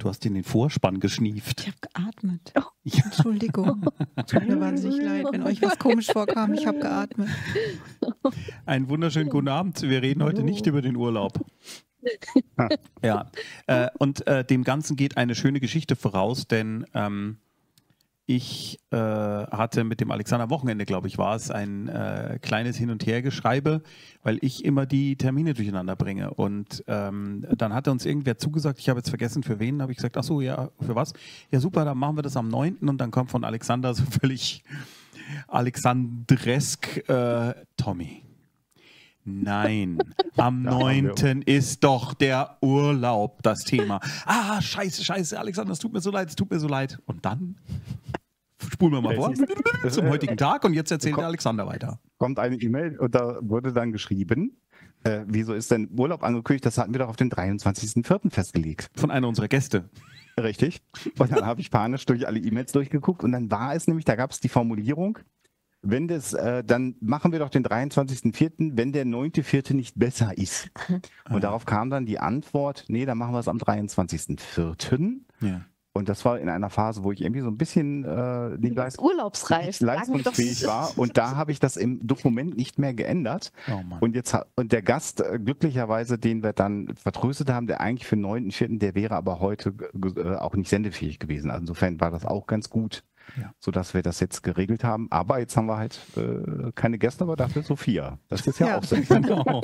Du hast in den Vorspann geschnieft. Ich habe geatmet. Oh. Ja. Entschuldigung. Tut mir wahnsinnig leid, wenn euch was komisch vorkam. Ich habe geatmet. Einen wunderschönen guten Abend. Wir reden heute nicht über den Urlaub. Ja, und dem Ganzen geht eine schöne Geschichte voraus, denn ich hatte mit dem Alexander Wochenende, glaube ich, war es, ein kleines Hin- und Hergeschreibe, weil ich immer die Termine durcheinander bringe. Und dann hat uns irgendwer zugesagt, ich habe jetzt vergessen für wen, habe ich gesagt, ach so, ja, für was? Ja super, dann machen wir das am 9. Und dann kommt von Alexander so völlig alexandresk, Tommy. Nein, am 9. ist doch der Urlaub das Thema. Ah, scheiße, Alexander, es tut mir so leid. Und dann spulen wir mal vor zum heutigen Tag und jetzt erzählt der Alexander weiter. Kommt eine E-Mail und da wurde dann geschrieben, wieso ist denn Urlaub angekündigt? Das hatten wir doch auf den 23.04. festgelegt. Von einer unserer Gäste. Richtig. Und dann habe ich panisch durch alle E-Mails durchgeguckt und dann war es nämlich, da gab es die Formulierung, wenn das, dann machen wir doch den 23.04., wenn der 9.04. nicht besser ist. Und darauf kam dann die Antwort, nee, dann machen wir es am 23.04. Ja. Und das war in einer Phase, wo ich irgendwie so ein bisschen nicht urlaubsreif, leistungsfähig war. Und da habe ich das im Dokument nicht mehr geändert. Oh Mann. Und der Gast, glücklicherweise, den wir dann vertröstet haben, der eigentlich für den 9.04., der wäre aber heute auch nicht sendefähig gewesen. Also insofern war das auch ganz gut. Ja. Sodass wir das jetzt geregelt haben. Aber jetzt haben wir halt keine Gäste, aber dafür Sophia. Das ist ja auch so. Genau.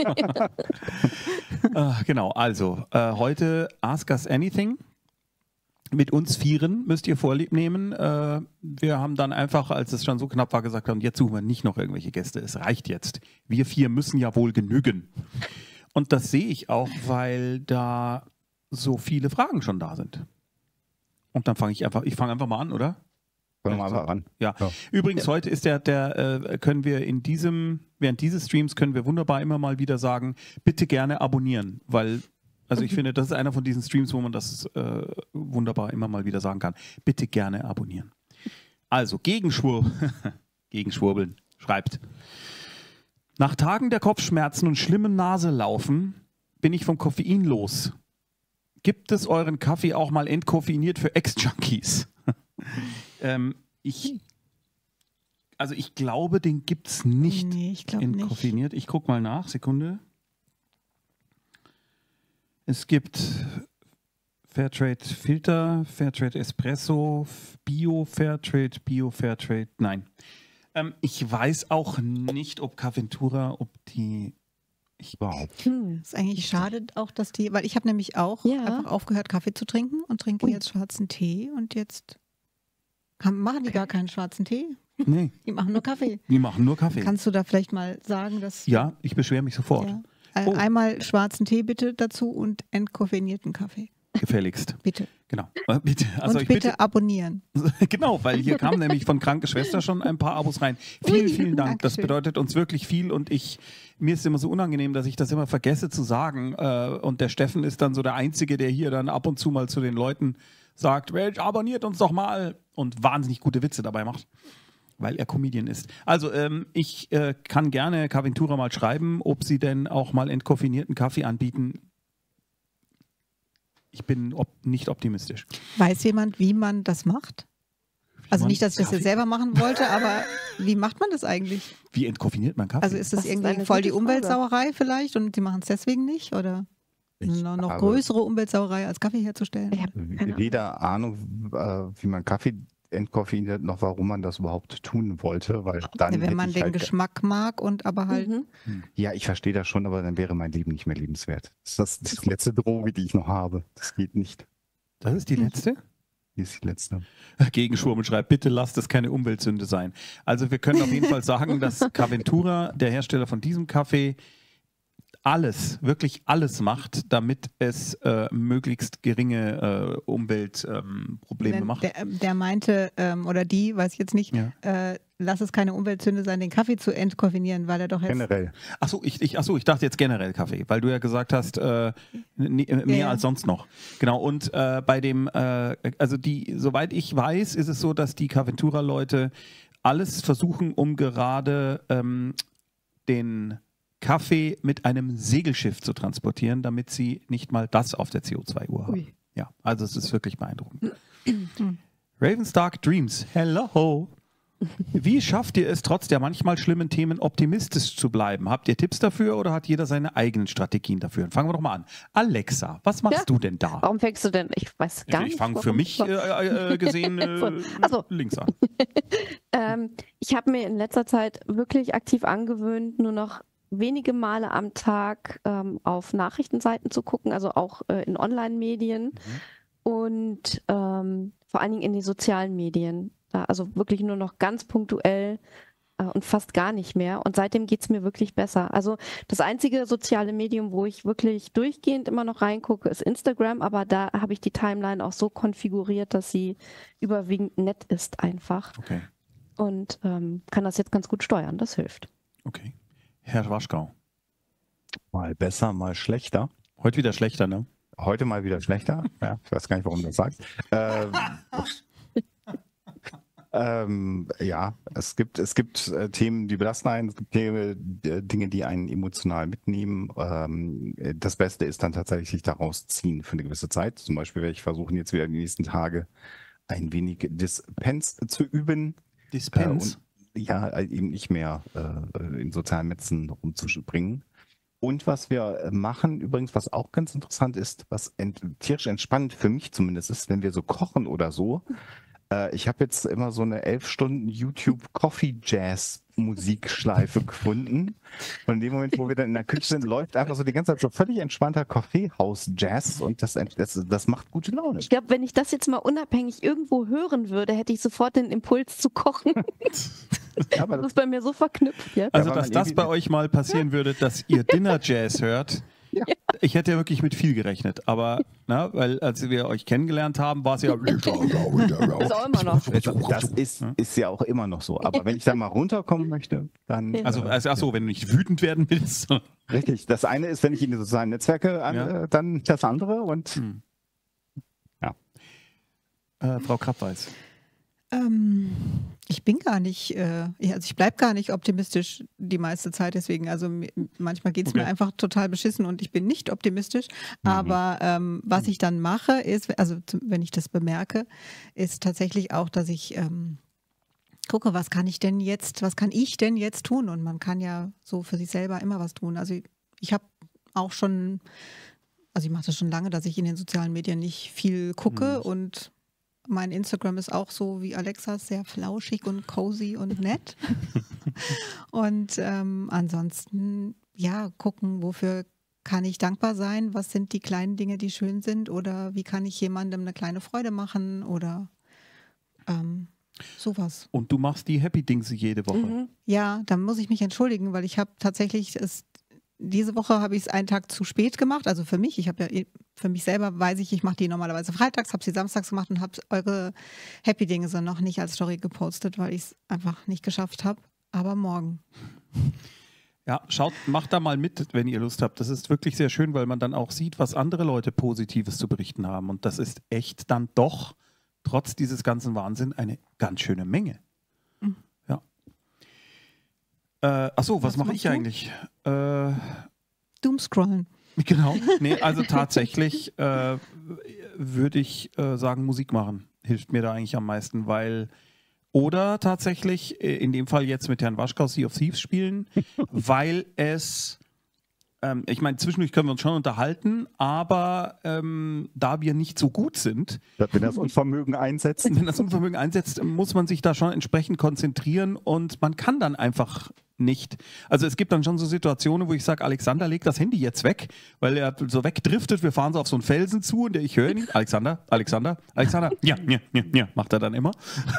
Genau, also heute Ask Us Anything. Mit uns Vieren müsst ihr Vorlieb nehmen. Wir haben dann einfach, als es schon so knapp war, gesagt, und jetzt suchen wir nicht noch irgendwelche Gäste. Es reicht jetzt. Wir 4 müssen ja wohl genügen. Und das sehe ich auch, weil da so viele Fragen schon da sind. Und dann fange ich einfach mal an, oder? Fangen wir mal ran. Ja. Übrigens, heute ist können wir während dieses Streams können wir wunderbar immer mal wieder sagen, bitte gerne abonnieren, weil, also ich finde, das ist einer von diesen Streams, wo man das wunderbar immer mal wieder sagen kann. Bitte gerne abonnieren. Also, Gegenschwurbeln schreibt. Nach Tagen der Kopfschmerzen und schlimmen Naselaufen bin ich vom Koffein los. Gibt es euren Kaffee auch mal entkoffeiniert für Ex-Junkies? Ich glaube, den gibt es nicht entkoffeiniert. Ich gucke mal nach, Sekunde. Es gibt Fairtrade Filter, Fairtrade Espresso, Bio Fairtrade, nein. Ich weiß auch nicht, ob Caventura, ist eigentlich schade auch, dass weil ich habe nämlich auch einfach aufgehört, Kaffee zu trinken und trinke jetzt schwarzen Tee und jetzt machen die gar keinen schwarzen Tee? Nee. Die machen nur Kaffee. Kannst du da vielleicht mal sagen, dass... Ja, ich beschwere mich sofort. Ja. Einmal schwarzen Tee bitte dazu und entkoffeinierten Kaffee. Gefälligst. Bitte. Genau. Bitte. Also und bitte abonnieren. Genau, weil hier kamen nämlich von Kranke Schwester schon ein paar Abos rein. Vielen Dank. Dankeschön. Das bedeutet uns wirklich viel und mir ist immer so unangenehm, dass ich das immer vergesse zu sagen. Und der Steffen ist dann so der Einzige, der hier dann ab und zu mal zu den Leuten sagt, Mensch, abonniert uns doch mal und wahnsinnig gute Witze dabei macht, weil er Comedian ist. Also ich kann gerne Caventura mal schreiben, ob sie denn auch mal entkoffinierten Kaffee anbieten. Ich bin nicht optimistisch. Weiß jemand, wie man das macht? Also nicht, dass ich das jetzt selber machen wollte, aber wie macht man das eigentlich? Wie entkoffiniert man Kaffee? Also ist das irgendwie voll die Umweltsauerei vielleicht und sie machen es deswegen nicht? Oder noch größere Umweltsauerei als Kaffee herzustellen? Ich habe weder Ahnung, wie man Kaffee entkoffeiniert, noch warum man das überhaupt tun wollte, weil dann wenn man den Geschmack mag und aber halt... Ja, ich verstehe das schon, aber dann wäre mein Leben nicht mehr lebenswert. Das ist die letzte Droge, die ich noch habe. Das geht nicht. Das ist die letzte? Die ist die letzte. Gegenschwurbel schreibt, bitte lasst es keine Umweltsünde sein. Also wir können auf jeden Fall sagen, dass Caventura, der Hersteller von diesem Kaffee, wirklich alles macht, damit es möglichst geringe Umweltprobleme macht. Der meinte, oder die, weiß ich jetzt nicht, lass es keine Umweltsünde sein, den Kaffee zu entkoffinieren, weil er doch jetzt... Generell. Achso, ich dachte jetzt generell Kaffee, weil du ja gesagt hast, mehr als sonst noch. Genau, und bei dem, soweit ich weiß, ist es so, dass die Caventura-Leute alles versuchen, um gerade den Kaffee mit einem Segelschiff zu transportieren, damit sie nicht mal das auf der CO2-Uhr haben. Ja, also es ist wirklich beeindruckend. Raven's Dark Dreams, hello. Wie schafft ihr es, trotz der manchmal schlimmen Themen optimistisch zu bleiben? Habt ihr Tipps dafür oder hat jeder seine eigenen Strategien dafür? Und fangen wir doch mal an. Alexa, was machst du denn da? Warum fängst du denn? Ich weiß gar nicht. Ich fange für mich gesehen links an. Ich habe mir in letzter Zeit wirklich aktiv angewöhnt, nur noch wenige Male am Tag auf Nachrichtenseiten zu gucken, also auch in Online-Medien und vor allen Dingen in die sozialen Medien. Also wirklich nur noch ganz punktuell und fast gar nicht mehr. Und seitdem geht es mir wirklich besser. Also das einzige soziale Medium, wo ich wirklich durchgehend immer noch reingucke, ist Instagram. Aber da habe ich die Timeline auch so konfiguriert, dass sie überwiegend nett ist einfach. Okay. Und kann das jetzt ganz gut steuern. Das hilft. Okay. Herr Waschkau. Mal besser, mal schlechter. Heute wieder schlechter, ne? Heute mal wieder schlechter. Ja, ich weiß gar nicht, warum du das sagst. Ja, es gibt Themen, die belasten einen, es gibt Dinge, die einen emotional mitnehmen. Das Beste ist dann tatsächlich sich daraus ziehen für eine gewisse Zeit. Zum Beispiel werde ich versuchen, jetzt wieder die nächsten Tage ein wenig Dispens zu üben. Dispens? Eben nicht mehr in sozialen Netzen rumzuspringen. Und was wir machen, übrigens, was auch ganz interessant ist, was tierisch entspannend für mich zumindest ist, wenn wir so kochen oder so. Ich habe jetzt immer so eine 11 Stunden YouTube Coffee Jazz Musikschleife gefunden. Und in dem Moment, wo wir dann in der Küche sind, läuft einfach so die ganze Zeit so völlig entspannter Kaffeehaus Jazz und das macht gute Laune. Ich glaube, wenn ich das jetzt mal unabhängig irgendwo hören würde, hätte ich sofort den Impuls zu kochen. Ja, das ist bei mir so verknüpft jetzt. Also, dass das bei euch mal passieren würde, dass ihr Dinner Jazz hört. Ja. Ich hätte ja wirklich mit viel gerechnet, aber weil als wir euch kennengelernt haben, war es ja ist auch immer noch. Das ist ja auch immer noch so. Aber wenn ich da mal runterkommen möchte, dann. Also wenn du nicht wütend werden willst. Richtig. Das eine ist, wenn ich in die sozialen Netzwerke, dann das andere und Frau Krappweis. Ich bin gar nicht, also ich bleibe gar nicht optimistisch die meiste Zeit, deswegen, also manchmal geht es mir einfach total beschissen und ich bin nicht optimistisch, aber was ich dann mache ist, also wenn ich das bemerke, ist tatsächlich auch, dass ich gucke, was kann ich denn jetzt tun, und man kann ja so für sich selber immer was tun. Also ich habe auch schon, also ich mache das schon lange, dass ich in den sozialen Medien nicht viel gucke und mein Instagram ist auch so wie Alexas, sehr flauschig und cozy und nett. Und ansonsten, gucken, wofür kann ich dankbar sein? Was sind die kleinen Dinge, die schön sind? Oder wie kann ich jemandem eine kleine Freude machen? Oder sowas. Und du machst die Happy-Dings jede Woche. Ja, dann muss ich mich entschuldigen, weil ich habe tatsächlich diese Woche habe ich es einen Tag zu spät gemacht, also für mich. Ich habe ja für mich selber, weiß ich mache die normalerweise freitags, habe sie samstags gemacht und habe eure Happy-Dinge so noch nicht als Story gepostet, weil ich es einfach nicht geschafft habe. Aber morgen. Ja, macht da mal mit, wenn ihr Lust habt. Das ist wirklich sehr schön, weil man dann auch sieht, was andere Leute Positives zu berichten haben. Und das ist echt dann doch, trotz dieses ganzen Wahnsinn, eine ganz schöne Menge. Was mache ich eigentlich? Doomscrollen. Genau. Nee, also tatsächlich würde ich sagen, Musik machen hilft mir da eigentlich am meisten, oder tatsächlich, in dem Fall jetzt mit Herrn Waschkau Sea of Thieves spielen, weil es, ich meine, zwischendurch können wir uns schon unterhalten, aber da wir nicht so gut sind. Wenn das Unvermögen einsetzt. Wenn das Unvermögen einsetzt, muss man sich da schon entsprechend konzentrieren und man kann dann einfach nicht. Also es gibt dann schon so Situationen, wo ich sage, Alexander, leg das Handy jetzt weg, weil er so wegdriftet. Wir fahren so auf so einen Felsen zu und ich höre ihn nicht. Alexander, ja, macht er dann immer.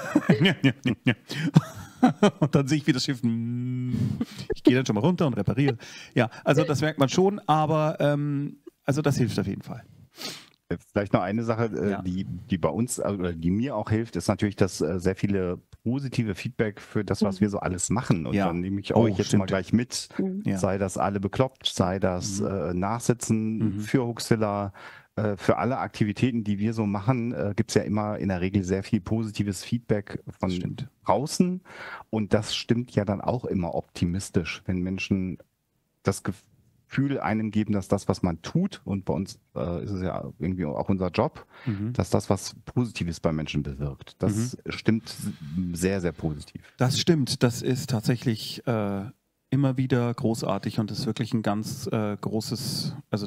Und dann sehe ich, wie das Schiff, ich gehe dann schon mal runter und repariere. Ja, also das merkt man schon, aber also das hilft auf jeden Fall. Vielleicht noch eine Sache, die bei uns, oder die mir auch hilft, ist natürlich, dass sehr viele positive Feedback für das, was wir so alles machen. Und dann nehme ich euch jetzt mal gleich mit, sei das alle bekloppt, sei das Nachsitzen für Huxilla, für alle Aktivitäten, die wir so machen, gibt es ja immer in der Regel sehr viel positives Feedback von draußen. Und das stimmt ja dann auch immer optimistisch, wenn Menschen das Gefühl einem geben, dass das, was man tut, und bei uns ist es ja irgendwie auch unser Job, dass das was Positives bei Menschen bewirkt. Das stimmt sehr, sehr positiv. Das stimmt, das ist tatsächlich immer wieder großartig und ist wirklich ein ganz großes, also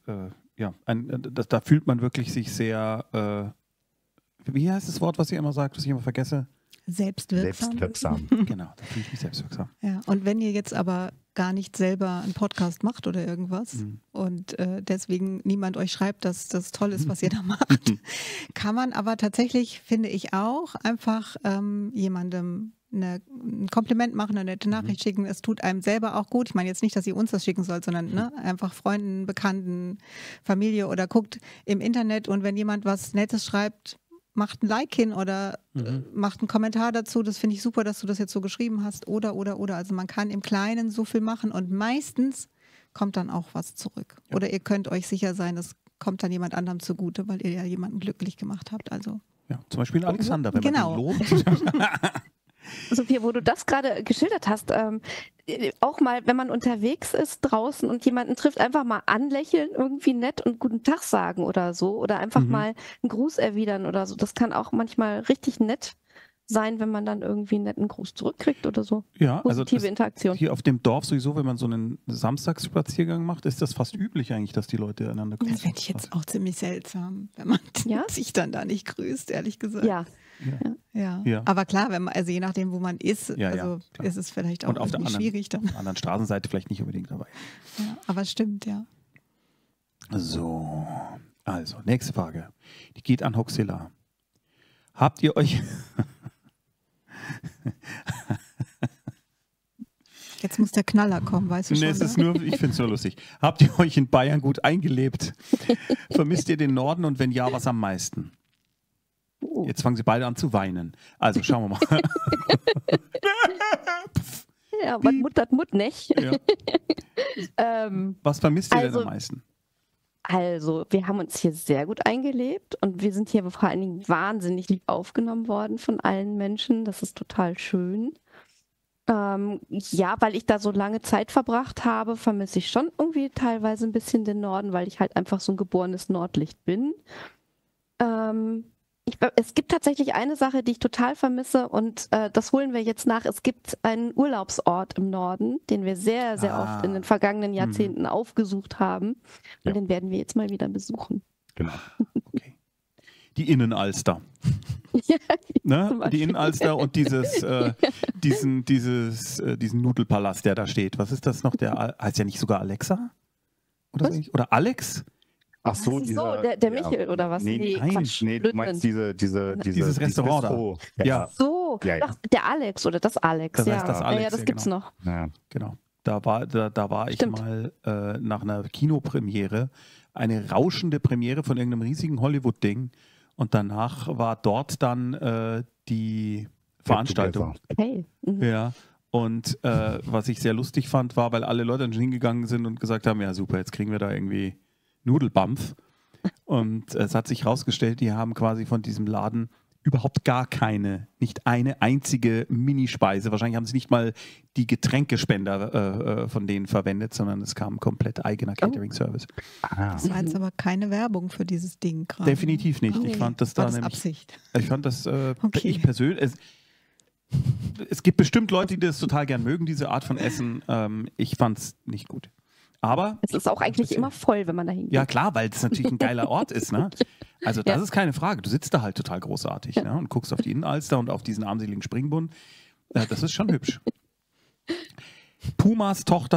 da fühlt man wirklich sich sehr, wie heißt das Wort, was ihr immer sagt, was ich immer vergesse? Selbstwirksam. Genau, da fühle ich mich selbstwirksam. Ja, und wenn ihr jetzt aber gar nicht selber einen Podcast macht oder irgendwas und deswegen niemand euch schreibt, dass das toll ist, was ihr da macht, kann man aber tatsächlich, finde ich auch, einfach jemandem ein Kompliment machen, eine nette Nachricht schicken. Es tut einem selber auch gut. Ich meine jetzt nicht, dass ihr uns das schicken sollt, sondern einfach Freunden, Bekannten, Familie oder guckt im Internet und wenn jemand was Nettes schreibt, macht ein Like hin oder macht einen Kommentar dazu. Das finde ich super, dass du das jetzt so geschrieben hast. Oder. Also man kann im Kleinen so viel machen und meistens kommt dann auch was zurück. Ja. Oder ihr könnt euch sicher sein, es kommt dann jemand anderem zugute, weil ihr ja jemanden glücklich gemacht habt. Also. Ja, zum Beispiel Alexander, wenn man ihn lobt. Sophia, wo du das gerade geschildert hast, auch mal, wenn man unterwegs ist draußen und jemanden trifft, einfach mal anlächeln, irgendwie nett und guten Tag sagen oder so oder einfach mal einen Gruß erwidern oder so. Das kann auch manchmal richtig nett sein, wenn man dann irgendwie einen netten Gruß zurückkriegt oder so. Ja, positive also Interaktion. Hier auf dem Dorf sowieso, wenn man so einen Samstagsspaziergang macht, ist das fast üblich eigentlich, dass die Leute einander grüßen. Das finde ich jetzt auch ziemlich seltsam, wenn man sich dann da nicht grüßt, ehrlich gesagt. Ja. Aber klar, wenn man, also je nachdem, wo man ist, ist es vielleicht auch und auf der anderen, schwierig dann. Auf der anderen Straßenseite vielleicht nicht unbedingt dabei. Ja, aber es stimmt, ja. So, also, nächste Frage. Die geht an Hoxilla. Habt ihr euch... Jetzt muss der Knaller kommen, weißt du schon? Es ist nur, ich finde es nur lustig. Habt ihr euch in Bayern gut eingelebt? Vermisst ihr den Norden und wenn ja, was am meisten? Jetzt fangen sie beide an zu weinen. Also schauen wir mal. Ja, was Mut hat Mut nicht. Ja. Was vermisst ihr denn am meisten? Also, wir haben uns hier sehr gut eingelebt und wir sind hier vor allen Dingen wahnsinnig lieb aufgenommen worden von allen Menschen. Das ist total schön. Ja, weil ich da so lange Zeit verbracht habe, vermisse ich schon irgendwie teilweise ein bisschen den Norden, weil ich halt einfach so ein geborenes Nordlicht bin. Es gibt tatsächlich eine Sache, die ich total vermisse und das holen wir jetzt nach. Es gibt einen Urlaubsort im Norden, den wir sehr, sehr oft in den vergangenen Jahrzehnten aufgesucht haben und den werden wir jetzt mal wieder besuchen. Genau. Okay. Die Innenalster. Ne? Die Innenalster und diesen Nudelpalast, der da steht. Was ist das noch? Der heißt ja nicht sogar Alexa? Oder Alex? Ach so, der Michel oder was? Nee, du meinst dieses Restaurant da. Ja. So, doch, der Alex oder das Alex. Das heißt das Alex, ja, das gibt's noch. Ja. Genau. Da war ich mal nach einer Kinopremiere, eine rauschende Premiere von irgendeinem riesigen Hollywood-Ding und danach war dort dann die Veranstaltung. Okay. Ja. Und was ich sehr lustig fand, war, weil alle Leute dann schon hingegangen sind und gesagt haben, ja super, jetzt kriegen wir da irgendwie Nudelbampf. Und es hat sich herausgestellt, die haben quasi von diesem Laden überhaupt gar nicht eine einzige Minispeise. Wahrscheinlich haben sie nicht mal die Getränkespender von denen verwendet, sondern es kam komplett eigener Catering-Service. Das war jetzt aber keine Werbung für dieses Ding gerade. Definitiv nicht. Ich fand das da nämlich... Absicht? Ich fand das... Ich persönlich... Es gibt bestimmt Leute, die das total gern mögen, diese Art von Essen. Ich fand es nicht gut. Aber es ist auch eigentlich immer voll, wenn man da hingeht. Ja klar, weil es natürlich ein geiler Ort ist. Ne? Also das ist keine Frage. Du sitzt da halt total großartig ne? Und guckst auf die Innenalster und auf diesen armseligen Springbrunnen. Das ist schon hübsch. Pumas Tochter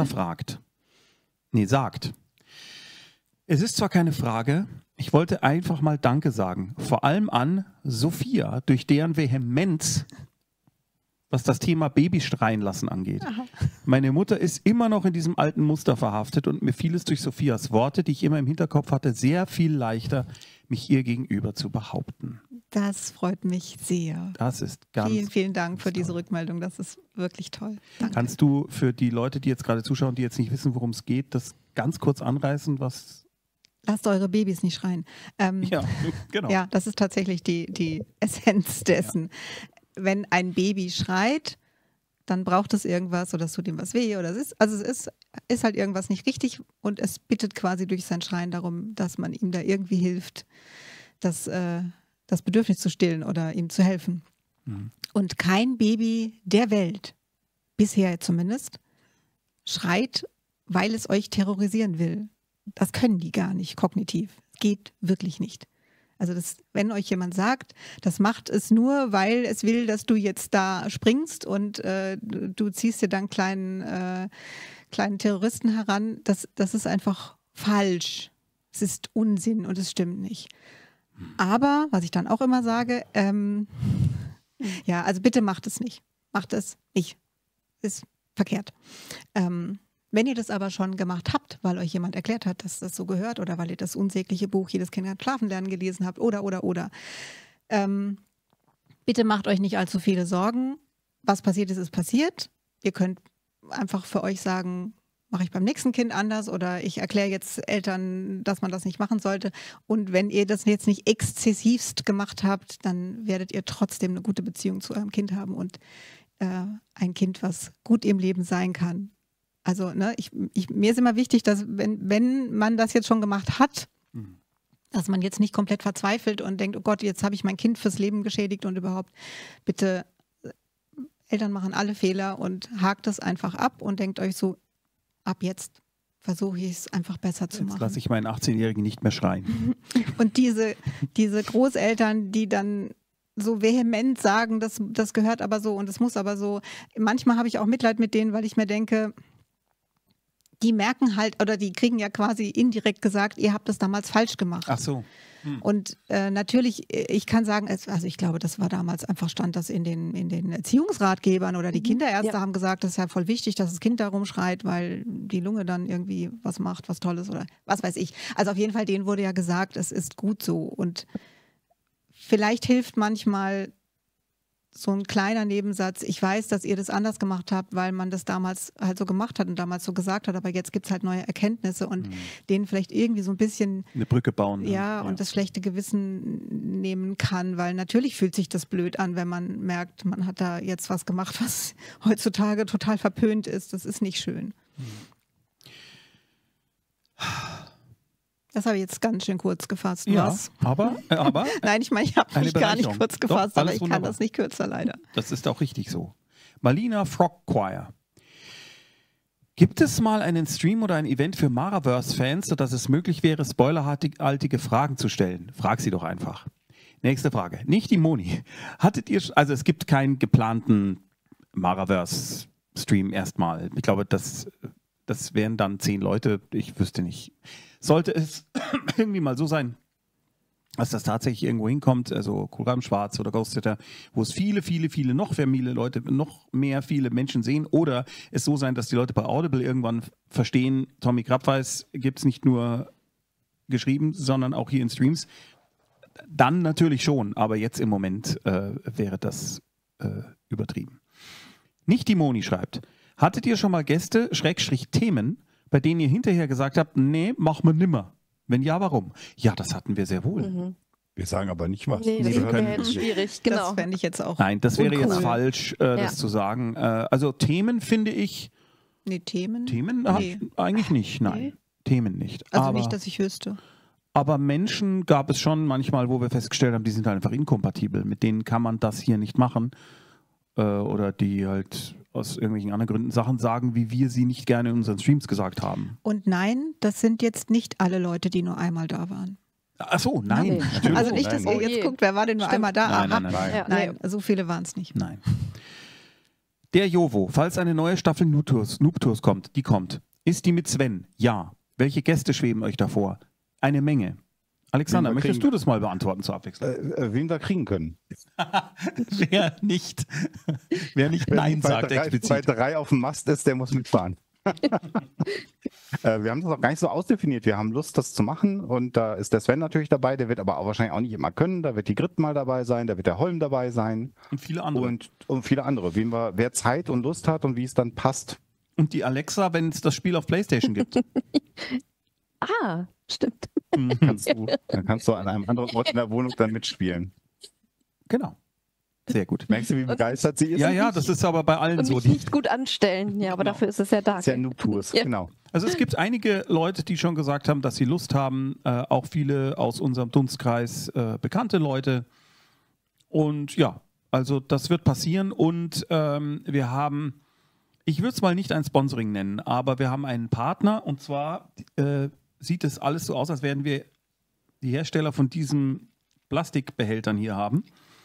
sagt, es ist zwar keine Frage, ich wollte einfach mal Danke sagen. Vor allem an Sophia, durch deren Vehemenz, was das Thema Babys schreien lassen angeht. Aha. Meine Mutter ist immer noch in diesem alten Muster verhaftet und mir fiel es durch Sophias Worte, die ich immer im Hinterkopf hatte, sehr viel leichter, mich ihr gegenüber zu behaupten. Das freut mich sehr. Das ist ganz Vielen, vielen Dank für diese Rückmeldung. Das ist wirklich toll. Danke. Kannst du für die Leute, die jetzt gerade zuschauen, die jetzt nicht wissen, worum es geht, das ganz kurz anreißen, was... Lasst eure Babys nicht schreien. Ja, genau. Ja, das ist tatsächlich die Essenz dessen. Ja. Wenn ein Baby schreit, dann braucht es irgendwas oder es tut ihm was weh oder es ist ist halt irgendwas nicht richtig und es bittet quasi durch sein Schreien darum, dass man ihm da irgendwie hilft, das Bedürfnis zu stillen oder ihm zu helfen. Mhm. Und kein Baby der Welt, bisher zumindest, schreit, weil es euch terrorisieren will. Das können die gar nicht kognitiv. Geht wirklich nicht. Also wenn euch jemand sagt, das macht es nur, weil es will, dass du jetzt da springst und du ziehst dir dann kleinen Terroristen heran, das ist einfach falsch. Es ist Unsinn und es stimmt nicht. Aber, was ich dann auch immer sage, ja, also bitte macht es nicht. Macht es nicht. Ist verkehrt. Wenn ihr das aber schon gemacht habt, weil euch jemand erklärt hat, dass das so gehört oder weil ihr das unsägliche Buch Jedes Kind kann schlafen lernen gelesen habt oder, bitte macht euch nicht allzu viele Sorgen. Was passiert ist, ist passiert. Ihr könnt einfach für euch sagen, mache ich beim nächsten Kind anders oder ich erkläre jetzt Eltern, dass man das nicht machen sollte. Und wenn ihr das jetzt nicht exzessivst gemacht habt, dann werdet ihr trotzdem eine gute Beziehung zu eurem Kind haben und ein Kind, was gut im Leben sein kann. Also ne, mir ist immer wichtig, dass wenn man das jetzt schon gemacht hat, dass man jetzt nicht komplett verzweifelt und denkt, oh Gott, jetzt habe ich mein Kind fürs Leben geschädigt und überhaupt, bitte, Eltern machen alle Fehler und hakt das einfach ab und denkt euch so, ab jetzt versuche ich es einfach besser zu machen. Jetzt lasse ich meinen 18-Jährigen nicht mehr schreien. Und diese Großeltern, die dann so vehement sagen, das gehört aber so und es muss aber so. Manchmal habe ich auch Mitleid mit denen, weil ich mir denke, die merken halt oder die kriegen ja quasi indirekt gesagt, ihr habt das damals falsch gemacht. Ach so. Und natürlich, ich kann sagen, also ich glaube, das war damals einfach, stand das in den Erziehungsratgebern oder die Kinderärzte haben gesagt, das ist ja voll wichtig, dass das Kind da rumschreit, weil die Lunge dann irgendwie was macht, was Tolles oder was weiß ich. Also auf jeden Fall, denen wurde ja gesagt, es ist gut so und vielleicht hilft manchmal so ein kleiner Nebensatz, ich weiß, dass ihr das anders gemacht habt, weil man das damals halt so gemacht hat und damals so gesagt hat, aber jetzt gibt es halt neue Erkenntnisse und denen vielleicht irgendwie so ein bisschen eine Brücke bauen. Ja, und das schlechte Gewissen nehmen kann, weil natürlich fühlt sich das blöd an, wenn man merkt, man hat da jetzt was gemacht, was heutzutage total verpönt ist. Das ist nicht schön. Das habe ich jetzt ganz schön kurz gefasst. Ja, was? aber? Nein, ich meine, ich habe mich gar nicht kurz gefasst, Doch, aber ich wunderbar. kann das nicht kürzer, leider. Das ist auch richtig so. Malina Frog Choir. Gibt es mal einen Stream oder ein Event für Maraverse-Fans, sodass es möglich wäre, spoilerhaltige Fragen zu stellen? Frag sie doch einfach. Nächste Frage. Nicht die Moni. Hattet ihr, also es gibt keinen geplanten Maraverse-Stream erstmal. Ich glaube, das wären dann 10 Leute. Ich wüsste nicht. Sollte es irgendwie mal so sein, dass das tatsächlich irgendwo hinkommt, also Programm Schwarz oder Ghostwriter, wo es viele Menschen sehen, oder es so sein, dass die Leute bei Audible irgendwann verstehen, Tommy Krabweis gibt es nicht nur geschrieben, sondern auch hier in Streams, dann natürlich schon, aber jetzt im Moment wäre das übertrieben. Nicht die Moni schreibt, hattet ihr schon mal Gäste, Themen, bei denen ihr hinterher gesagt habt, nee, machen wir nimmer? Wenn ja, warum? Ja, das hatten wir sehr wohl. Wir sagen aber nicht was. Nee, das können- wäre jetzt schwierig, genau. Das fände ich jetzt auch Nein, das wäre uncool. jetzt falsch, das zu sagen. Also Themen finde ich, Nee, Themen? Nee. Eigentlich nicht, nein. Nee. Themen nicht. Also aber, nicht, dass ich wüsste. aber Menschen gab es schon manchmal, wo wir festgestellt haben, die sind halt einfach inkompatibel. Mit denen kann man das hier nicht machen. Oder die halt aus irgendwelchen anderen Gründen Sachen sagen, wie wir sie nicht gerne in unseren Streams gesagt haben. Und nein, das sind jetzt nicht alle Leute, die nur einmal da waren. Ach so, nein. Nee. Natürlich. Also nicht, dass nein. ihr jetzt guckt, wer war denn nur einmal da? Nein, Aha. nein, nein. Ja, Nein, so viele waren es nicht. Nein. Der Jovo, falls eine neue Staffel Noob Tours kommt, ist die mit Sven? Ja. Welche Gäste schweben euch davor? Eine Menge. Alexander, Wen wir möchtest kriegen. du das mal beantworten zur Abwechslung? Wen wir kriegen können. Wer nicht Nein sagt Bei explizit. 3 auf dem Mast ist, der muss mitfahren. Wir haben das auch gar nicht so ausdefiniert. Wir haben Lust, das zu machen. Und da ist der Sven natürlich dabei. Der wird aber auch wahrscheinlich auch nicht immer können. Da wird die Grit mal dabei sein. Da wird der Holm dabei sein. Und viele andere. Und viele andere. Wer Zeit und Lust hat und wie es dann passt. Und die Alexa, wenn es das Spiel auf PlayStation gibt. Ah, stimmt. Dann kannst du an einem anderen Ort in der Wohnung dann mitspielen. Genau. Sehr gut. Merkst du, wie begeistert sie ist? Ja, das ist aber bei allen Und so. mich nicht gut anstellen. Ja, aber Genau. dafür ist es ja da. Das ist ja Noob-Tours, Ja. genau. Also es gibt einige Leute, die schon gesagt haben, dass sie Lust haben, auch viele aus unserem Dunstkreis, bekannte Leute. Und ja, also das wird passieren und wir haben, ich würde es mal nicht ein Sponsoring nennen, aber wir haben einen Partner und zwar sieht es alles so aus, als wären wir die Hersteller von diesen Plastikbehältern hier haben,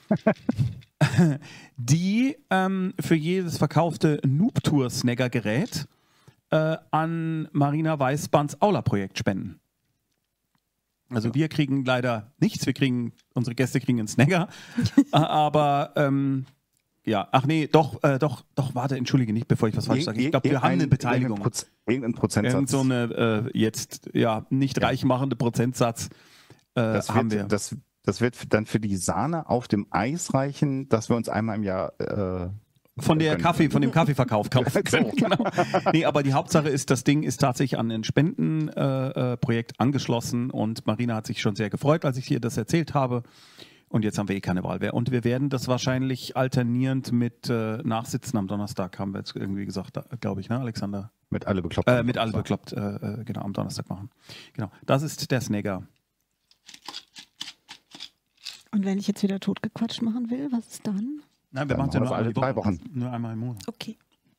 die für jedes verkaufte Noob-Tour-Snagger-Gerät an Marina Weißbands Aula-Projekt spenden. Also wir kriegen leider nichts, unsere Gäste kriegen einen Snagger, aber ja, ach nee, doch, warte, entschuldige nicht, bevor ich was falsch sage. Ich glaube, wir haben eine Beteiligung. Irgendein Prozentsatz. Irgend so eine jetzt ja nicht reichmachende Prozentsatz haben wir. Das wird dann für die Sahne auf dem Eis reichen, dass wir uns einmal im Jahr von dem Kaffeeverkauf kaufen. So. Genau. Nee, aber die Hauptsache ist, das Ding ist tatsächlich an ein Spendenprojekt angeschlossen und Marina hat sich schon sehr gefreut, als ich ihr das erzählt habe. Und jetzt haben wir keine Wahl mehr. Und wir werden das wahrscheinlich alternierend mit Nachsitzen am Donnerstag, haben wir jetzt irgendwie gesagt, glaube ich, ne, Alexander? Mit alle bekloppt. Genau, am Donnerstag machen. Genau, das ist der Snagger. Und wenn ich jetzt wieder totgequatscht machen will, was ist dann? Nein, wir Dann machen es ja machen nur wir alle 3 Wochen. Nur einmal im Monat. Okay.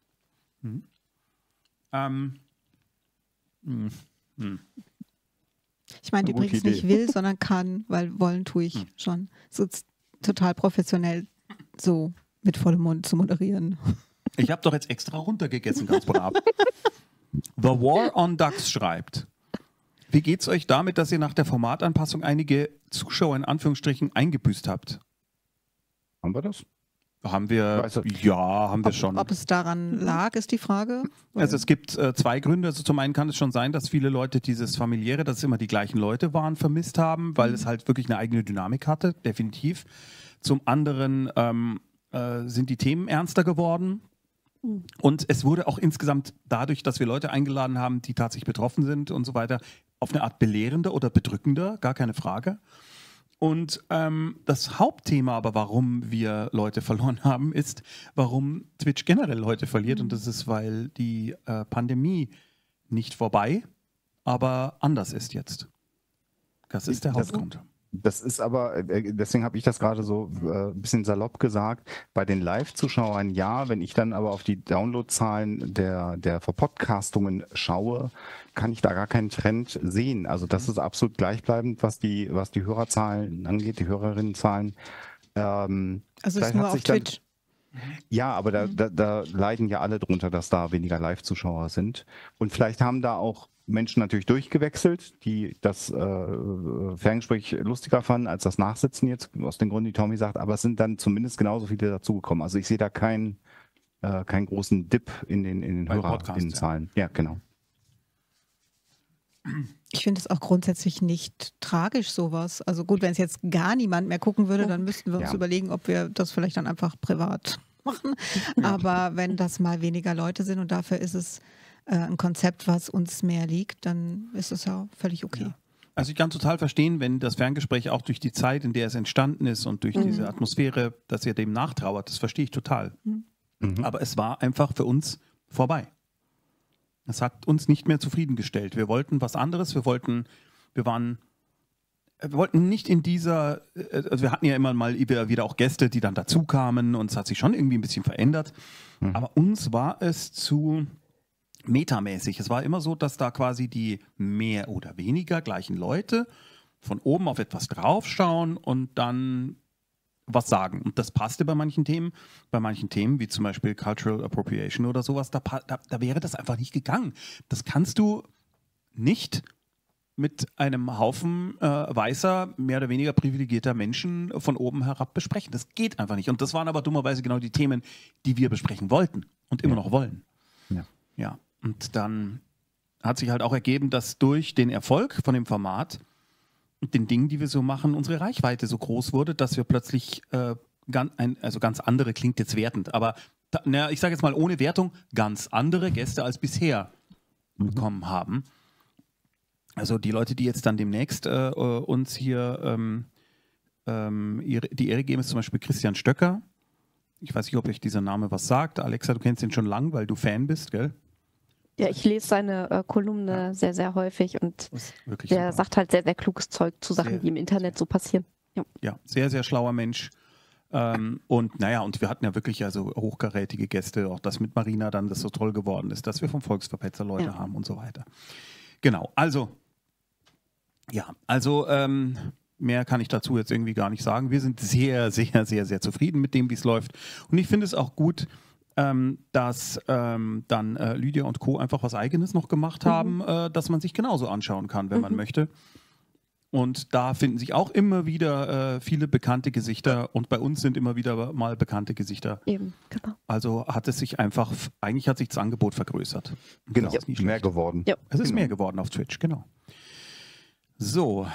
Ich meine Eine gute übrigens Idee. nicht will, sondern kann, weil wollen tue ich schon. So total professionell so mit vollem Mund zu moderieren. Ich habe doch jetzt extra runtergegessen, ganz brav. The War on Ducks schreibt: Wie geht's euch damit, dass ihr nach der Formatanpassung einige Zuschauer in Anführungsstrichen eingebüßt habt? Haben wir das? Haben wir, Weißt du- ja, haben wir schon. Ob es daran lag, ist die Frage. Also es gibt 2 Gründe. Also zum einen kann es schon sein, dass viele Leute dieses Familiäre, dass es immer die gleichen Leute waren, vermisst haben, weil es halt wirklich eine eigene Dynamik hatte, definitiv. Zum anderen sind die Themen ernster geworden. Und es wurde auch insgesamt dadurch, dass wir Leute eingeladen haben, die tatsächlich betroffen sind und so weiter, auf eine Art belehrender oder bedrückender, gar keine Frage. Und das Hauptthema aber, warum wir Leute verloren haben, ist, warum Twitch generell Leute verliert. Und das ist, weil die Pandemie nicht vorbei, aber anders ist jetzt. Das ist der Hauptgrund. Das ist aber, deswegen habe ich das gerade so ein bisschen salopp gesagt, bei den Live-Zuschauern ja, wenn ich dann aber auf die Downloadzahlen der Verpodcastungen schaue, kann ich da gar keinen Trend sehen. Also das ist absolut gleichbleibend, was die Hörerzahlen angeht, die Hörerinnenzahlen. Also ist vielleicht nur hat auf sich dann- Twitch. Ja, aber da leiden ja alle drunter, dass da weniger Live-Zuschauer sind. Und vielleicht haben da auch Menschen natürlich durchgewechselt, die das Ferngespräch lustiger fanden als das Nachsitzen jetzt, aus den Gründen, die Tommy sagt, aber es sind dann zumindest genauso viele dazugekommen. Also ich sehe da keinen großen Dip in den Bei Podcasts, Hörerinnenzahlen. Ja, genau. Ich finde es auch grundsätzlich nicht tragisch, sowas. Also gut, wenn es jetzt gar niemand mehr gucken würde, dann müssten wir uns Ja. überlegen, ob wir das vielleicht dann einfach privat machen. Aber wenn das mal weniger Leute sind und dafür ist es ein Konzept, was uns mehr liegt, dann ist es ja völlig okay. Ja. Also ich kann total verstehen, wenn das Ferngespräch auch durch die Zeit, in der es entstanden ist und durch diese Atmosphäre, dass ihr dem nachtrauert, das verstehe ich total. Aber es war einfach für uns vorbei. Es hat uns nicht mehr zufriedengestellt. Wir wollten was anderes, wir wollten nicht in dieser, also wir hatten ja immer mal wieder auch Gäste, die dann dazu kamen und es hat sich schon irgendwie ein bisschen verändert. Aber uns war es zu metamäßig. Es war immer so, dass da quasi die mehr oder weniger gleichen Leute von oben auf etwas draufschauen und dann was sagen. Und das passte bei manchen Themen. Bei manchen Themen, wie zum Beispiel Cultural Appropriation oder sowas, da wäre das einfach nicht gegangen. Das kannst du nicht mit einem Haufen weißer, mehr oder weniger privilegierter Menschen von oben herab besprechen. Das geht einfach nicht. Und das waren aber dummerweise genau die Themen, die wir besprechen wollten und immer noch wollen. Ja. Und dann hat sich halt auch ergeben, dass durch den Erfolg von dem Format und den Dingen, die wir so machen, unsere Reichweite so groß wurde, dass wir plötzlich ganz andere, klingt jetzt wertend, aber ich sage jetzt mal ohne Wertung, ganz andere Gäste als bisher bekommen haben. Also die Leute, die jetzt dann demnächst uns hier die Ehre geben, ist zum Beispiel Christian Stöcker, Ich weiß nicht, ob euch dieser Name was sagt. Alexa, du kennst ihn schon lang, weil du Fan bist, gell? Ja, ich lese seine Kolumne sehr, sehr häufig und der sagt halt sehr, sehr kluges Zeug zu Sachen, die im Internet so passieren. Ja, sehr, sehr schlauer Mensch. Und naja, und wir hatten ja wirklich also hochkarätige Gäste, auch das mit Marina dann, das so toll geworden ist, dass wir vom Volksverpetzer Leute haben und so weiter. Genau, also, mehr kann ich dazu jetzt irgendwie gar nicht sagen. Wir sind sehr, sehr, sehr, sehr zufrieden mit dem, wie es läuft. Und ich finde es auch gut, dass dann Lydia und Co. einfach was Eigenes noch gemacht haben, dass man sich genauso anschauen kann, wenn man möchte. Und da finden sich auch immer wieder viele bekannte Gesichter und bei uns sind immer wieder mal bekannte Gesichter. Eben, genau. Also hat es sich einfach, eigentlich hat sich das Angebot vergrößert. Genau, mehr geworden. Ja. Es ist mehr geworden auf Twitch, genau. So,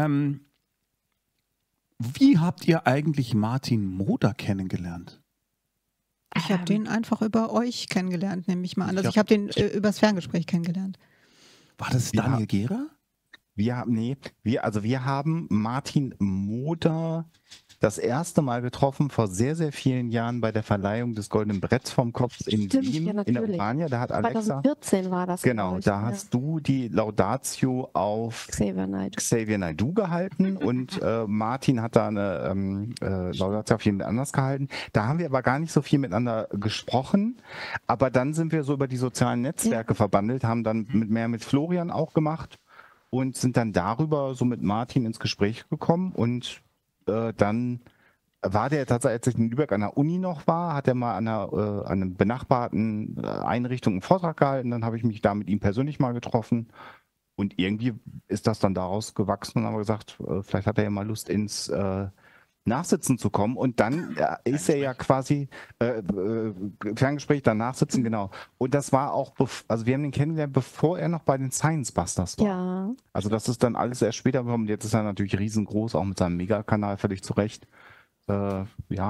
wie habt ihr eigentlich Martin Moder kennengelernt? Ich habe den einfach über euch kennengelernt, nehme ich mal an. Also ich habe den übers Ferngespräch kennengelernt. War das Daniel Gehrer? Wir haben Martin Moder das erste Mal getroffen vor sehr, sehr vielen Jahren bei der Verleihung des Goldenen Bretts vom Kopf in Wien, in der Urania. Da hat Alexa, 2014 war das. Genau, da hast du die Laudatio auf Xavier Naidoo gehalten und Martin hat da eine Laudatio auf jemand anders gehalten. Da haben wir aber gar nicht so viel miteinander gesprochen, aber dann sind wir so über die sozialen Netzwerke verbandelt, haben dann mit Florian auch gemacht und sind dann darüber so mit Martin ins Gespräch gekommen und dann war der tatsächlich, als ich in Lübeck an der Uni noch war, hat er mal an einer benachbarten Einrichtung einen Vortrag gehalten. Dann habe ich mich da mit ihm persönlich mal getroffen. Und irgendwie ist das dann daraus gewachsen und haben gesagt, vielleicht hat er ja mal Lust ins Nachsitzen zu kommen. Und dann ist er ja quasi Ferngespräch, dann Nachsitzen, genau. Und das war auch, also wir haben ihn kennengelernt, bevor er noch bei den Science Busters war. Ja. Also das ist dann alles erst später gekommen. Jetzt ist er natürlich riesengroß, auch mit seinem Megakanal völlig zurecht. So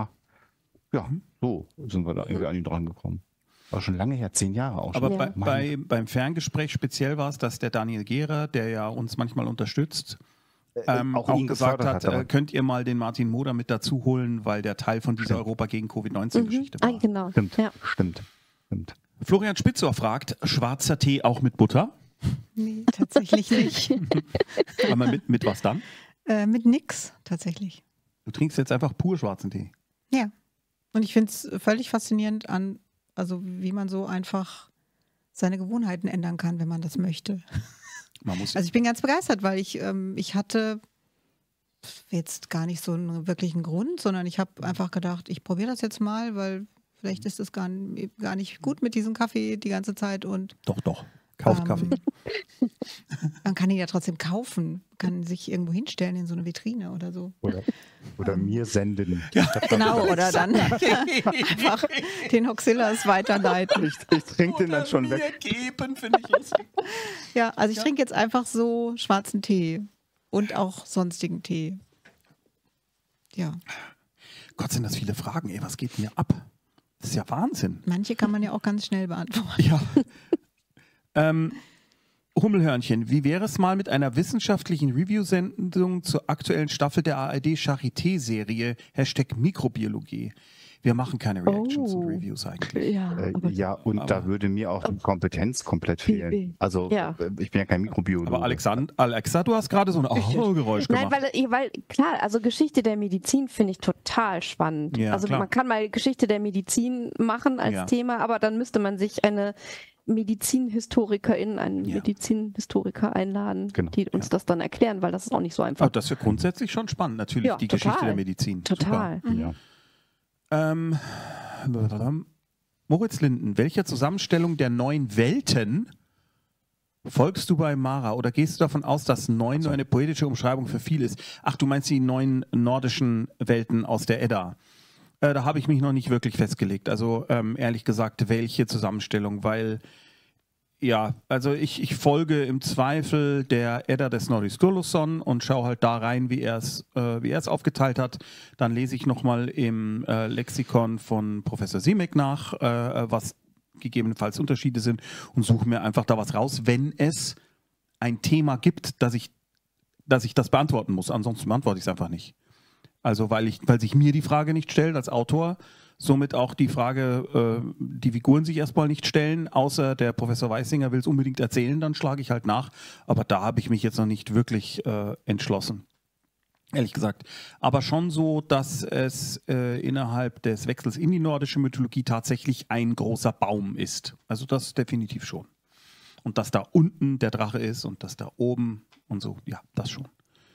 sind wir da irgendwie an ihn dran gekommen. War schon lange her, 10 Jahre auch schon. Aber beim Ferngespräch speziell war es, dass der Daniel Gehrer, der ja uns manchmal unterstützt, auch gesagt hat, könnt ihr mal den Martin Moder mit dazu holen, weil der Teil von dieser Europa gegen Covid-19-Geschichte war. Genau. Stimmt. Florian Spitzer fragt, schwarzer Tee auch mit Butter? Nee, tatsächlich nicht. Aber mit was dann? Mit nix, tatsächlich. Du trinkst jetzt einfach pur schwarzen Tee? Ja. Und ich finde es völlig faszinierend also wie man so einfach seine Gewohnheiten ändern kann, wenn man das möchte. Also ich bin ganz begeistert, weil ich hatte jetzt gar nicht so einen wirklichen Grund, sondern ich habe einfach gedacht, ich probiere das jetzt mal, weil vielleicht ist es gar nicht gut mit diesem Kaffee die ganze Zeit. Und Doch. Kauft Kaffee. Man kann ihn ja trotzdem kaufen, kann sich irgendwo hinstellen in so eine Vitrine oder so. Oder mir senden. Ja, genau, oder dann einfach den Hoxillas weiterleiten. Ich trinke den dann schon weg. Geben, finde ich lustig. Ja, also ich trinke jetzt einfach so schwarzen Tee und auch sonstigen Tee. Ja. Gott, sind das viele Fragen, ey, was geht denn hier ab? Das ist ja Wahnsinn. Manche kann man ja auch ganz schnell beantworten. Ja. Hummelhörnchen, wie wäre es mal mit einer wissenschaftlichen Review-Sendung zur aktuellen Staffel der ARD-Charité-Serie #Mikrobiologie? Wir machen keine Reactions und Reviews eigentlich. Da würde mir auch die Kompetenz komplett fehlen. Also ich bin ja kein Mikrobiologe. Aber Alexa, du hast gerade so ein Geräusch gemacht. Nein, weil klar, also Geschichte der Medizin finde ich total spannend. Ja, also man kann mal Geschichte der Medizin machen als Thema, aber dann müsste man sich einen Medizinhistoriker einladen, die uns das dann erklären, weil das ist auch nicht so einfach. Aber das wäre grundsätzlich schon spannend, natürlich, die Geschichte der Medizin. Total. Moritz Linden, welcher Zusammenstellung der 9 Welten folgst du bei Mara oder gehst du davon aus, dass 9 nur eine poetische Umschreibung für viel ist? Ach, du meinst die 9 nordischen Welten aus der Edda. Da habe ich mich noch nicht wirklich festgelegt. Also ehrlich gesagt, welche Zusammenstellung, weil also ich folge im Zweifel der Edda des Snorri Sturluson und schaue halt da rein, wie er es aufgeteilt hat. Dann lese ich nochmal im Lexikon von Professor Simek nach, was gegebenenfalls Unterschiede sind und suche mir einfach da was raus, wenn es ein Thema gibt, dass ich das beantworten muss. Ansonsten beantworte ich es einfach nicht. Also weil sich mir die Frage nicht stellt als Autor, somit auch die Frage, die Figuren sich erstmal nicht stellen, außer der Professor Weisinger will es unbedingt erzählen, dann schlage ich halt nach. Aber da habe ich mich jetzt noch nicht wirklich entschlossen. Ehrlich gesagt. Aber schon so, dass es innerhalb des Wechsels in die nordische Mythologie tatsächlich ein großer Baum ist. Also das definitiv schon. Und dass da unten der Drache ist und dass da oben und so, ja, das schon.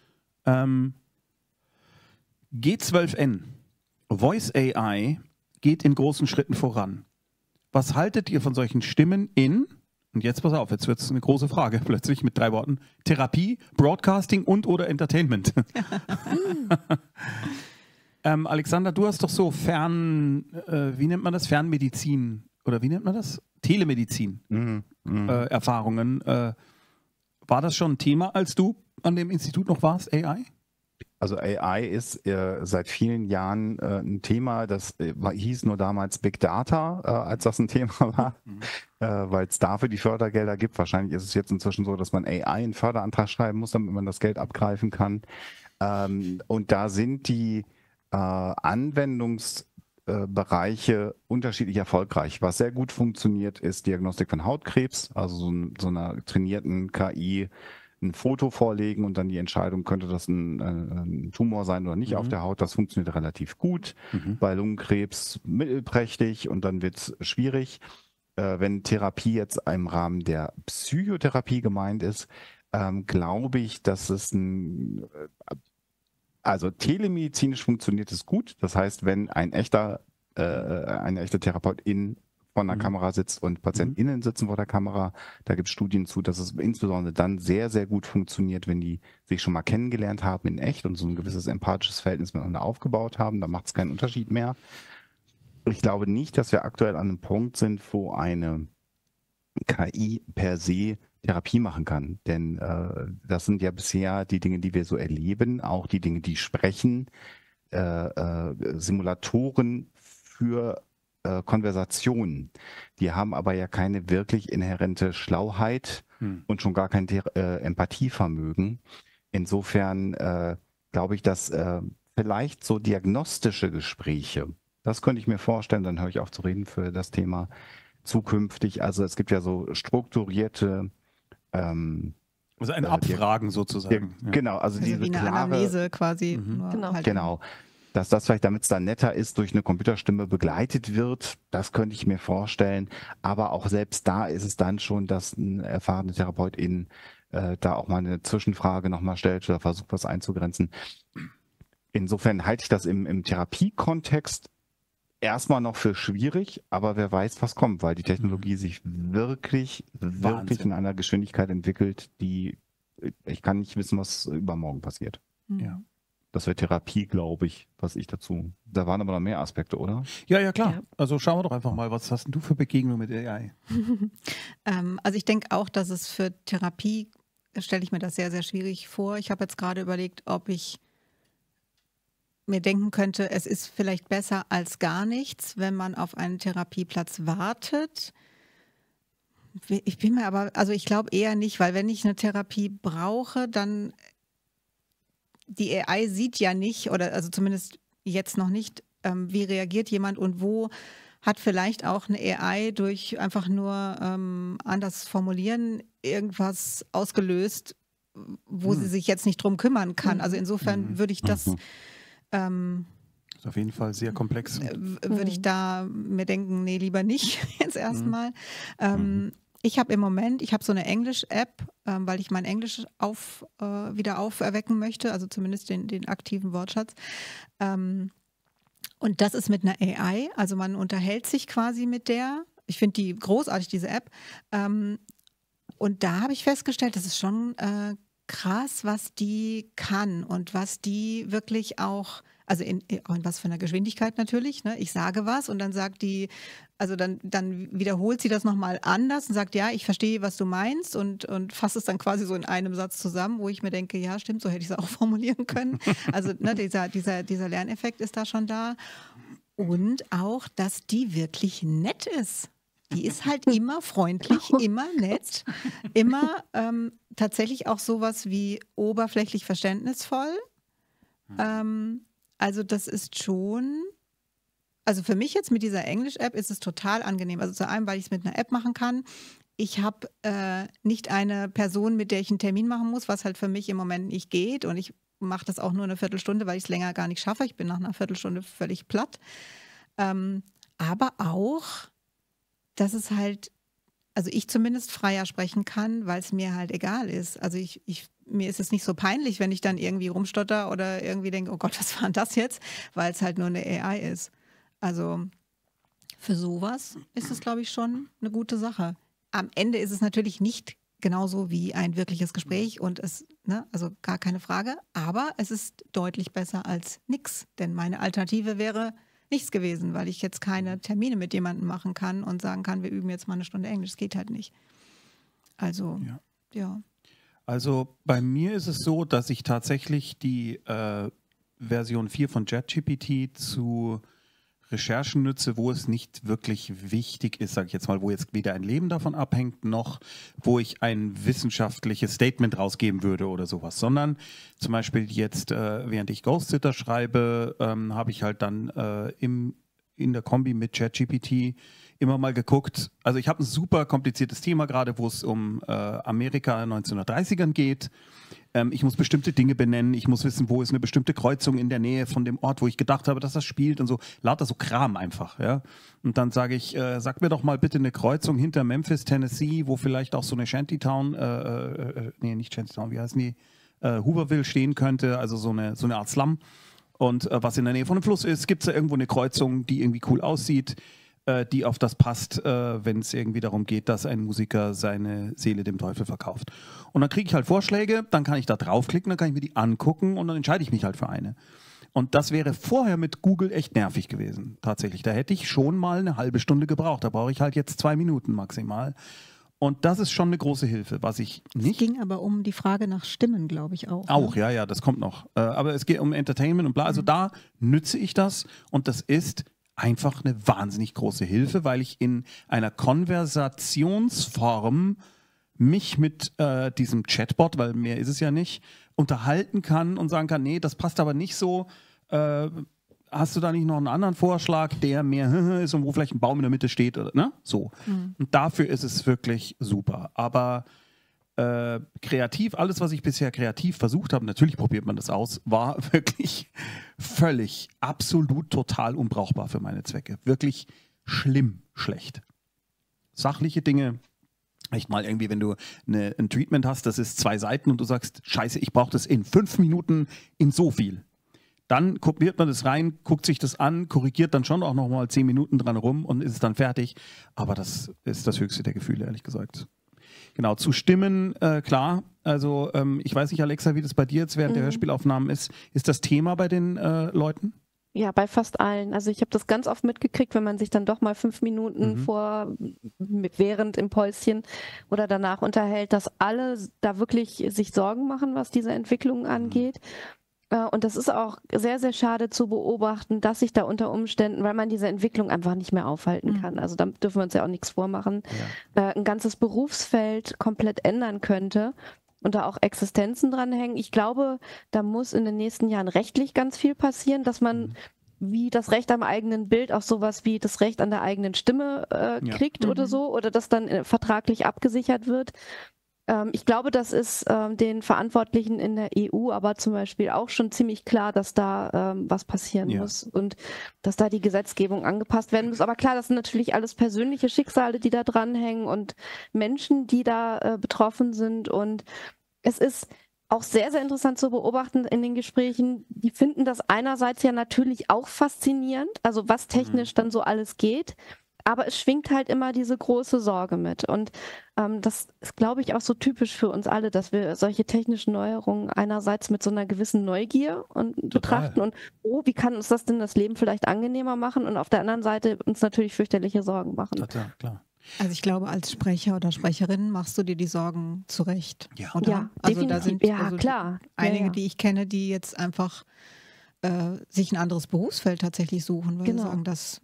G12N, Voice AI, geht in großen Schritten voran. Was haltet ihr von solchen Stimmen in, und jetzt pass auf, jetzt wird es eine große Frage, plötzlich mit 3 Worten, Therapie, Broadcasting und oder Entertainment? Alexander, du hast doch so wie nennt man das? Fernmedizin oder wie nennt man das? Telemedizin Erfahrungen. War das schon ein Thema, als du an dem Institut noch warst, AI? Also AI ist seit vielen Jahren ein Thema, das hieß nur damals Big Data, als das ein Thema war, weil es dafür die Fördergelder gibt. Wahrscheinlich ist es jetzt inzwischen so, dass man AI einen Förderantrag schreiben muss, damit man das Geld abgreifen kann. Und da sind die Anwendungsbereiche unterschiedlich erfolgreich. Was sehr gut funktioniert, ist Diagnostik von Hautkrebs, also so einer trainierten KI, ein Foto vorlegen und dann die Entscheidung, könnte das ein Tumor sein oder nicht auf der Haut. Das funktioniert relativ gut. Bei Lungenkrebs mittelprächtig und dann wird es schwierig. Wenn Therapie jetzt im Rahmen der Psychotherapie gemeint ist, glaube ich, dass es also telemedizinisch funktioniert es gut. Das heißt, wenn eine echte Therapeutin vor einer Kamera sitzt und PatientInnen sitzen vor der Kamera. Da gibt es Studien zu, dass es insbesondere dann sehr, sehr gut funktioniert, wenn die sich schon mal kennengelernt haben in echt und so ein gewisses empathisches Verhältnis miteinander aufgebaut haben. Da macht es keinen Unterschied mehr. Ich glaube nicht, dass wir aktuell an einem Punkt sind, wo eine KI per se Therapie machen kann. Denn das sind ja bisher die Dinge, die wir so erleben, auch die Dinge, die sprechen, Simulatoren für Konversationen. Die haben aber ja keine wirklich inhärente Schlauheit und schon gar kein Empathievermögen. Insofern glaube ich, dass vielleicht so diagnostische Gespräche, das könnte ich mir vorstellen, dann höre ich auf zu reden für das Thema zukünftig. Also es gibt ja so strukturierte also ein Abfragen sozusagen. Genau, also diese wie eine klare Anamnese quasi. Genau. Dass das vielleicht, damit es dann netter ist, durch eine Computerstimme begleitet wird, das könnte ich mir vorstellen. Aber auch selbst da ist es dann schon, dass ein erfahrener Therapeutin da auch mal eine Zwischenfrage nochmal stellt oder versucht, was einzugrenzen. Insofern halte ich das im Therapiekontext erstmal noch für schwierig, aber wer weiß, was kommt, weil die Technologie sich wirklich in einer Geschwindigkeit entwickelt, die ich kann nicht wissen, was übermorgen passiert. Ja. Das wäre Therapie, glaube ich, was ich dazu. Da waren aber noch mehr Aspekte, oder? Ja, klar. Ja. Also schauen wir doch einfach mal, was hast denn du für Begegnungen mit AI? Also ich denke auch, dass es für Therapie, stelle ich mir das sehr, sehr schwierig vor. Ich habe jetzt gerade überlegt, ob ich mir denken könnte, es ist vielleicht besser als gar nichts, wenn man auf einen Therapieplatz wartet. Ich bin mir aber, also ich glaube eher nicht, weil wenn ich eine Therapie brauche, dann die AI sieht ja nicht, oder also zumindest jetzt noch nicht, wie reagiert jemand und wo hat vielleicht auch eine AI durch einfach nur anders formulieren irgendwas ausgelöst, wo sie sich jetzt nicht drum kümmern kann. Also insofern würde ich das ist auf jeden Fall sehr komplex. Würde ich da mir denken, nee, lieber nicht jetzt erstmal. Ich habe im Moment, so eine Englisch-App, weil ich mein Englisch wieder auferwecken möchte, also zumindest den aktiven Wortschatz. Und das ist mit einer AI, also man unterhält sich quasi mit der. Ich finde die großartig, diese App. Und da habe ich festgestellt, das ist schon krass, was die kann und was die wirklich auch, also in was für einer Geschwindigkeit natürlich, ne? Ich sage was und dann sagt die, also dann wiederholt sie das nochmal anders und sagt, ja, ich verstehe, was du meinst und fasst es dann quasi so in einem Satz zusammen, wo ich mir denke, ja, stimmt, so hätte ich es auch formulieren können. Also ne, dieser Lerneffekt ist da schon da. Und auch, dass die wirklich nett ist. Die ist halt immer freundlich, immer nett, immer tatsächlich auch sowas wie oberflächlich verständnisvoll. Also das ist schon, also für mich jetzt mit dieser Englisch-App ist es total angenehm. Also zu einem, weil ich es mit einer App machen kann. Ich habe nicht eine Person, mit der ich einen Termin machen muss, was halt für mich im Moment nicht geht. Und ich mache das auch nur eine Viertelstunde, weil ich es länger gar nicht schaffe. Ich bin nach einer Viertelstunde völlig platt. Aber auch, dass es halt, also ich zumindest freier sprechen kann, weil es mir halt egal ist. Also mir ist es nicht so peinlich, wenn ich dann irgendwie rumstotter oder irgendwie denke, oh Gott, was war denn das jetzt? Weil es halt nur eine AI ist. Also für sowas ist es, glaube ich, schon eine gute Sache. Am Ende ist es natürlich nicht genauso wie ein wirkliches Gespräch und also gar keine Frage, aber es ist deutlich besser als nichts, denn meine Alternative wäre nichts gewesen, weil ich jetzt keine Termine mit jemandem machen kann und sagen kann, wir üben jetzt mal eine Stunde Englisch, das geht halt nicht. Also, ja. Also bei mir ist es so, dass ich tatsächlich die Version 4 von ChatGPT zu Recherchen nütze, wo es nicht wirklich wichtig ist, sage ich jetzt mal, wo jetzt weder ein Leben davon abhängt, noch wo ich ein wissenschaftliches Statement rausgeben würde oder sowas, sondern zum Beispiel jetzt, während ich Ghost Sitter schreibe, habe ich halt dann in der Kombi mit ChatGPT immer mal geguckt. Also ich habe ein super kompliziertes Thema gerade, wo es um Amerika 1930ern geht. Ich muss bestimmte Dinge benennen. Ich muss wissen, wo ist eine bestimmte Kreuzung in der Nähe von dem Ort, wo ich gedacht habe, dass das spielt und so. Lauter so Kram einfach. Ja? Und dann sage ich, sag mir doch mal bitte eine Kreuzung hinter Memphis, Tennessee, wo vielleicht auch so eine Shantytown, nicht Shantytown, wie heißen die? Hooverville stehen könnte, also so eine Art Slum. Und was in der Nähe von einem Fluss ist, gibt es da irgendwo eine Kreuzung, die irgendwie cool aussieht, die auf das passt, wenn es irgendwie darum geht, dass ein Musiker seine Seele dem Teufel verkauft. Und dann kriege ich halt Vorschläge, dann kann ich da draufklicken, dann kann ich mir die angucken und dann entscheide ich mich halt für eine. Und das wäre vorher mit Google echt nervig gewesen, tatsächlich. Da hätte ich schon mal eine halbe Stunde gebraucht. Da brauche ich halt jetzt 2 Minuten maximal. Und das ist schon eine große Hilfe, was ich nicht... Es ging aber um die Frage nach Stimmen, glaube ich auch. Auch, ne? Ja, das kommt noch. Aber es geht um Entertainment und bla. Also da nütze ich das und das ist einfach eine wahnsinnig große Hilfe, weil ich in einer Konversationsform mich mit diesem Chatbot, weil mehr ist es ja nicht, unterhalten kann und sagen kann, nee, das passt aber nicht so. Hast du da nicht noch einen anderen Vorschlag, der mehr ist und wo vielleicht ein Baum in der Mitte steht? Oder, ne? So. Und dafür ist es wirklich super. Aber kreativ, alles, was ich bisher kreativ versucht habe, natürlich probiert man das aus, war wirklich völlig, absolut, total unbrauchbar für meine Zwecke. Wirklich schlimm, schlecht. Sachliche Dinge, echt mal irgendwie, wenn du ein Treatment hast, das ist 2 Seiten und du sagst, scheiße, ich brauche das in 5 Minuten in so viel. Dann kopiert man das rein, guckt sich das an, korrigiert dann schon auch noch mal 10 Minuten dran rum und ist es dann fertig. Aber das ist das höchste der Gefühle, ehrlich gesagt. Genau, zu Stimmen, klar. Also ich weiß nicht, Alexa, wie das bei dir jetzt während der Hörspielaufnahmen ist. Ist das Thema bei den Leuten? Ja, bei fast allen. Also ich habe das ganz oft mitgekriegt, wenn man sich dann doch mal 5 Minuten während im Päuschen oder danach unterhält, dass alle da wirklich sich Sorgen machen, was diese Entwicklung angeht. Und das ist auch sehr, sehr schade zu beobachten, dass sich da unter Umständen, weil man diese Entwicklung einfach nicht mehr aufhalten kann, also da dürfen wir uns ja auch nichts vormachen, ein ganzes Berufsfeld komplett ändern könnte und da auch Existenzen dranhängen. Ich glaube, da muss in den nächsten Jahren rechtlich ganz viel passieren, dass man wie das Recht am eigenen Bild auch sowas wie das Recht an der eigenen Stimme kriegt oder so, oder das dann vertraglich abgesichert wird. Ich glaube, das ist den Verantwortlichen in der EU aber zum Beispiel auch schon ziemlich klar, dass da was passieren muss und dass da die Gesetzgebung angepasst werden muss. Aber klar, das sind natürlich alles persönliche Schicksale, die da dranhängen und Menschen, die da betroffen sind. Und es ist auch sehr, sehr interessant zu beobachten in den Gesprächen. Die finden das einerseits ja natürlich auch faszinierend, also was technisch dann so alles geht. Aber es schwingt halt immer diese große Sorge mit. Und das ist, glaube ich, auch so typisch für uns alle, dass wir solche technischen Neuerungen einerseits mit so einer gewissen Neugier betrachten und, wie kann uns das denn das Leben vielleicht angenehmer machen? Und auf der anderen Seite uns natürlich fürchterliche Sorgen machen. Total, klar. Also ich glaube, als Sprecher oder Sprecherin machst du dir die Sorgen zurecht. Ja, oder? Also definitiv. Da sind klar. Einige, die ich kenne, die jetzt einfach sich ein anderes Berufsfeld tatsächlich suchen, weil sie sagen, das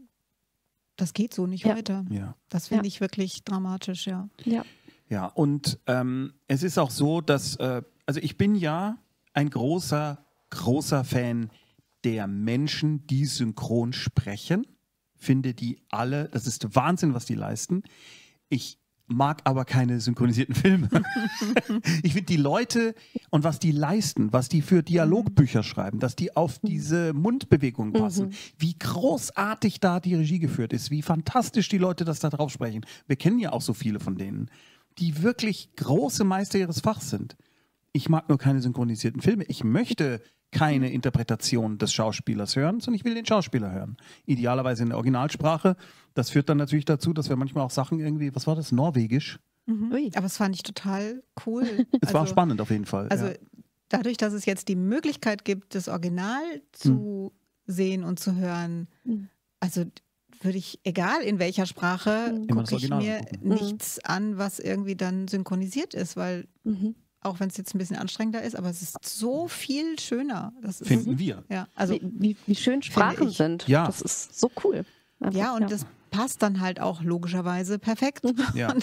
geht so nicht weiter. Ja. Das finde ich wirklich dramatisch, ja. Ja, und es ist auch so, dass, also ich bin ja ein großer Fan der Menschen, die synchron sprechen. Finde die alle, das ist Wahnsinn, was die leisten. Ich mag aber keine synchronisierten Filme. Ich finde die Leute und was die leisten, was die für Dialogbücher schreiben, dass die auf diese Mundbewegungen passen, wie großartig da die Regie geführt ist, wie fantastisch die Leute das da drauf sprechen. Wir kennen ja auch so viele von denen, die wirklich große Meister ihres Fachs sind. Ich mag nur keine synchronisierten Filme. Ich möchte keine Interpretation des Schauspielers hören, sondern ich will den Schauspieler hören. Idealerweise in der Originalsprache. Das führt dann natürlich dazu, dass wir manchmal auch Sachen irgendwie, was war das, Norwegisch? Aber es fand ich total cool. Es war spannend auf jeden Fall. Also dadurch, dass es jetzt die Möglichkeit gibt, das Original zu sehen und zu hören, also würde ich, egal in welcher Sprache, gucke ich mir nichts an, was irgendwie dann synchronisiert ist, weil auch wenn es jetzt ein bisschen anstrengender ist, aber es ist so viel schöner. Das ist, finden wir. Ja, also wie schön Sprachen sind. Ja. Das ist so cool. Einfach, ja, und das passt dann halt auch logischerweise perfekt. Ja.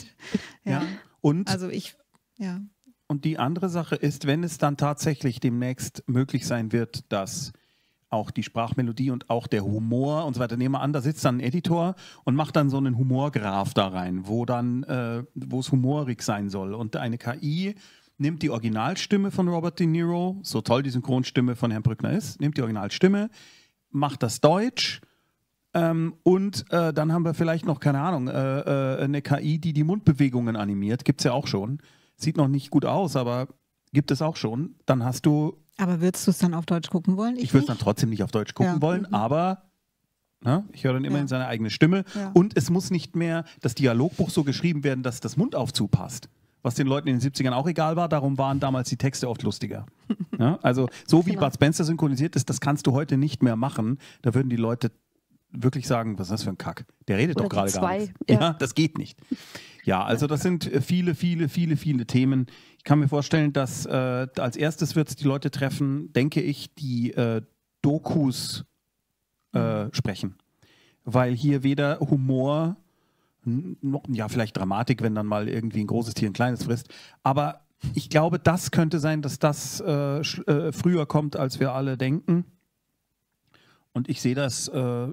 Und Und, und die andere Sache ist, wenn es dann tatsächlich demnächst möglich sein wird, dass auch die Sprachmelodie und auch der Humor und so weiter, nehmen wir an, da sitzt dann ein Editor und macht dann so einen Humorgraph da rein, wo es humorig sein soll. Und eine KI nimmt die Originalstimme von Robert De Niro, so toll die Synchronstimme von Herrn Brückner ist, nimmt die Originalstimme, macht das Deutsch und dann haben wir vielleicht noch, keine Ahnung, eine KI, die Mundbewegungen animiert. Gibt es ja auch schon. Sieht noch nicht gut aus, aber gibt es auch schon. Dann hast du... Aber würdest du es dann auf Deutsch gucken wollen? Ich würde es dann trotzdem nicht auf Deutsch gucken wollen, aber ich höre dann immerhin seine eigene Stimme. Ja. Und es muss nicht mehr das Dialogbuch so geschrieben werden, dass das Mundaufzu passt. Was den Leuten in den 70ern auch egal war, darum waren damals die Texte oft lustiger. Also so wie Bud Spencer synchronisiert ist, das kannst du heute nicht mehr machen. Da würden die Leute wirklich sagen, was ist das für ein Kack? Der redet doch gerade gar nicht. Ja, das geht nicht. Ja, also das sind viele Themen. Ich kann mir vorstellen, dass als erstes wird es die Leute treffen, denke ich, die Dokus sprechen. Weil hier weder Humor, ja vielleicht Dramatik, wenn dann mal irgendwie ein großes Tier ein kleines frisst, aber ich glaube, das könnte sein, dass das früher kommt, als wir alle denken. Und ich sehe das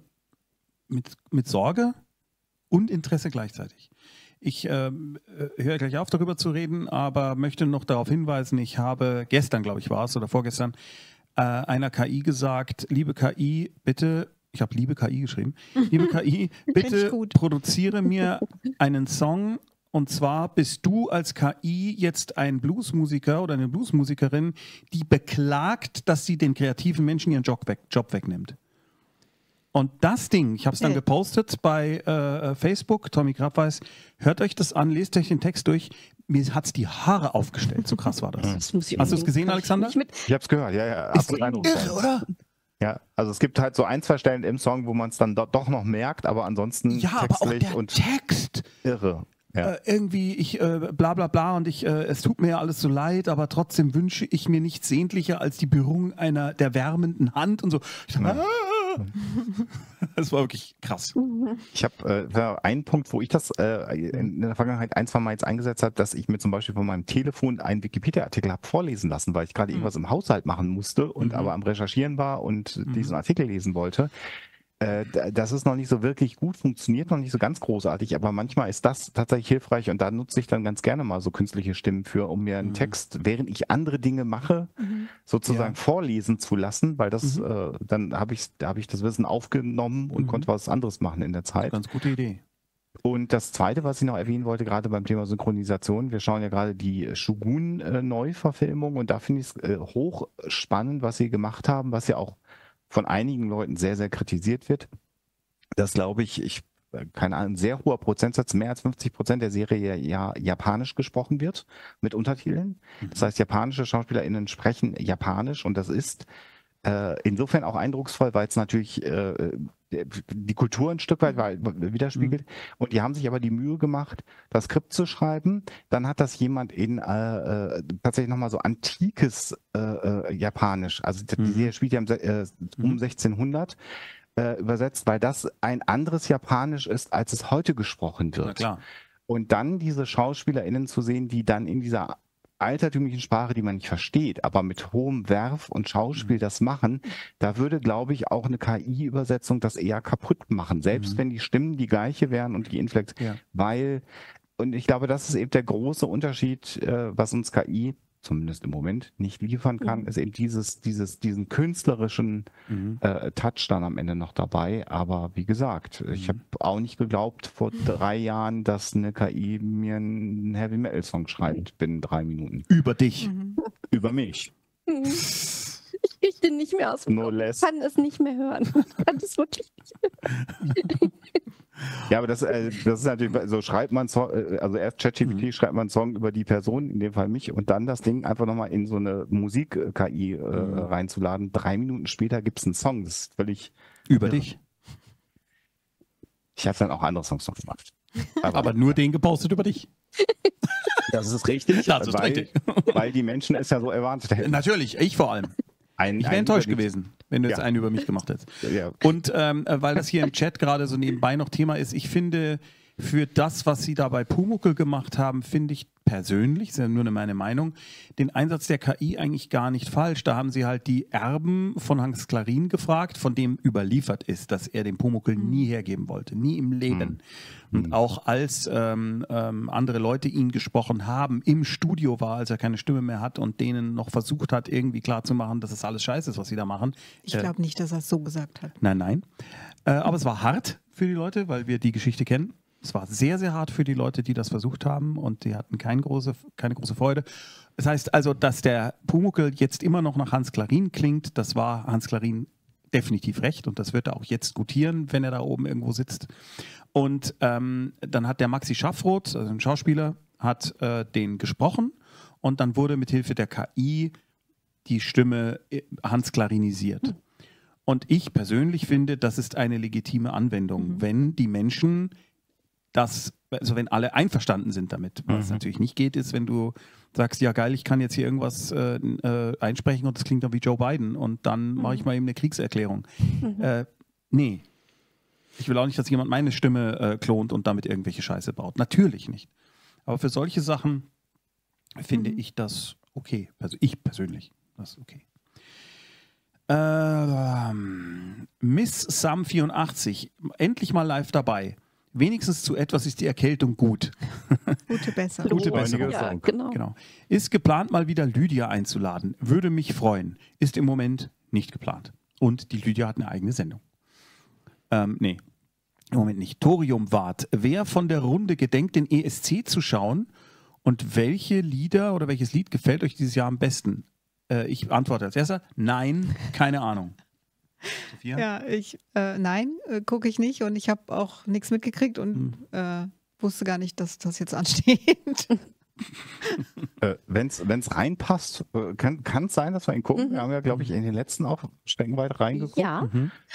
mit Sorge und Interesse gleichzeitig. Ich höre gleich auf, darüber zu reden, aber möchte noch darauf hinweisen, ich habe gestern, glaube ich, war es, oder vorgestern, einer KI gesagt, liebe KI, bitte, ich habe liebe KI geschrieben, liebe KI, bitte produziere mir einen Song, und zwar bist du als KI jetzt ein Bluesmusiker oder eine Bluesmusikerin, die beklagt, dass sie den kreativen Menschen ihren Job wegnimmt. Und das Ding, ich habe es dann gepostet bei Facebook, Tommy Grabweis, hört euch das an, lest euch den Text durch. Mir hat es die Haare aufgestellt, so krass war das. Hast du es gesehen, Alexander? Ich habe es gehört, ja. Ist irre, oder? Ja, also es gibt halt so ein, zwei Stellen im Song, wo man es dann doch noch merkt, aber ansonsten ja, aber auch der Text. Irre. Ja. Irgendwie, ich bla bla bla und es tut mir ja alles so leid, aber trotzdem wünsche ich mir nichts sehnlicher als die Berührung der wärmenden Hand und so. Ich dachte, das war wirklich krass. Ich habe einen Punkt, wo ich das in der Vergangenheit ein, zwei Mal jetzt eingesetzt habe, dass ich mir zum Beispiel von meinem Telefon einen Wikipedia-Artikel habe vorlesen lassen, weil ich gerade irgendwas im Haushalt machen musste und aber am Recherchieren war und diesen Artikel lesen wollte. Das ist noch nicht so wirklich gut, funktioniert noch nicht so ganz großartig, aber manchmal ist das tatsächlich hilfreich und da nutze ich dann ganz gerne mal so künstliche Stimmen für, um mir einen Text, während ich andere Dinge mache, sozusagen vorlesen zu lassen, weil das dann habe ich das Wissen aufgenommen und konnte was anderes machen in der Zeit. Ganz gute Idee. Und das Zweite, was ich noch erwähnen wollte, gerade beim Thema Synchronisation, wir schauen ja gerade die Shogun-Neuverfilmung und da finde ich es hochspannend, was sie gemacht haben, was ja auch von einigen Leuten sehr, sehr kritisiert wird. Das glaube ich, keine Ahnung, ein sehr hoher Prozentsatz, mehr als 50% der Serie ja japanisch gesprochen wird, mit Untertiteln. Das heißt, japanische SchauspielerInnen sprechen japanisch und das ist insofern auch eindrucksvoll, weil es natürlich die Kultur ein Stück weit widerspiegelt. Und die haben sich aber die Mühe gemacht, das Skript zu schreiben. Dann hat das jemand in tatsächlich nochmal so antikes Japanisch, also die Serie spielt ja um 1600, übersetzt, weil das ein anderes Japanisch ist, als es heute gesprochen wird. Na klar. Und dann diese SchauspielerInnen zu sehen, die dann in dieser altertümlichen Sprache, die man nicht versteht, aber mit hohem Werf und Schauspiel das machen, da würde, glaube ich, auch eine KI-Übersetzung das eher kaputt machen, selbst wenn die Stimmen die gleiche wären und die Inflexion, und ich glaube, das ist eben der große Unterschied, was uns KI zumindest im Moment nicht liefern kann, ist eben diesen künstlerischen Touch dann am Ende noch dabei. Aber wie gesagt, ich habe auch nicht geglaubt vor 3 Jahren, dass eine KI mir einen Heavy-Metal-Song schreibt binnen 3 Minuten. Über dich. Über mich. Ich kriege den nicht mehr aus. No less. Ich kann es nicht mehr hören. Ich kann es wirklich nicht mehr. Ja, aber das ist natürlich, so schreibt man, also erst ChatGPT schreibt man einen Song über die Person, in dem Fall mich, und dann das Ding einfach nochmal in so eine Musik-KI reinzuladen. 3 Minuten später gibt es einen Song, das ist völlig... Über dich. Ich habe dann auch andere Songs noch gemacht. Aber nur den gepostet über dich. Das ist richtig, Das ist richtig. Weil die Menschen es ja so erwartet hätten. Natürlich, ich vor allem. Ich wäre enttäuscht gewesen, wenn du jetzt einen über mich gemacht hättest. Ja. Und weil das hier im Chat gerade so nebenbei noch Thema ist, ich finde, für das, was sie da bei Pumuckl gemacht haben, finde ich persönlich, ist ja nur meine Meinung, den Einsatz der KI eigentlich gar nicht falsch. Da haben sie halt die Erben von Hans Klarin gefragt, von dem überliefert ist, dass er den Pumuckl nie hergeben wollte, nie im Leben. Und auch als andere Leute ihn gesprochen haben, im Studio war, als er keine Stimme mehr hat und denen noch versucht hat, irgendwie klarzumachen, dass es alles scheiße ist, was sie da machen. Ich glaube nicht, dass er es so gesagt hat. Nein. Aber es war hart für die Leute, weil wir die Geschichte kennen. Es war sehr, sehr hart für die Leute, die das versucht haben, und die hatten keine große Freude. Das heißt also, dass der Pumuckl jetzt immer noch nach Hans Klarin klingt, das war Hans Klarin definitiv recht, und das wird er auch jetzt gutieren, wenn er da oben irgendwo sitzt. Und dann hat der Maxi Schaffroth, also ein Schauspieler, hat den gesprochen, und dann wurde mit Hilfe der KI die Stimme Hans Klarinisiert. Und ich persönlich finde, das ist eine legitime Anwendung, wenn die Menschen also wenn alle einverstanden sind damit. Was natürlich nicht geht, ist, wenn du sagst, ja geil, ich kann jetzt hier irgendwas einsprechen und das klingt dann wie Joe Biden, und dann mache ich mal eben eine Kriegserklärung. Nee. Ich will auch nicht, dass jemand meine Stimme klont und damit irgendwelche Scheiße baut. Natürlich nicht. Aber für solche Sachen finde ich das okay. Also ich persönlich, das ist okay. Miss Sam84, endlich mal live dabei. Wenigstens zu etwas ist die Erkältung gut. Gute Besserung. Gute Besserung. Ja, genau. Ist geplant, mal wieder Lydia einzuladen. Würde mich freuen. Ist im Moment nicht geplant. Und die Lydia hat eine eigene Sendung. Nee, im Moment nicht. Thorium Wart. Wer von der Runde gedenkt, den ESC zu schauen? Und welche Lieder oder welches Lied gefällt euch dieses Jahr am besten? Ich antworte als erster. Nein, keine Ahnung. Sophia? Ja, nein, gucke ich nicht, und ich habe auch nichts mitgekriegt und wusste gar nicht, dass das jetzt ansteht. Wenn es reinpasst, kann es sein, dass wir ihn gucken. Wir haben ja, glaube ich, in den letzten auch streckenweit reingeguckt. Ja.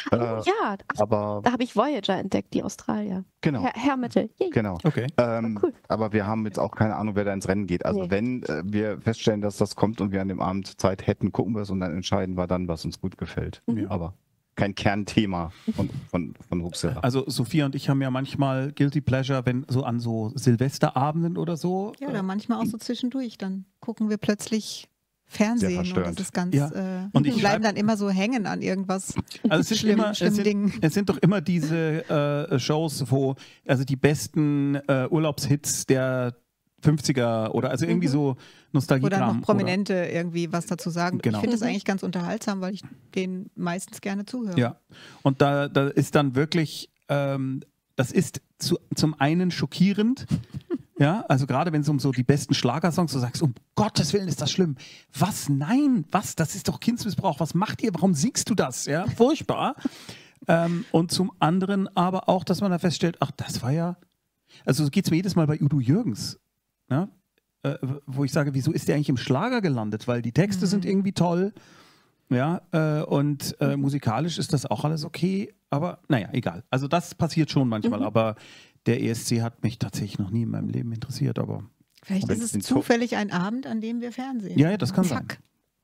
Aber da habe ich Voyager entdeckt, die Australier. Genau. Herr Mittel. Yay. Genau. Okay. Cool. Aber wir haben jetzt auch keine Ahnung, wer da ins Rennen geht. Also wenn wir feststellen, dass das kommt und wir an dem Abend Zeit hätten, gucken wir es, und dann entscheiden wir dann, was uns gut gefällt. Aber kein Kernthema von Hupsera. Also Sophia und ich haben ja manchmal Guilty Pleasure, wenn so an so Silvesterabenden oder so. Ja, oder manchmal auch so zwischendurch. Dann gucken wir plötzlich Fernsehen, und das ist ganz. Und wir bleiben dann immer so hängen an irgendwas. Also es sind doch immer diese Shows, wo also die besten Urlaubshits der 50er oder also irgendwie so Nostalgie-Kram. Oder noch Prominente irgendwie was dazu sagen. Genau. Ich finde das eigentlich ganz unterhaltsam, weil ich denen meistens gerne zuhöre. Ja, und da ist dann wirklich, das ist zum einen schockierend, ja, also gerade wenn es um so die besten Schlagersongs, du sagst, um Gottes Willen ist das schlimm. Was? Nein, was? Das ist doch Kindsmissbrauch. Was macht ihr? Warum singst du das? Ja, furchtbar. Und zum anderen aber auch, dass man da feststellt, ach, das war ja, also so geht es mir jedes Mal bei Udo Jürgens. Ja? Wo ich sage, wieso ist der eigentlich im Schlager gelandet? Weil die Texte sind irgendwie toll, ja, und musikalisch ist das auch alles okay, aber naja, egal. Also das passiert schon manchmal, aber der ESC hat mich tatsächlich noch nie in meinem Leben interessiert, aber... Vielleicht ist es zufällig ein Abend, an dem wir Fernsehen. Ja, das kann sein.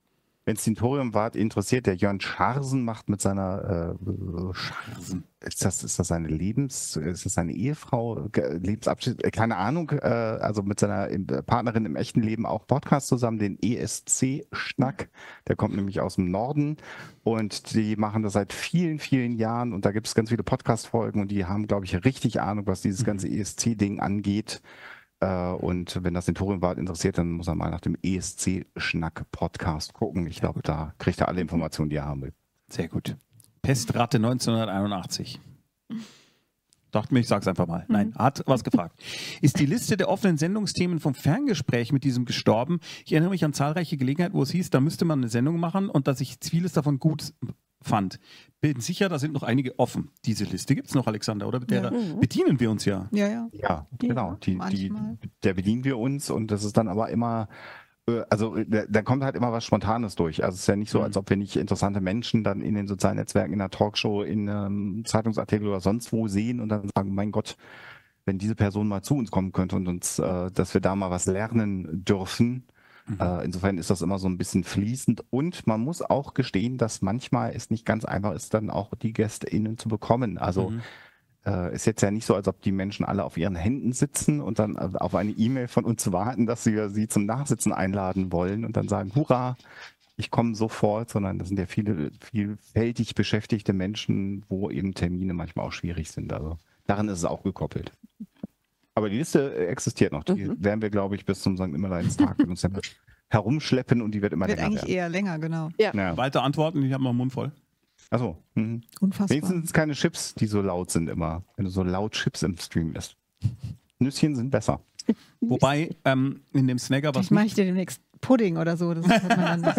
Wenn es den Thoriumwart interessiert, der Jörn Scharsen macht mit seiner Scharsen. Ist das seine ist das seine Ehefrau, Lebensabschied, keine Ahnung, also mit seiner Partnerin im echten Leben auch Podcast zusammen, den ESC-Schnack, der kommt nämlich aus dem Norden und die machen das seit vielen, vielen Jahren und da gibt es ganz viele Podcast-Folgen und die haben, glaube ich, richtig Ahnung, was dieses ganze ESC-Ding angeht. Und wenn das den Thoriumwart interessiert, dann muss er mal nach dem ESC-Schnack-Podcast gucken. Ich glaube, da kriegt er alle Informationen, die er haben will. Sehr gut. Pestratte 1981. Dachte mir, ich sag's einfach mal. Nein, hat was gefragt. Ist die Liste der offenen Sendungsthemen vom Ferngespräch mit diesem gestorben? Ich erinnere mich an zahlreiche Gelegenheiten, wo es hieß, da müsste man eine Sendung machen und dass ich vieles davon gut fand. Bin sicher, da sind noch einige offen. Diese Liste gibt es noch, Alexander, oder? Mit der bedienen wir uns ja. Ja. Ja, genau. Der bedienen wir uns und das ist dann aber immer, also da kommt halt immer was Spontanes durch. Also es ist ja nicht so, als ob wir nicht interessante Menschen dann in den sozialen Netzwerken, in einer Talkshow, in einem Zeitungsartikel oder sonst wo sehen und dann sagen, mein Gott, wenn diese Person mal zu uns kommen könnte und uns, dass wir da mal was lernen dürfen. Insofern ist das immer so ein bisschen fließend und man muss auch gestehen, dass manchmal es nicht ganz einfach ist, dann auch die GästInnen zu bekommen. Also ist jetzt ja nicht so, als ob die Menschen alle auf ihren Händen sitzen und dann auf eine E-Mail von uns warten, dass wir sie zum Nachsitzen einladen wollen und dann sagen, hurra, ich komme sofort, sondern das sind ja viele vielfältig beschäftigte Menschen, wo eben Termine manchmal auch schwierig sind. Also daran ist es auch gekoppelt. Aber die Liste existiert noch. Die werden wir, glaube ich, bis zum St. Immerleinstag mit uns herumschleppen und die wird immer länger werden. Wird eigentlich eher länger, genau. Ja. Weiter antworten, ich habe mal den Mund voll. Achso. Unfassbar. Wenigstens keine Chips, die so laut sind immer, wenn du so laut Chips im Stream isst. Nüsschen sind besser. Wobei, in dem Snagger, was mache ich dir demnächst Pudding oder so. Das hat man dann nicht.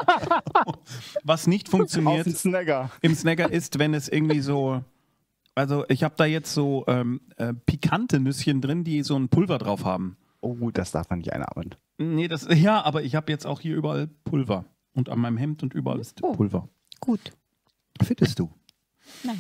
Was nicht funktioniert im Snagger ist, wenn es irgendwie so. Also ich habe da jetzt so pikante Nüsschen drin, die so ein Pulver drauf haben. Oh, das darf man nicht einatmen. Nee, aber ich habe jetzt auch hier überall Pulver. Und an meinem Hemd und überall ist Pulver. Gut. Findest du? Nein.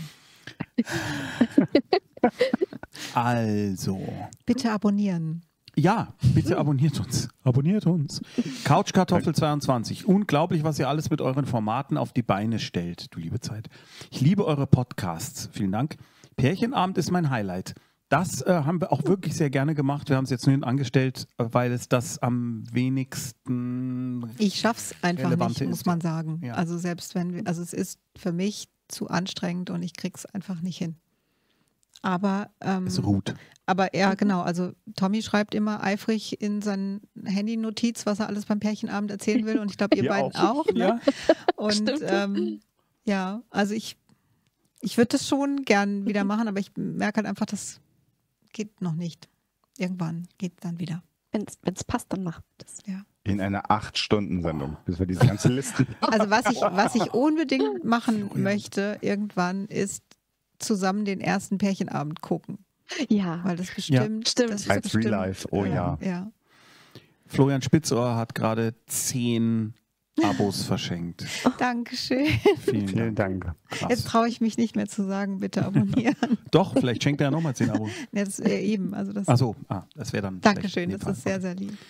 Also. Bitte abonnieren. Ja, bitte abonniert uns. Abonniert uns. Couchkartoffel 22. Unglaublich, was ihr alles mit euren Formaten auf die Beine stellt, du liebe Zeit. Ich liebe eure Podcasts. Vielen Dank. Pärchenabend ist mein Highlight. Das haben wir auch wirklich sehr gerne gemacht. Wir haben es jetzt nur angestellt, weil es das am wenigsten. Ich schaff's einfach nicht, muss man sagen. Ja. Also selbst wenn wir, also es ist für mich zu anstrengend und ich krieg's einfach nicht hin. Aber es ruht. Aber ja, genau. Also Tommy schreibt immer eifrig in sein Handy-Notiz, was er alles beim Pärchenabend erzählen will. Und ich glaube, ihr beiden auch. Ne? Ja. Und ja, also ich würde das schon gern wieder machen, aber ich merke halt einfach, das geht noch nicht. Irgendwann geht es dann wieder. Wenn es passt, dann macht das. Ja. In einer 8-Stunden-Sendung, bis wir diese ganze Liste. Also was ich unbedingt machen möchte irgendwann ist zusammen den ersten Pärchenabend gucken. Ja. Weil das bestimmt. Stimmt. Das ist Als bestimmt, Real Life, oh ja. Florian Spitzohr hat gerade 10 Abos verschenkt. Dankeschön. Vielen Dank. Krass. Jetzt traue ich mich nicht mehr zu sagen, bitte abonnieren. Doch, vielleicht schenkt er nochmal 10 Abos. Ja, das wäre eben. Also das, Achso, das wäre dann. Dankeschön, das ist sehr, sehr lieb.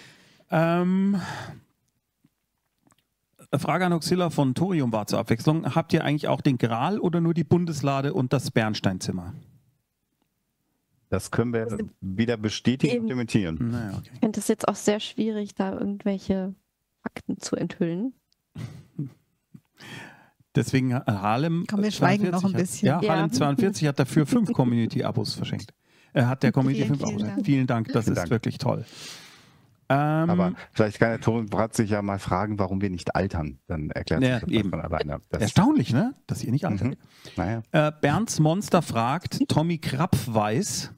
Frage an Oxilla von Thorium war zur Abwechslung. Habt ihr eigentlich auch den Gral oder nur die Bundeslade und das Bernsteinzimmer? Das können wir wieder bestätigen und dementieren. Naja, okay. Ich finde es jetzt auch sehr schwierig, da irgendwelche Fakten zu enthüllen. Deswegen Harlem. Komm, wir schweigen noch ein bisschen. Harlem 42 hat dafür 5 Community-Abos verschenkt. Er hat der Community 5 Abos. Vielen Dank, das ist wirklich toll. Aber vielleicht kann der Thorium sich ja mal fragen, warum wir nicht altern. Dann erklärt sich das eben von alleine. Erstaunlich, ne? Dass ihr nicht altert. Naja. Bernds Monster fragt, Tommy Krapfweiß.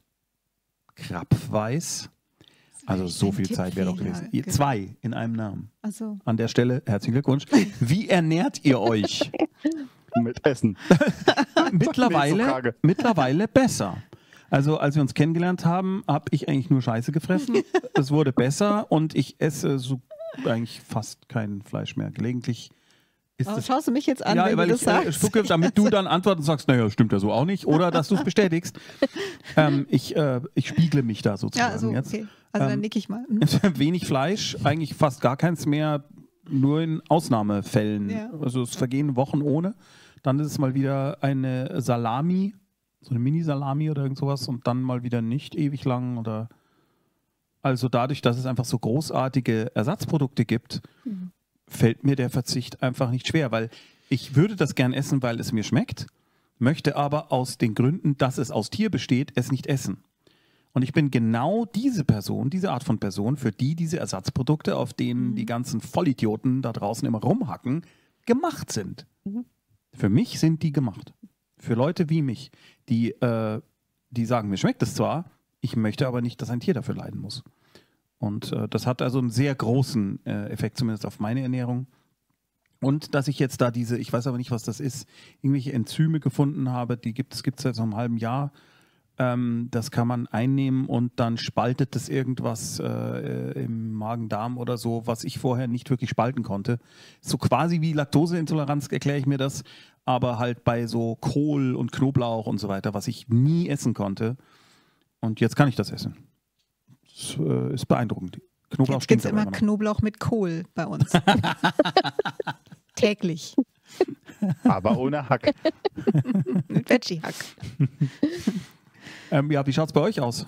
Also so viel Zeit wäre doch gewesen. Ihr 2 in einem Namen. Ach so. An der Stelle herzlichen Glückwunsch. Wie ernährt ihr euch? Mit Essen. Mittlerweile besser. Also als wir uns kennengelernt haben, habe ich eigentlich nur Scheiße gefressen. Es wurde besser und ich esse so eigentlich fast kein Fleisch mehr. Gelegentlich ist es. Schaust du mich jetzt an, ja, wenn weil du das sagst? Spucke, damit du dann antwortest und sagst, naja, stimmt ja so auch nicht. Oder dass du es bestätigst. Ich spiegle mich da sozusagen ja, also, jetzt. Okay. Also dann nick ich mal. Wenig Fleisch, eigentlich fast gar keins mehr. nur in Ausnahmefällen. Ja. Also es vergehen Wochen ohne. Dann ist es mal wieder eine Salami, so eine Mini-Salami oder irgend sowas und dann mal wieder nicht ewig lang. Oder also dadurch, dass es einfach so großartige Ersatzprodukte gibt, fällt mir der Verzicht einfach nicht schwer, weil ich würde das gern essen, weil es mir schmeckt, möchte aber aus den Gründen, dass es aus Tier besteht, es nicht essen. Und ich bin genau diese Person, diese Art von Person, für die diese Ersatzprodukte, auf denen die ganzen Vollidioten da draußen immer rumhacken, gemacht sind. Für mich sind die gemacht. Für Leute wie mich, die sagen, mir schmeckt es zwar, ich möchte aber nicht, dass ein Tier dafür leiden muss. Und das hat also einen sehr großen Effekt, zumindest auf meine Ernährung. Und dass ich jetzt da ich weiß aber nicht, was das ist, irgendwelche Enzyme gefunden habe, die gibt es seit so einem halben Jahr. Das kann man einnehmen und dann spaltet es irgendwas im Magen-Darm oder so, was ich vorher nicht wirklich spalten konnte. So quasi wie Laktoseintoleranz erkläre ich mir das, aber halt bei so Kohl und Knoblauch und so weiter, was ich nie essen konnte. Und jetzt kann ich das essen. Das ist beeindruckend. Knoblauch Jetzt gibt es stinkt aber immer noch. Knoblauch mit Kohl bei uns. Täglich. Aber ohne Hack. Mit Veggie-Hack. Ja, wie schaut es bei euch aus?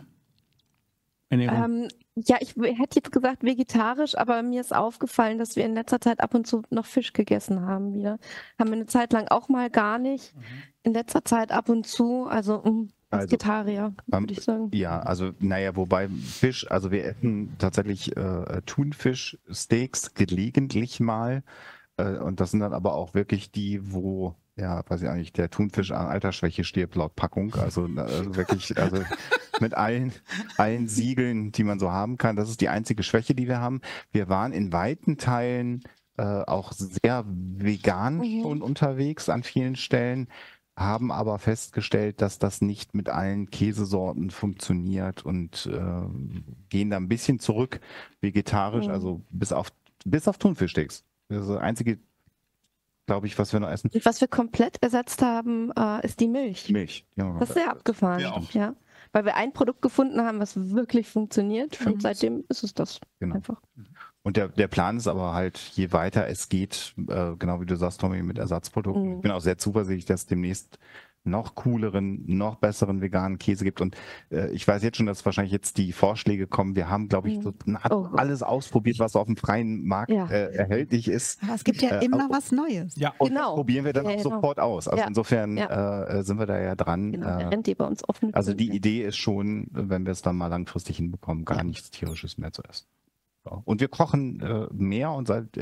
Ernährung? Ja, ich hätte jetzt gesagt vegetarisch, aber mir ist aufgefallen, dass wir in letzter Zeit ab und zu noch Fisch gegessen haben wieder. Haben wir eine Zeit lang auch mal gar nicht. In letzter Zeit ab und zu, also Vegetarier, würde ich sagen. Ja, also naja, wobei Fisch, also wir essen tatsächlich Thunfisch-Steaks gelegentlich mal. Und das sind dann aber auch wirklich die, wo, ja, weiß ich eigentlich, der Thunfisch an Altersschwäche stirbt laut Packung. Also wirklich, also mit allen Siegeln, die man so haben kann. Das ist die einzige Schwäche, die wir haben. Wir waren in weiten Teilen auch sehr vegan schon unterwegs an vielen Stellen, haben aber festgestellt, dass das nicht mit allen Käsesorten funktioniert und gehen da ein bisschen zurück vegetarisch, also bis auf Thunfischsteaks. Das ist das einzige, glaube ich, was wir noch essen. Und was wir komplett ersetzt haben, ist die Milch. Milch. Ja. Das ist sehr abgefahren. Ja, auch. Ja. Weil wir ein Produkt gefunden haben, was wirklich funktioniert und seitdem ist es das einfach. Und der Plan ist aber halt, je weiter es geht, genau wie du sagst, Tommy, mit Ersatzprodukten. Ich bin auch sehr zuversichtlich, dass es demnächst noch cooleren, noch besseren veganen Käse gibt. Und ich weiß jetzt schon, dass wahrscheinlich jetzt die Vorschläge kommen. Wir haben, glaube ich, alles ausprobiert, was auf dem freien Markt erhältlich ist. Aber es gibt ja immer was Neues. Ja, Und das probieren wir dann auch sofort aus. Also insofern sind wir da ja dran. Genau, der rennt die bei uns offen. Also die Idee ist schon, wenn wir es dann mal langfristig hinbekommen, gar nichts Tierisches mehr zu essen. Ja. Und wir kochen mehr und seit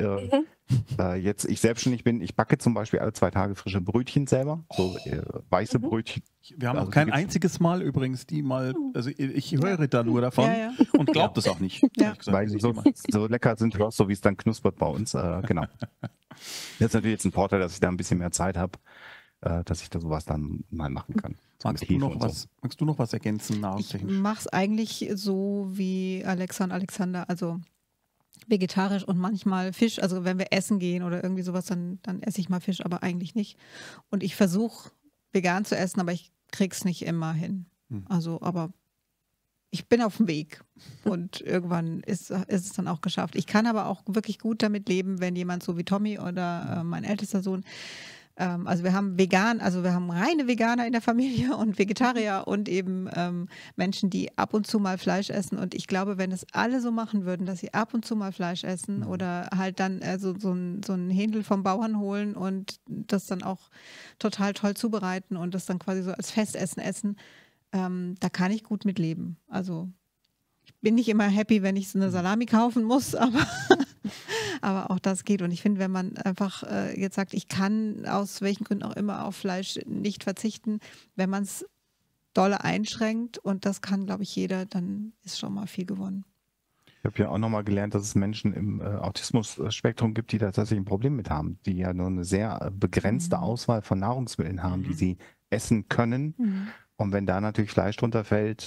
jetzt ich selbstständig bin, ich backe zum Beispiel alle 2 Tage frische Brötchen selber, so weiße Brötchen. wir haben Also auch kein die gibt's- einziges Mal übrigens also ich höre da nur davon Ja, und glaubt es auch nicht. Ja. ehrlich gesagt. Weil sie so lecker sind, so wie es dann knuspert bei uns. Genau. Das ist natürlich jetzt ein Vorteil, dass ich da ein bisschen mehr Zeit habe, dass ich da sowas dann mal machen kann. So Magst mit du Hefe noch und so. magst du noch was ergänzen, Ich nahrungstechnisch? mache es eigentlich so wie Alexa und Alexander, also vegetarisch und manchmal Fisch. Also wenn wir essen gehen oder irgendwie sowas, dann esse ich mal Fisch, aber eigentlich nicht. Und ich versuche vegan zu essen, aber ich krieg's nicht immer hin. Also, aber ich bin auf dem Weg und irgendwann ist es dann auch geschafft. Ich kann aber auch wirklich gut damit leben, wenn jemand so wie Tommy oder mein ältester Sohn, also wir haben wir haben reine Veganer in der Familie und Vegetarier und eben Menschen, die ab und zu mal Fleisch essen. Und ich glaube, wenn es alle so machen würden, dass sie ab und zu mal Fleisch essen oder halt dann so ein Händel vom Bauern holen und das dann auch total toll zubereiten und das dann quasi so als Festessen essen, da kann ich gut mit leben. Also ich bin nicht immer happy, wenn ich so eine Salami kaufen muss, aber auch das geht. Und ich finde, wenn man einfach jetzt sagt, ich kann aus welchen Gründen auch immer auf Fleisch nicht verzichten, wenn man es dolle einschränkt und das kann, glaube ich, jeder, dann ist schon mal viel gewonnen. Ich habe ja auch nochmal gelernt, dass es Menschen im Autismus-Spektrum gibt, die da tatsächlich ein Problem mit haben, die ja nur eine sehr begrenzte Auswahl von Nahrungsmitteln haben, die sie essen können. Und wenn da natürlich Fleisch drunter fällt,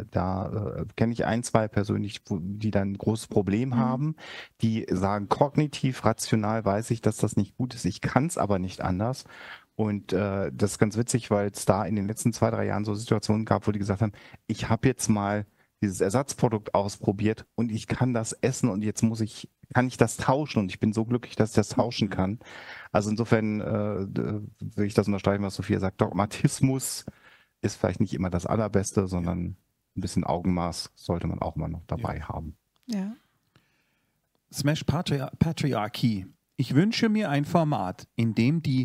kenne ich 1, 2 persönlich, die dann ein großes Problem haben, die sagen, kognitiv, rational weiß ich, dass das nicht gut ist, ich kann es aber nicht anders. Und das ist ganz witzig, weil es da in den letzten 2, 3 Jahren so Situationen gab, wo die gesagt haben, ich habe jetzt mal dieses Ersatzprodukt ausprobiert und ich kann das essen und jetzt muss ich kann ich das tauschen und ich bin so glücklich, dass ich das tauschen kann. Also insofern will ich das unterstreichen, was Sophia sagt. Dogmatismus ist vielleicht nicht immer das Allerbeste, sondern ein bisschen Augenmaß sollte man auch mal noch dabei haben. Ja. Smash Patriarchy. Ich wünsche mir ein Format, in dem die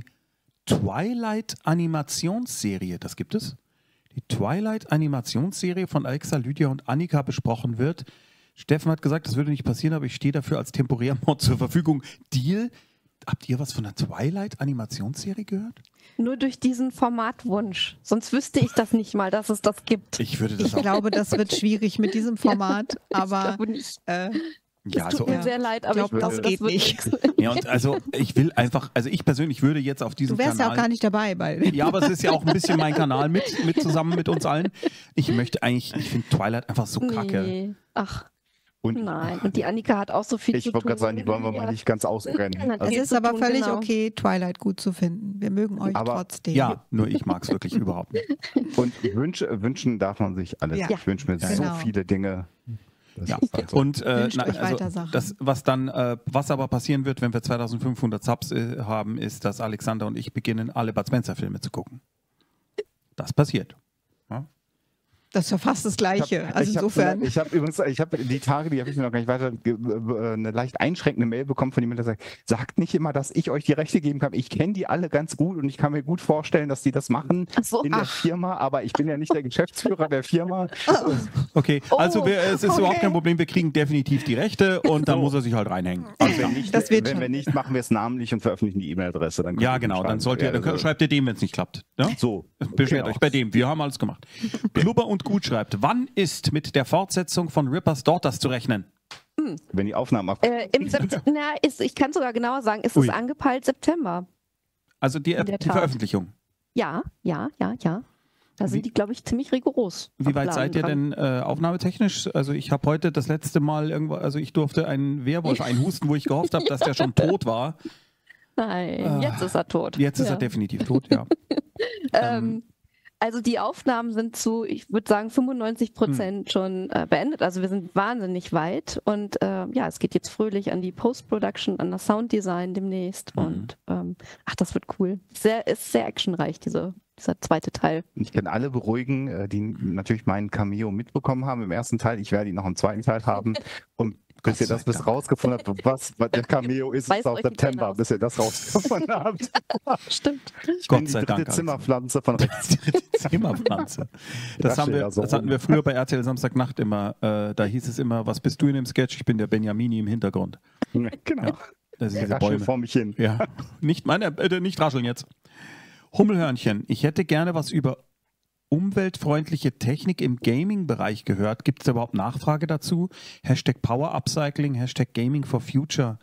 Twilight-Animationsserie, das gibt es, die Twilight-Animationsserie von Alexa, Lydia und Annika besprochen wird. Steffen hat gesagt, das würde nicht passieren, aber ich stehe dafür als Temporärmod zur Verfügung. Deal? Habt ihr was von der Twilight-Animationsserie gehört? Nur durch diesen Formatwunsch. Sonst wüsste ich das nicht mal, dass es das gibt. Ich würde das Ich glaube, das wird schwierig mit diesem Format, aber Ich glaube nicht. ja, Es tut mir sehr leid, aber ich glaube, das geht wird nicht. nichts. Ja, und also ich will einfach, also ich persönlich würde jetzt auf diesem Du wärst Kanal... ja auch gar nicht dabei bei. Ja, aber es ist ja auch ein bisschen mein Kanal mit zusammen mit uns allen. Ich möchte eigentlich, ich finde Twilight einfach so kacke. Nee. Ach, Und nein. Und die Annika hat auch so viel zu ich tun. wollte gerade sagen, die wollen wir mal nicht ganz ausbrennen. Es Viel ist zu aber tun, völlig genau. okay, Twilight gut zu finden. Wir mögen euch Aber- trotzdem. Ja, nur ich mag es wirklich überhaupt nicht. Und wünschen darf man sich alles. Ja. Ich wünsche mir so Genau. viele Dinge. Das Ja. ist halt so. Und Wünscht euch weiter Sachen. was aber passieren wird, wenn wir 2500 Subs haben, ist, dass Alexander und ich beginnen, alle Bud Spencer-Filme zu gucken. Das passiert. Das ist ja fast das Gleiche. Also insofern. Ich habe übrigens, die Tage, die habe ich mir noch gar nicht weiter, eine leicht einschränkende Mail bekommen von jemandem, der sagt nicht immer, dass ich euch die Rechte geben kann. Ich kenne die alle ganz gut und ich kann mir gut vorstellen, dass die das machen Ach so. in der Firma, aber ich bin ja nicht der Geschäftsführer der Firma. Okay, also Oh, es ist überhaupt kein Problem, wir kriegen definitiv die Rechte und dann muss er sich halt reinhängen. Und wenn nicht, Das wird wenn schon. wir nicht, machen wir es namentlich und veröffentlichen die E-Mail-Adresse. Dann Ja, genau, dann schreibt ihr dem, wenn es nicht klappt. Ja? So. Beschwert Genau. euch bei dem, wir haben alles gemacht. Klubber und Gut schreibt, wann ist mit der Fortsetzung von Rippers Daughters zu rechnen? Wenn die Aufnahmen ab. Im September, ich kann sogar genauer sagen, ist Ui. es angepeilt September. Also die In der Tat. Veröffentlichung. Ja. Da sind die, glaube ich, ziemlich rigoros. Wie weit am seid ihr Plan denn aufnahmetechnisch? Also ich habe heute das letzte Mal irgendwo, also ich durfte einen Werwolf einhusten, wo ich gehofft habe, dass der schon tot war. dran. Nein, jetzt ist er tot. Jetzt ist Ja. er definitiv tot, ja. Also die Aufnahmen sind zu, ich würde sagen, 95% schon beendet. Also wir sind wahnsinnig weit und es geht jetzt fröhlich an die Post-Production, an das Sounddesign demnächst und das wird cool. Ist sehr actionreich, dieser zweite Teil. Ich kann alle beruhigen, die natürlich meinen Cameo mitbekommen haben im ersten Teil. Ich werde ihn noch im zweiten Teil haben. Und bis ihr das rausgefunden habt, was der Cameo ist, Weiß ist auch euch die September, Pläne aus. bis ihr das rausgefunden habt. Stimmt. Ich Gott bin die sei Dank, dritte Alex. Zimmerpflanze von rechts. Die dritte Zimmerpflanze. Das steht da so hatten rum. wir früher bei RTL Samstagnacht immer. Da hieß es immer, was bist du in dem Sketch? Ich bin der Benjamini im Hintergrund. Genau. Das sind Ich diese raschel Bäume. vor mich hin. Ja, nicht rascheln jetzt. Hummelhörnchen, ich hätte gerne was über umweltfreundliche Technik im Gaming-Bereich gehört. Gibt es da überhaupt Nachfrage dazu? Hashtag Power Upcycling, Hashtag Gaming for Future.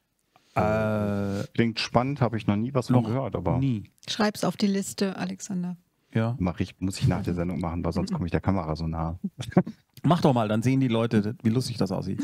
Klingt spannend, habe ich noch nie was von gehört, aber nie. Schreib's auf die Liste, Alexander. Ja. muss ich nach der Sendung machen, weil sonst komme ich der Kamera so nah. Mach doch mal, dann sehen die Leute, wie lustig das aussieht.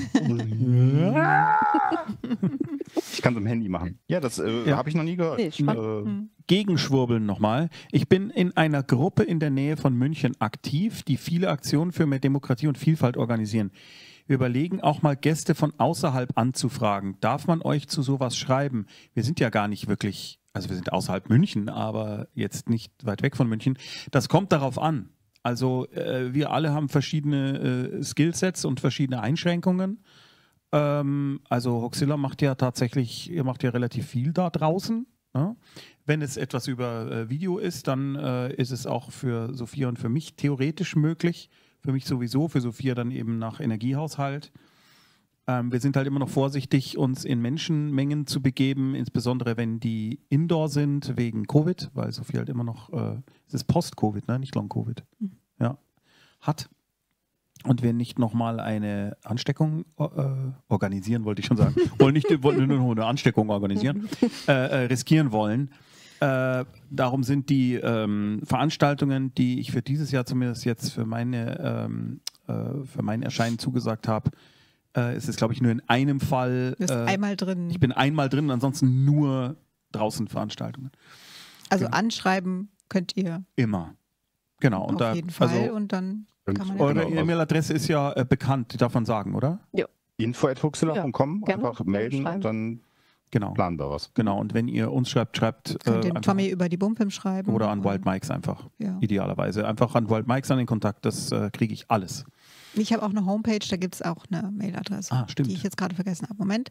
Ich kann es im Handy machen. Ja, das Ja. habe ich noch nie gehört. Nee, spannend. Gegenschwurbeln nochmal. Ich bin in einer Gruppe in der Nähe von München aktiv, die viele Aktionen für mehr Demokratie und Vielfalt organisieren. Wir überlegen auch mal Gäste von außerhalb anzufragen. Darf man euch zu sowas schreiben? Wir sind ja gar nicht wirklich, also wir sind außerhalb München, aber jetzt nicht weit weg von München. Das kommt darauf an. Also wir alle haben verschiedene Skillsets und verschiedene Einschränkungen. Also Hoxilla macht ja relativ viel da draußen. Ja? Wenn es etwas über Video ist, dann ist es auch für Sophia und für mich theoretisch möglich. Für mich sowieso, für Sophia dann eben nach Energiehaushalt. Wir sind halt immer noch vorsichtig, uns in Menschenmengen zu begeben, insbesondere wenn die Indoor sind wegen Covid, weil Sophia halt immer noch, es ist Post-Covid, ne? Nicht Long-Covid, ja, hat. Und wir nicht nochmal eine Ansteckung organisieren, wollte ich schon sagen. wollten nur noch eine Ansteckung organisieren, riskieren wollen. Darum sind die Veranstaltungen, die ich für dieses Jahr zumindest jetzt für mein Erscheinen zugesagt habe, es ist, glaube ich, nur in einem Fall. Du bist einmal drin. Ich bin einmal drin, ansonsten nur draußen Veranstaltungen. Also genau. Anschreiben könnt ihr Immer. Genau. Und auf da, jeden Fall also, und dann kann man eure Genau. E-Mail-Adresse ist ja bekannt, die darf man sagen, oder? Ja. info@huxilla.com, gerne. einfach melden Schreiben. und dann Genau. planen wir was. Genau, und wenn ihr uns schreibt, Könnt den einfach- Tommy über die Bumpim schreiben. oder an Wild Mikes einfach, Ja. idealerweise. Einfach an Wild Mikes an den Kontakt, das kriege ich alles. Ich habe auch eine Homepage, da gibt es auch eine Mailadresse, Ah, stimmt. die ich jetzt gerade vergessen habe. Moment.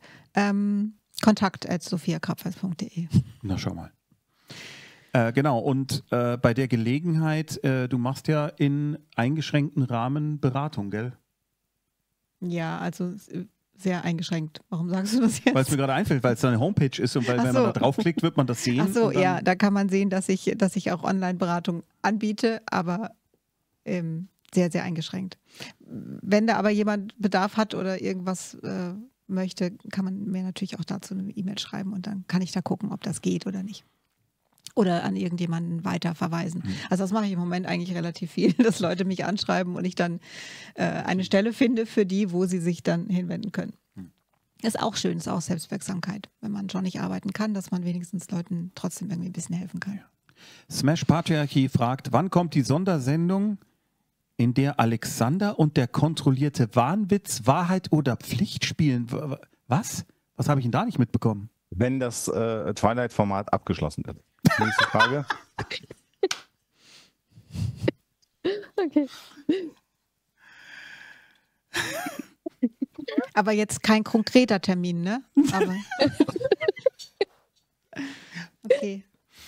kontakt@sophiakrapfeis.de. Na, schau mal. Genau, und bei der Gelegenheit, du machst ja in eingeschränkten Rahmen Beratung, gell? Ja, also sehr eingeschränkt. Warum sagst du das jetzt? Weil es mir gerade einfällt, weil es da eine Homepage ist und weil, Ach wenn so. man da draufklickt, wird man das sehen. Ach so, und dann- ja, da kann man sehen, dass ich auch Online-Beratung anbiete, aber sehr, sehr eingeschränkt. Wenn da aber jemand Bedarf hat oder irgendwas möchte, kann man mir natürlich auch dazu eine E-Mail schreiben und dann kann ich da gucken, ob das geht oder nicht. Oder an irgendjemanden weiter verweisen. Also das mache ich im Moment eigentlich relativ viel, dass Leute mich anschreiben und ich dann eine Stelle finde für die, wo sie sich dann hinwenden können. Ist auch schön, ist auch Selbstwirksamkeit, wenn man schon nicht arbeiten kann, dass man wenigstens Leuten trotzdem irgendwie ein bisschen helfen kann. Smash Patriarchy fragt, wann kommt die Sondersendung, in der Alexander und der kontrollierte Wahnwitz Wahrheit oder Pflicht spielen? Was? Was habe ich denn da nicht mitbekommen? Wenn das Twilight-Format abgeschlossen ist. Nächste Frage. Okay. Aber jetzt kein konkreter Termin, ne? Aber okay.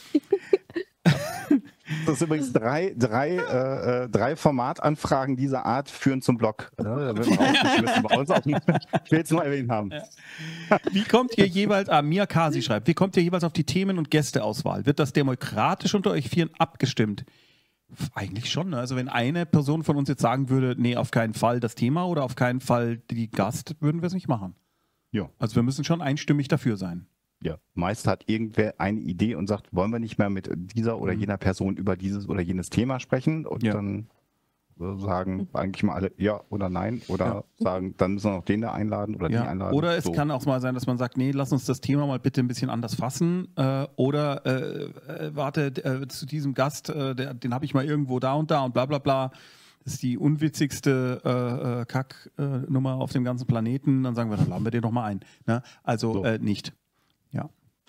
Das ist übrigens drei Formatanfragen dieser Art führen zum Blog. Ja, da wird man rausgeschmissen bei uns. Ich will jetzt nur erwähnt haben. Wie kommt ihr jeweils, Mia Kasi schreibt, wie kommt ihr jeweils auf die Themen- und Gästeauswahl? Wird das demokratisch unter euch Vieren abgestimmt? Eigentlich schon, ne? Also wenn eine Person von uns jetzt sagen würde, nee, auf keinen Fall das Thema oder auf keinen Fall die Gast, würden wir es nicht machen. Ja. Also wir müssen schon einstimmig dafür sein. Ja, meist hat irgendwer eine Idee und sagt, wollen wir nicht mehr mit dieser oder jener Person über dieses oder jenes Thema sprechen und Ja. dann sagen eigentlich mal alle ja oder nein oder sagen, dann müssen wir noch den da einladen oder die Ja. einladen. Oder es So. kann auch mal sein, dass man sagt, nee, lass uns das Thema mal bitte ein bisschen anders fassen. Oder warte, zu diesem Gast, den habe ich mal irgendwo da und bla bla bla. Das ist die unwitzigste Kack-Nummer auf dem ganzen Planeten. Dann sagen wir, dann laden wir den doch mal ein. Ne? Also So. nicht. Ja.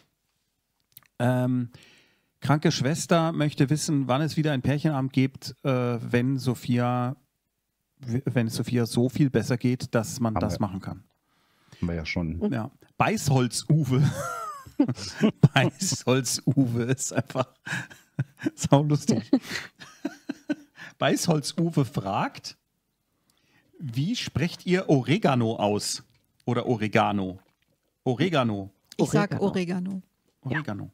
Kranke Schwester möchte wissen, wann es wieder ein Pärchenabend gibt, wenn es Sophia so viel besser geht, dass man Haben das wir. machen kann. Haben wir ja schon. Ja. Beißholz-Uwe. Beißholz-Uwe ist einfach saulustig. Beißholz-Uwe fragt, wie sprecht ihr Oregano aus? Oder Oregano? Oregano. Ich sag Oregano. Oregano.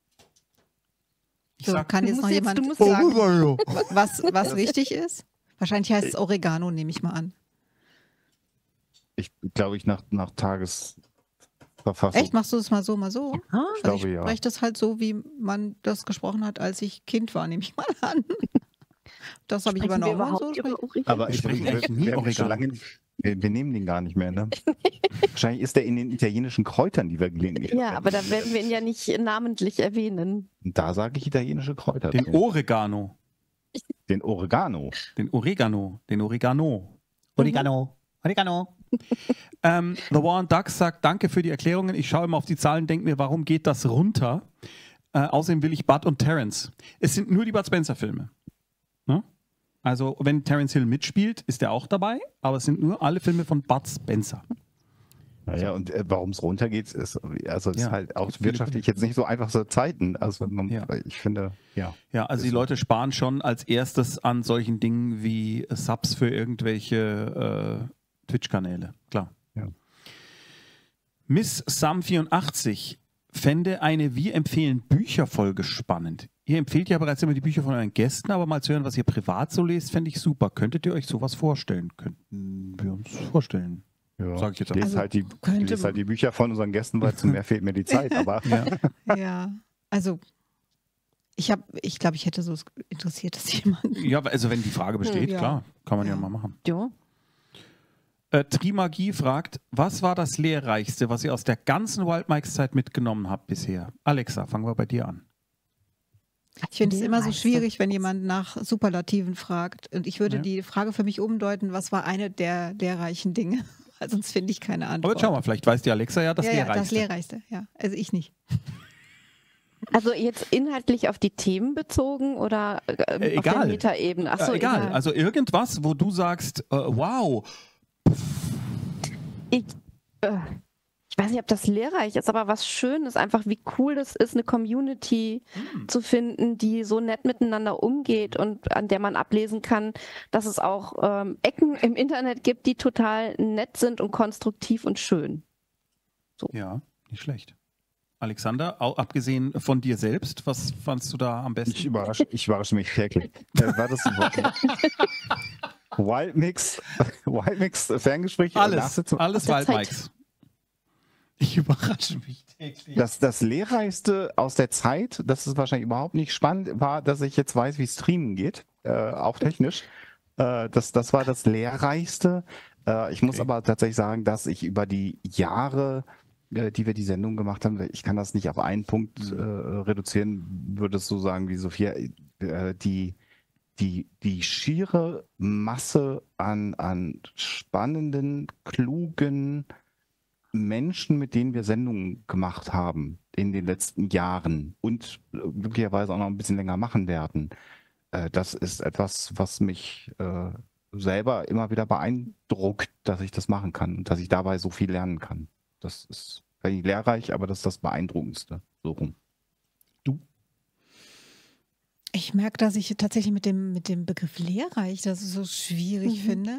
Ich So, sag kann jetzt noch jemand du musst sagen, Oregano. was richtig ist? Wahrscheinlich heißt es Oregano, nehme ich mal an. Ich glaube, nach Tagesverfassung. Echt? Machst du das mal so, mal so? Ah, Ich Also glaube, ich ja. spreche das halt so, wie man das gesprochen hat, als ich Kind war, nehme ich mal an. Das habe ich sprechen wir übernommen. Und so überhaupt über spreche Oregano? Aber Ich spreche echt nie wir haben Oregano. schon lange nicht, wir nehmen den gar nicht mehr, ne? Wahrscheinlich ist der in den italienischen Kräutern, die wir gelegentlich Ja, verwenden. aber da werden wir ihn ja nicht namentlich erwähnen. Und da sage ich italienische Kräuter. Den Oregano. Den Oregano. Den Oregano. Den Oregano. Oregano. Oregano. The War on Ducks sagt, danke für die Erklärungen. Ich schaue immer auf die Zahlen, denke mir, warum geht das runter? Außerdem will ich Bud und Terence. Es sind nur die Bud Spencer-Filme. Ne? Also, wenn Terence Hill mitspielt, ist er auch dabei, aber es sind nur alle Filme von Bud Spencer. Naja, und warum es runtergeht, ist, also es Ja, ist halt auch gibt viele wirtschaftlich jetzt nicht so einfach so Zeiten. Also Ja. ich finde, ja. Ja, also die Leute sparen schon als erstes an solchen Dingen wie Subs für irgendwelche Twitch-Kanäle. Klar. Ja. Miss Sam84 fände eine Wir empfehlen Bücherfolge spannend. Ihr empfehlt ja bereits immer die Bücher von euren Gästen, aber mal zu hören, was ihr privat so lest, fände ich super. Könntet ihr euch sowas vorstellen? Könnten wir uns vorstellen. Ja. Sag ich jetzt Ich lese Also halt die, könnte- ich lese halt die Bücher von unseren Gästen, weil zu mehr fehlt mir die Zeit. Aber Ja, Ja, also ich glaube, ich hätte so interessiert, dass jemand. ja, also wenn die Frage besteht, Ja. klar, kann man ja Ja. mal machen. Ja. Trimagie fragt, was war das Lehrreichste, was ihr aus der ganzen Wild Mikes Zeit mitgenommen habt bisher? Alexa, fangen wir bei dir an. Ich finde es immer so Lehrreichste. schwierig, wenn jemand nach Superlativen fragt. Und ich würde Ja. die Frage für mich umdeuten, was war eine der reichen Dinge? weil sonst finde ich keine Antwort. Aber jetzt schau mal, vielleicht weiß die Alexa ja das Lehrreichste. Das Lehrreichste, ja. Also ich nicht. Also jetzt inhaltlich auf die Themen bezogen oder auf der Metaebene? Ach so, egal. Also irgendwas, wo du sagst, wow. Ich weiß nicht, ob das lehrreich ist, aber was schön ist, einfach wie cool das ist, eine Community zu finden, die so nett miteinander umgeht und an der man ablesen kann, dass es auch Ecken im Internet gibt, die total nett sind und konstruktiv und schön. So. Ja, nicht schlecht. Alexander, auch abgesehen von dir selbst, was fandst du da am besten? Ich überrasche mich täglich. War das Wildmix, Ferngespräch? Alles Wildmix. Ich überrasche mich täglich. Das Lehrreichste aus der Zeit, das ist wahrscheinlich überhaupt nicht spannend, war, dass ich jetzt weiß, wie Streamen geht, auch technisch. Das war das Lehrreichste. Ich muss aber tatsächlich sagen, dass ich über die Jahre, die wir die Sendung gemacht haben, ich kann das nicht auf einen Punkt reduzieren, würde es so sagen wie Sophia, die schiere Masse an spannenden, klugen Menschen, mit denen wir Sendungen gemacht haben in den letzten Jahren und möglicherweise auch noch ein bisschen länger machen werden, das ist etwas, was mich selber immer wieder beeindruckt, dass ich das machen kann und dass ich dabei so viel lernen kann. Das ist nicht lehrreich, aber das ist das Beeindruckendste. So rum. Du? Ich merke, dass ich tatsächlich mit dem Begriff lehrreich das so schwierig finde.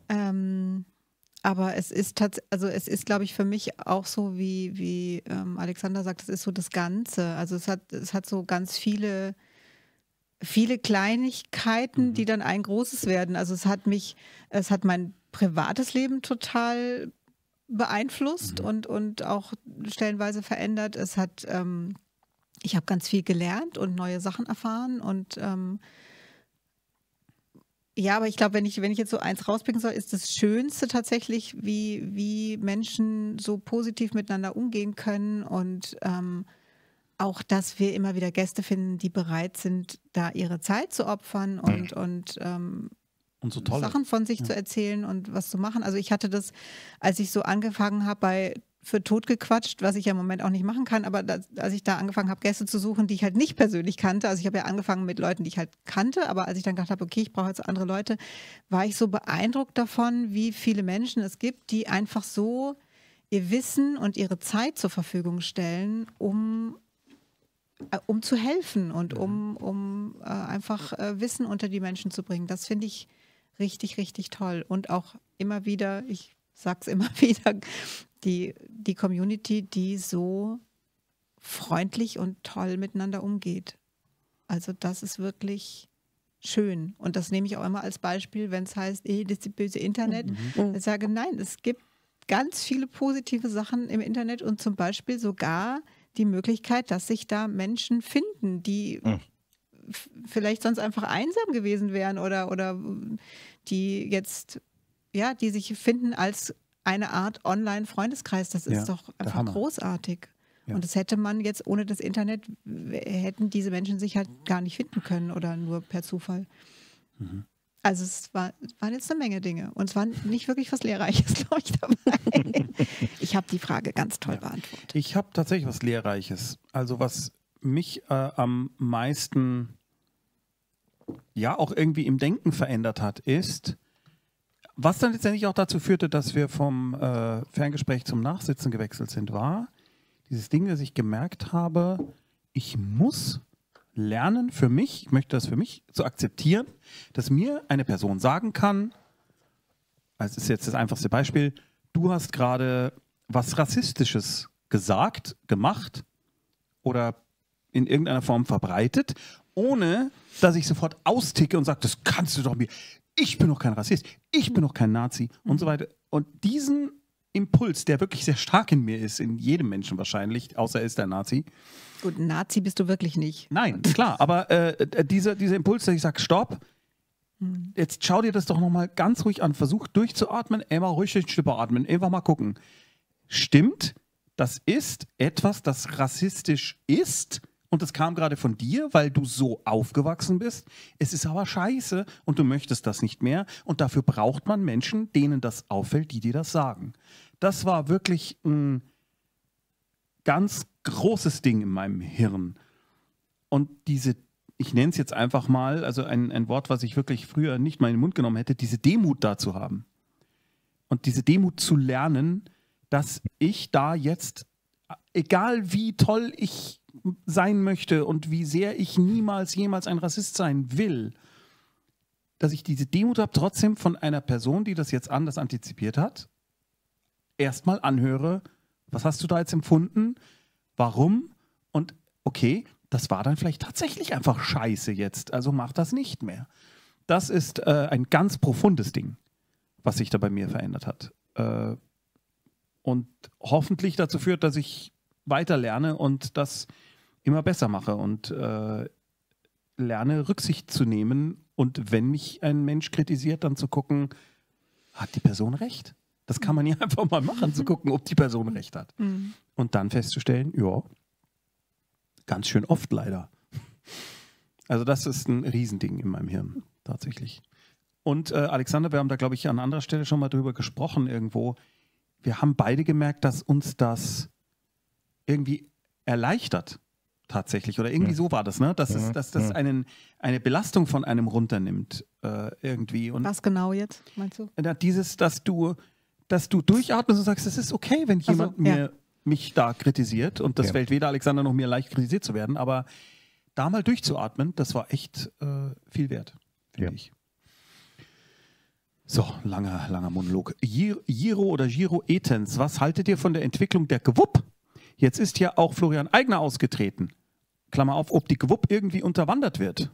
Aber es ist glaube ich, für mich auch so, wie Alexander sagt, es ist so das Ganze. Also es hat so ganz viele Kleinigkeiten, die dann ein großes werden. Also es hat mein privates Leben total beeinflusst und auch stellenweise verändert. Ich habe ganz viel gelernt und neue Sachen erfahren und ja, aber ich glaube, wenn ich jetzt so eins rauspicken soll, ist das Schönste tatsächlich, wie Menschen so positiv miteinander umgehen können und auch, dass wir immer wieder Gäste finden, die bereit sind, da ihre Zeit zu opfern und so Sachen von sich zu erzählen und was zu machen. Also ich hatte das, als ich so angefangen habe für Totgequatscht, was ich ja im Moment auch nicht machen kann, aber als ich da angefangen habe, Gäste zu suchen, die ich halt nicht persönlich kannte, also ich habe ja angefangen mit Leuten, die ich halt kannte, aber als ich dann gedacht habe, okay, ich brauche jetzt andere Leute, war ich so beeindruckt davon, wie viele Menschen es gibt, die einfach so ihr Wissen und ihre Zeit zur Verfügung stellen, um zu helfen und um einfach Wissen unter die Menschen zu bringen. Das finde ich richtig, richtig toll. Und auch immer wieder, ich sage es immer wieder, die Community, die so freundlich und toll miteinander umgeht. Also das ist wirklich schön. Und das nehme ich auch immer als Beispiel, wenn es heißt, das ist die böse Internet. Ich sage, nein, es gibt ganz viele positive Sachen im Internet und zum Beispiel sogar die Möglichkeit, dass sich da Menschen finden, die vielleicht sonst einfach einsam gewesen wären oder die jetzt, ja, die sich finden als eine Art Online-Freundeskreis. Das ist doch einfach großartig. Ja. Und das hätte man jetzt ohne das Internet, hätten diese Menschen sich halt gar nicht finden können oder nur per Zufall. Also es waren jetzt eine Menge Dinge und es war nicht wirklich was Lehrreiches, glaube ich, dabei. Ich habe die Frage ganz toll beantwortet. Ich habe tatsächlich was Lehrreiches. Also was mich am meisten ja auch irgendwie im Denken verändert hat, ist, was dann letztendlich auch dazu führte, dass wir vom Ferngespräch zum Nachsitzen gewechselt sind, war dieses Ding, dass ich gemerkt habe, ich muss lernen für mich, ich möchte das für mich zu akzeptieren, dass mir eine Person sagen kann, also das ist jetzt das einfachste Beispiel, du hast gerade was Rassistisches gesagt, gemacht oder in irgendeiner Form verbreitet, ohne dass ich sofort austicke und sage, das kannst du doch mir, ich bin doch kein Rassist, ich bin doch kein Nazi und so weiter. Und diesen Impuls, der wirklich sehr stark in mir ist, in jedem Menschen wahrscheinlich, außer er ist der Nazi. Gut, ein Nazi bist du wirklich nicht. Nein, klar, aber dieser Impuls, dass ich sage, stopp, jetzt schau dir das doch nochmal ganz ruhig an, versuch durchzuatmen, immer ruhig durch den Schlüpper atmen, einfach mal gucken. Stimmt, das ist etwas, das rassistisch ist und das kam gerade von dir, weil du so aufgewachsen bist. Es ist aber scheiße und du möchtest das nicht mehr. Und dafür braucht man Menschen, denen das auffällt, die dir das sagen. Das war wirklich ein ganz großes Ding in meinem Hirn. Und ich nenne es jetzt einfach mal, also ein Wort, was ich wirklich früher nicht mal in den Mund genommen hätte, diese Demut da zu haben. Und diese Demut zu lernen, dass ich da jetzt, egal wie toll ich sein möchte und wie sehr ich niemals jemals ein Rassist sein will, dass ich diese Demut habe, trotzdem von einer Person, die das jetzt anders antizipiert hat, erstmal anhöre, was hast du da jetzt empfunden, warum und okay, das war dann vielleicht tatsächlich einfach scheiße jetzt, also mach das nicht mehr. Das ist ein ganz profundes Ding, was sich da bei mir verändert hat. Und hoffentlich dazu führt, dass ich weiter lerne und das immer besser mache und lerne, Rücksicht zu nehmen und wenn mich ein Mensch kritisiert, dann zu gucken, hat die Person recht? Das kann man ja einfach mal machen, zu gucken, ob die Person recht hat. Und dann festzustellen, ja, ganz schön oft leider. Also das ist ein Riesending in meinem Hirn, tatsächlich. Und Alexander, wir haben da, glaube ich, an anderer Stelle schon mal drüber gesprochen irgendwo. Wir haben beide gemerkt, dass uns das irgendwie erleichtert, tatsächlich. Oder irgendwie so war das, ne? Dass das eine Belastung von einem runternimmt, irgendwie. Und was genau jetzt, meinst du? Dass du durchatmest und sagst, es ist okay, wenn jemand mich da kritisiert. Und das fällt weder Alexander noch mir leicht, kritisiert zu werden. Aber da mal durchzuatmen, das war echt viel wert, finde ich. So, langer Monolog. Giro Etens, was haltet ihr von der Entwicklung der GWUP? Jetzt ist ja auch Florian Eigner ausgetreten. Klammer auf, ob die GWUP irgendwie unterwandert wird.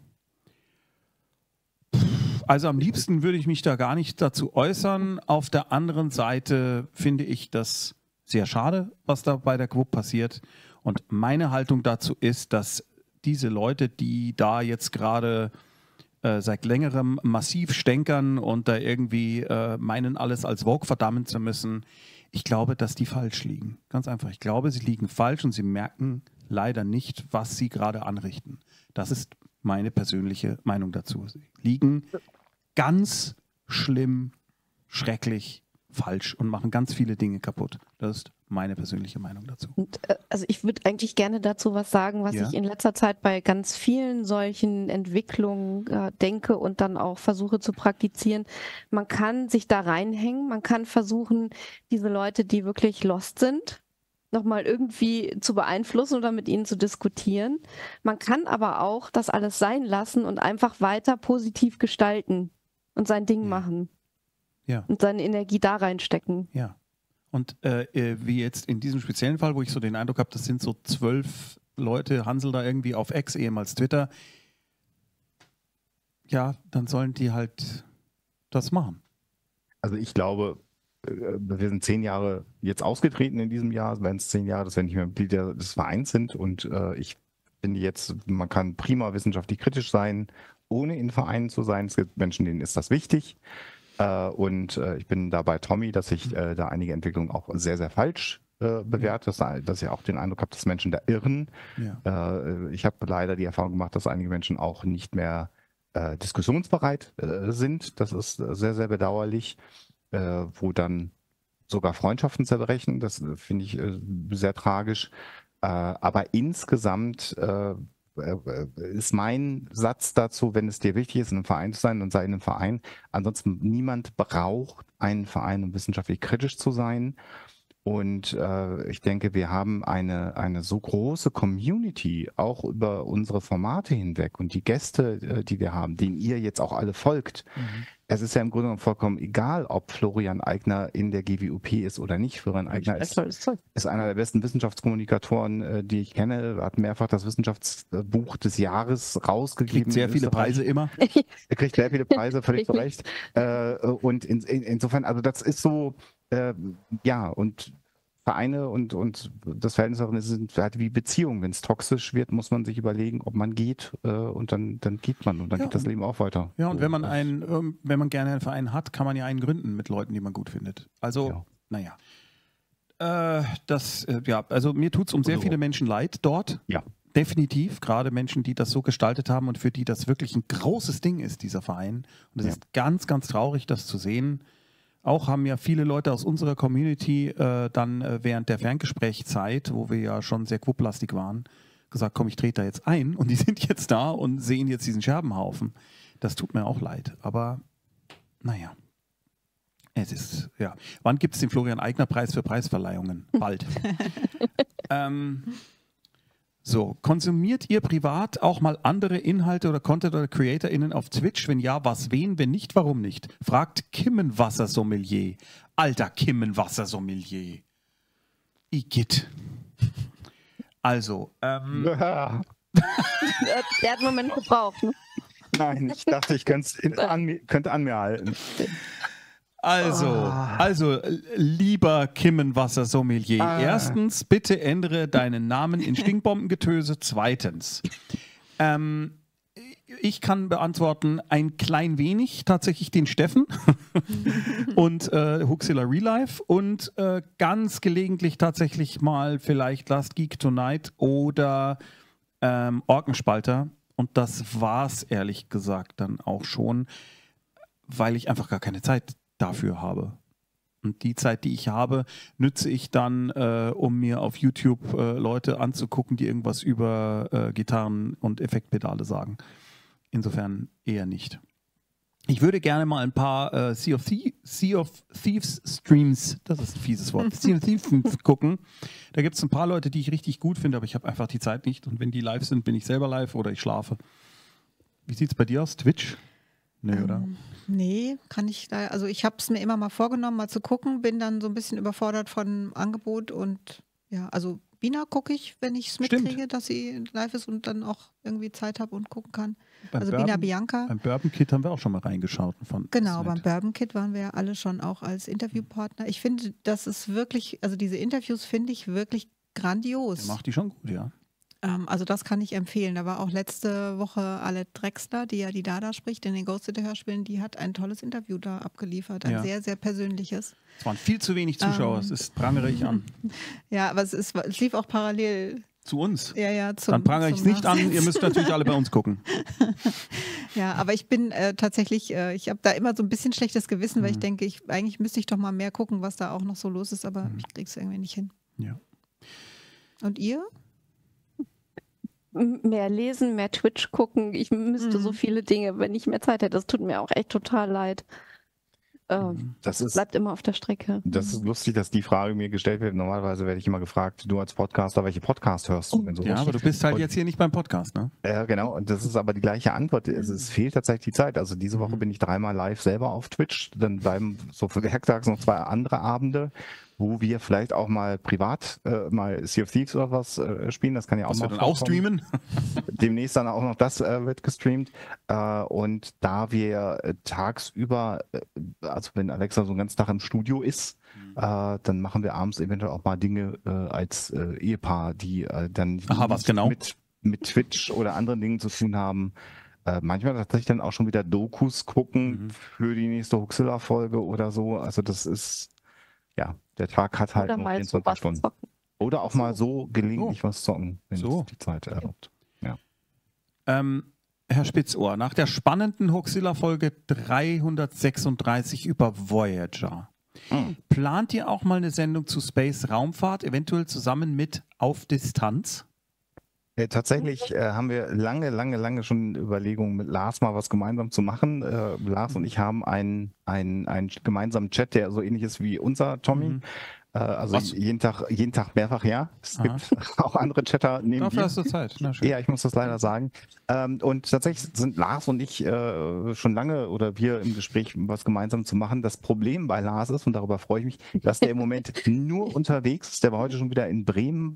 Also am liebsten würde ich mich da gar nicht dazu äußern. Auf der anderen Seite finde ich das sehr schade, was da bei der GWUP passiert. Und meine Haltung dazu ist, dass diese Leute, die da jetzt gerade seit längerem massiv stänkern und da irgendwie meinen, alles als Vogue verdammen zu müssen, ich glaube, dass die falsch liegen. Ganz einfach. Ich glaube, sie liegen falsch und sie merken leider nicht, was sie gerade anrichten. Das ist meine persönliche Meinung dazu. Sie liegen ganz schlimm, schrecklich falsch und machen ganz viele Dinge kaputt. Das ist meine persönliche Meinung dazu. Und, also ich würde eigentlich gerne dazu was sagen, was ich in letzter Zeit bei ganz vielen solchen Entwicklungen denke und dann auch versuche zu praktizieren. Man kann sich da reinhängen, man kann versuchen, diese Leute, die wirklich lost sind, nochmal irgendwie zu beeinflussen oder mit ihnen zu diskutieren. Man kann aber auch das alles sein lassen und einfach weiter positiv gestalten und sein Ding machen. Ja. Und seine Energie da reinstecken. Ja. Und wie jetzt in diesem speziellen Fall, wo ich so den Eindruck habe, das sind so 12 Leute, Hansel da irgendwie auf X, ehemals Twitter, ja, dann sollen die halt das machen. Also ich glaube, wir sind 10 Jahre jetzt ausgetreten in diesem Jahr, werden es 10 Jahre, dass wir nicht mehr Mitglied des Vereins sind und ich finde jetzt, man kann prima wissenschaftlich kritisch sein, ohne in Vereinen zu sein. Es gibt Menschen, denen ist das wichtig. Und ich bin da bei Tommy, dass ich da einige Entwicklungen auch sehr, sehr falsch bewerte, dass ich auch den Eindruck habe, dass Menschen da irren. Ja. Ich habe leider die Erfahrung gemacht, dass einige Menschen auch nicht mehr diskussionsbereit sind. Das ist sehr, sehr bedauerlich, wo dann sogar Freundschaften zerbrechen. Das finde ich sehr tragisch. Aber insgesamt ist mein Satz dazu, wenn es dir wichtig ist, in einem Verein zu sein, dann sei in einem Verein. Ansonsten niemand braucht einen Verein, um wissenschaftlich kritisch zu sein. Und ich denke, wir haben eine so große Community, auch über unsere Formate hinweg und die Gäste, die wir haben, denen ihr jetzt auch alle folgt. Es ist ja im Grunde genommen vollkommen egal, ob Florian Eigner in der GWUP ist oder nicht. Florian Eigner ist einer der besten Wissenschaftskommunikatoren, die ich kenne. Er hat mehrfach das Wissenschaftsbuch des Jahres rausgegeben. Kriegt sehr viele Preise immer. Er kriegt sehr viele Preise, völlig zu Recht. Und insofern, also das ist so, ja, und Vereine und das Verhältnis darin sind halt wie Beziehungen. Wenn es toxisch wird, muss man sich überlegen, ob man geht und dann geht man und dann geht das Leben auch weiter. Ja, und wenn man wenn man gerne einen Verein hat, kann man ja einen gründen mit Leuten, die man gut findet. Also, naja. Also mir tut es um sehr viele Menschen leid dort. Ja. definitiv. Gerade Menschen, die das so gestaltet haben und für die das wirklich ein großes Ding ist, dieser Verein. Und es ist ganz, ganz traurig, das zu sehen. Auch haben ja viele Leute aus unserer Community dann während der Ferngesprächzeit, wo wir ja schon sehr quopplastig waren, gesagt, komm, ich trete da jetzt ein. Und die sind jetzt da und sehen jetzt diesen Scherbenhaufen. Das tut mir auch leid. Aber naja. Es ist, ja. Wann gibt es den Florian-Eigner-Preis für Preisverleihungen? Bald. So, konsumiert ihr privat auch mal andere Inhalte oder Content oder CreatorInnen auf Twitch? Wenn ja, was, wen? Wenn nicht, warum nicht? Fragt Kimmenwasser-Sommelier. Alter Kimmenwasser-Sommelier. Igitt. Also, Der hat einen Moment gebraucht, ne? Nein, ich dachte, ich könnte an mir halten. Also, lieber Kimmenwasser-Sommelier, erstens, bitte ändere deinen Namen in Stinkbombengetöse. Zweitens, ich kann beantworten, ein klein wenig tatsächlich den Steffen und Huxilla Real Life und ganz gelegentlich tatsächlich mal vielleicht Last Geek Tonight oder Orkenspalter. Und das war's ehrlich gesagt dann auch schon, weil ich einfach gar keine Zeit dafür habe. Und die Zeit, die ich habe, nütze ich dann, um mir auf YouTube Leute anzugucken, die irgendwas über Gitarren und Effektpedale sagen. Insofern eher nicht. Ich würde gerne mal ein paar Sea of Thieves Streams, das ist ein fieses Wort, Sea of Thieves gucken. Da gibt es ein paar Leute, die ich richtig gut finde, aber ich habe einfach die Zeit nicht. Und wenn die live sind, bin ich selber live oder ich schlafe. Wie sieht es bei dir aus? Twitch? Nee, oder? Nee, kann ich da. Also ich habe es mir immer mal vorgenommen, mal zu gucken, bin dann so ein bisschen überfordert von Angebot und ja, also Bina gucke ich, wenn ich es mitkriege, dass sie live ist und dann auch irgendwie Zeit habe und gucken kann. Also Bina Bianca. Beim Bourbon Kid haben wir auch schon mal reingeschaut. Genau, beim Bourbon Kid waren wir ja alle schon auch als Interviewpartner. Ich finde, das ist wirklich, also diese Interviews finde ich wirklich grandios. Der macht die schon gut, ja. Also das kann ich empfehlen. Da war auch letzte Woche Alette Drexler, die ja die Dada spricht in den Ghosted-Hörspielen, die hat ein tolles Interview da abgeliefert, ein sehr, sehr persönliches. Es waren viel zu wenig Zuschauer, das prangere ich an. Ja, aber es lief auch parallel. Zu uns? Ja, dann prangere ich es nicht an, ihr müsst natürlich alle bei uns gucken. Ja, aber ich bin tatsächlich, ich habe da immer so ein bisschen schlechtes Gewissen, weil ich denke, eigentlich müsste ich doch mal mehr gucken, was da auch noch so los ist, aber ich kriege es irgendwie nicht hin. Ja. Und ihr? Mehr lesen, mehr Twitch gucken. Ich müsste so viele Dinge, wenn ich mehr Zeit hätte. Das tut mir auch echt total leid. Bleibt immer auf der Strecke. Das ist lustig, dass die Frage mir gestellt wird. Normalerweise werde ich immer gefragt, du als Podcaster, welche Podcast hörst du? Ja, aber du bist halt jetzt hier nicht beim Podcast, ne? Ja, genau. Und das ist aber die gleiche Antwort. Es fehlt tatsächlich die Zeit. Also diese Woche bin ich 3-mal live selber auf Twitch. Dann bleiben so für werktags noch 2 andere Abende, wo wir vielleicht auch mal privat mal Sea of Thieves oder was spielen. Das kann ja auch mal dann auch streamen. Demnächst dann auch noch das wird gestreamt. Und da wir tagsüber, also wenn Alexa so einen ganzen Tag im Studio ist, dann machen wir abends eventuell auch mal Dinge als Ehepaar, die dann mit Twitch oder anderen Dingen zu tun haben. Manchmal tatsächlich dann auch schon wieder Dokus gucken für die nächste Huxilla-Folge oder so. Also das ist, ja, der Tag hat halt nur 24 Stunden. Zocken. Oder auch mal so gelegentlich was zocken, wenn es die Zeit erlaubt. Ja. Herr Spitzohr, nach der spannenden Huxilla-Folge 336 über Voyager, plant ihr auch mal eine Sendung zu Space-Raumfahrt, eventuell zusammen mit Auf Distanz? Tatsächlich haben wir lange schon Überlegungen, mit Lars mal was gemeinsam zu machen. Lars und ich haben einen gemeinsamen Chat, der so ähnlich ist wie unser Tommy. Also jeden Tag mehrfach, ja. Es gibt auch andere Chatter neben Dafür hast du Zeit. Ja, ich muss das leider sagen. Und tatsächlich sind Lars und ich schon lange oder wir im Gespräch, was gemeinsam zu machen. Das Problem bei Lars ist, und darüber freue ich mich, dass der im Moment nur unterwegs ist. Der war heute schon wieder in Bremen.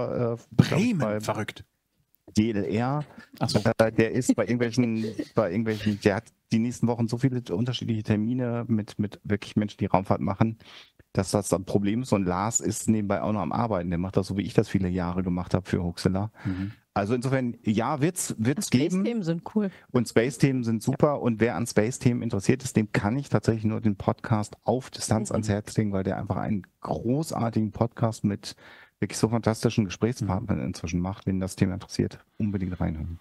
Verrückt. DLR. So. Der ist bei irgendwelchen, der hat die nächsten Wochen so viele unterschiedliche Termine mit wirklich Menschen, die Raumfahrt machen, dass das ein Problem ist. Und Lars ist nebenbei auch noch am Arbeiten. Der macht das so, wie ich das viele Jahre gemacht habe für Huxilla. Also insofern, ja, wird's geben. Space-Themen sind cool. Und Space-Themen sind super. Und wer an Space-Themen interessiert ist, dem kann ich tatsächlich nur den Podcast Auf Distanz ans Herz legen, weil der einfach einen großartigen Podcast mit wirklich so fantastischen Gesprächspartnern inzwischen macht, wenn das Thema interessiert, unbedingt reinhören.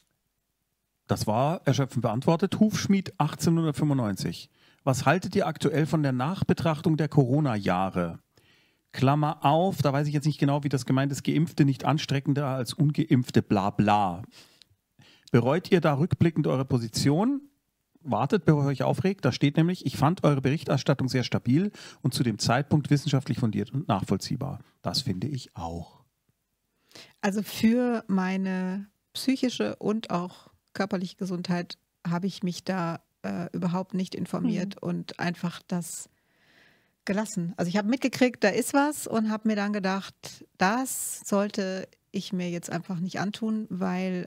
Das war erschöpfend beantwortet. Hufschmied 1895. Was haltet ihr aktuell von der Nachbetrachtung der Corona-Jahre? Klammer auf, da weiß ich jetzt nicht genau, wie das gemeint ist, Geimpfte nicht anstreckender als Ungeimpfte, bla bla. Bereut ihr da rückblickend eure Position? Wartet, bevor ihr euch aufregt. Da steht nämlich, ich fand eure Berichterstattung sehr stabil und zu dem Zeitpunkt wissenschaftlich fundiert und nachvollziehbar. Das finde ich auch. Also für meine psychische und auch körperliche Gesundheit habe ich mich da überhaupt nicht informiert und einfach das gelassen. Also ich habe mitgekriegt, da ist was und habe mir dann gedacht, das sollte ich mir jetzt einfach nicht antun, weil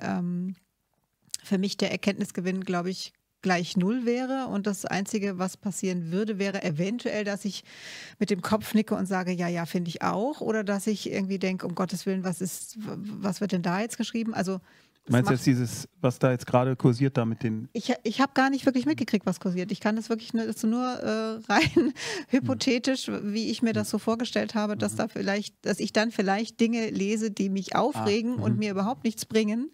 für mich der Erkenntnisgewinn, glaube ich, gleich null wäre und das Einzige, was passieren würde, wäre eventuell, dass ich mit dem Kopf nicke und sage, ja, ja, finde ich auch, oder dass ich irgendwie denke, um Gottes Willen, was wird denn da jetzt geschrieben? Also du meinst jetzt dieses, was da jetzt gerade kursiert, da mit den... Ich habe gar nicht wirklich mitgekriegt, was kursiert. Ich kann das wirklich nur rein hypothetisch, wie ich mir das so vorgestellt habe, dass ich dann vielleicht Dinge lese, die mich aufregen und mir überhaupt nichts bringen.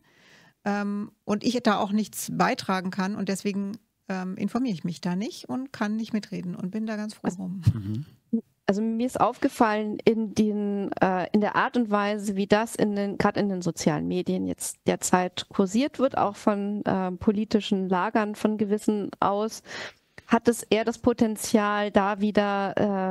Und ich da auch nichts beitragen kann und deswegen informiere ich mich da nicht und kann nicht mitreden und bin da ganz froh drum. Also mir ist aufgefallen in der Art und Weise, wie das gerade in den sozialen Medien jetzt derzeit kursiert wird, auch von politischen Lagern von gewissen aus, hat es eher das Potenzial, da wieder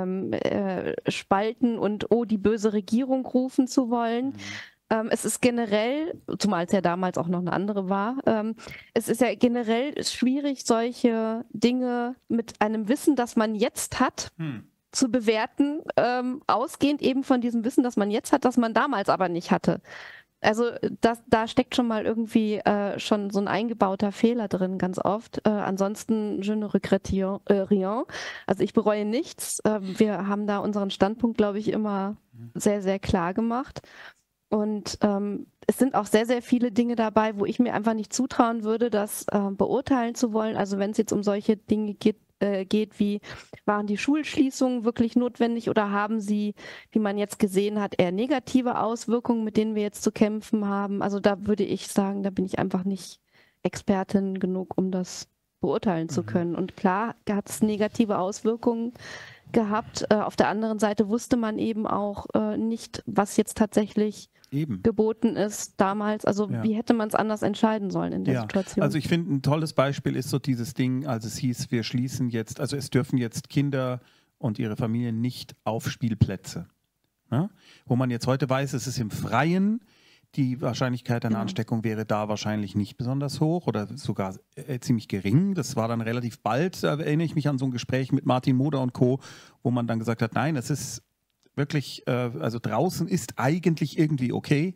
spalten und die böse Regierung rufen zu wollen. Es ist generell, zumal es ja damals auch noch eine andere war, es ist ja generell schwierig, solche Dinge mit einem Wissen, das man jetzt hat, zu bewerten, ausgehend eben von diesem Wissen, das man jetzt hat, das man damals aber nicht hatte. Also da steckt schon mal irgendwie schon so ein eingebauter Fehler drin, ganz oft. Ansonsten, je ne regrette rien. Also ich bereue nichts. Wir haben da unseren Standpunkt, glaube ich, immer sehr, sehr klar gemacht. Und es sind auch sehr, sehr viele Dinge dabei, wo ich mir einfach nicht zutrauen würde, das beurteilen zu wollen. Also wenn es jetzt um solche Dinge geht, wie waren die Schulschließungen wirklich notwendig oder haben sie, wie man jetzt gesehen hat, eher negative Auswirkungen, mit denen wir jetzt zu kämpfen haben. Also da würde ich sagen, da bin ich einfach nicht Expertin genug, um das beurteilen zu können. Und klar hat es negative Auswirkungen gehabt. Auf der anderen Seite wusste man eben auch nicht, was jetzt tatsächlich geboten ist damals. Also wie hätte man es anders entscheiden sollen in der Situation? Also ich finde, ein tolles Beispiel ist so dieses Ding, als es hieß, wir schließen jetzt, also es dürfen jetzt Kinder und ihre Familien nicht auf Spielplätze. Ja? Wo man jetzt heute weiß, es ist im Freien, die Wahrscheinlichkeit einer Ansteckung wäre da wahrscheinlich nicht besonders hoch oder sogar ziemlich gering. Das war dann relativ bald, da erinnere ich mich an so ein Gespräch mit Martin Moder und Co., wo man dann gesagt hat, nein, es ist wirklich, also draußen ist eigentlich irgendwie okay.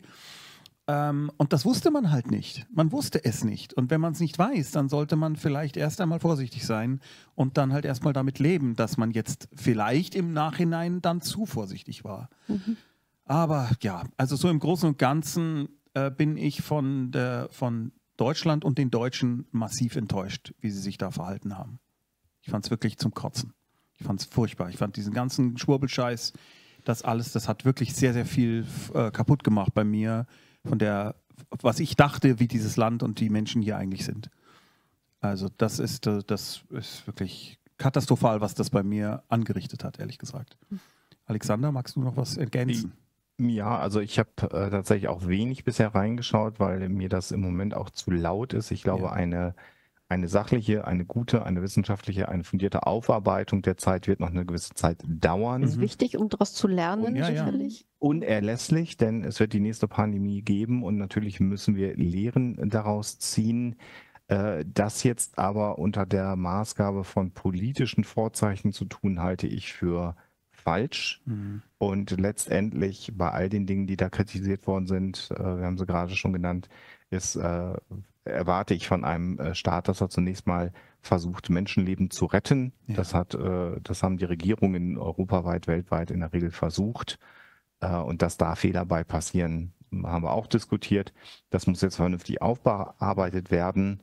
Und das wusste man halt nicht. Man wusste es nicht. Und wenn man es nicht weiß, dann sollte man vielleicht erst einmal vorsichtig sein und dann halt erstmal damit leben, dass man jetzt vielleicht im Nachhinein dann zu vorsichtig war. Aber ja, also so im Großen und Ganzen bin ich von Deutschland und den Deutschen massiv enttäuscht, wie sie sich da verhalten haben. Ich fand es wirklich zum Kotzen. Ich fand es furchtbar. Ich fand diesen ganzen Schwurbelscheiß, das alles, das hat wirklich sehr, sehr viel kaputt gemacht bei mir, von der, was ich dachte, wie dieses Land und die Menschen hier eigentlich sind. Also das ist wirklich katastrophal, was das bei mir angerichtet hat, ehrlich gesagt. Alexander, magst du noch was ergänzen? Ja, also ich habe tatsächlich auch wenig bisher reingeschaut, weil mir das im Moment auch zu laut ist. Ich glaube, eine sachliche, eine gute, eine wissenschaftliche, eine fundierte Aufarbeitung der Zeit wird noch eine gewisse Zeit dauern. Das ist wichtig, um daraus zu lernen, sicherlich. Unerlässlich, denn es wird die nächste Pandemie geben und natürlich müssen wir Lehren daraus ziehen. Das jetzt aber unter der Maßgabe von politischen Vorzeichen zu tun, halte ich für falsch. Und letztendlich bei all den Dingen, die da kritisiert worden sind, wir haben sie gerade schon genannt, erwarte ich von einem Staat, dass er zunächst mal versucht, Menschenleben zu retten. Das haben die Regierungen europaweit, weltweit in der Regel versucht. Und dass da Fehler bei passieren, haben wir auch diskutiert. Das muss jetzt vernünftig aufbearbeitet werden.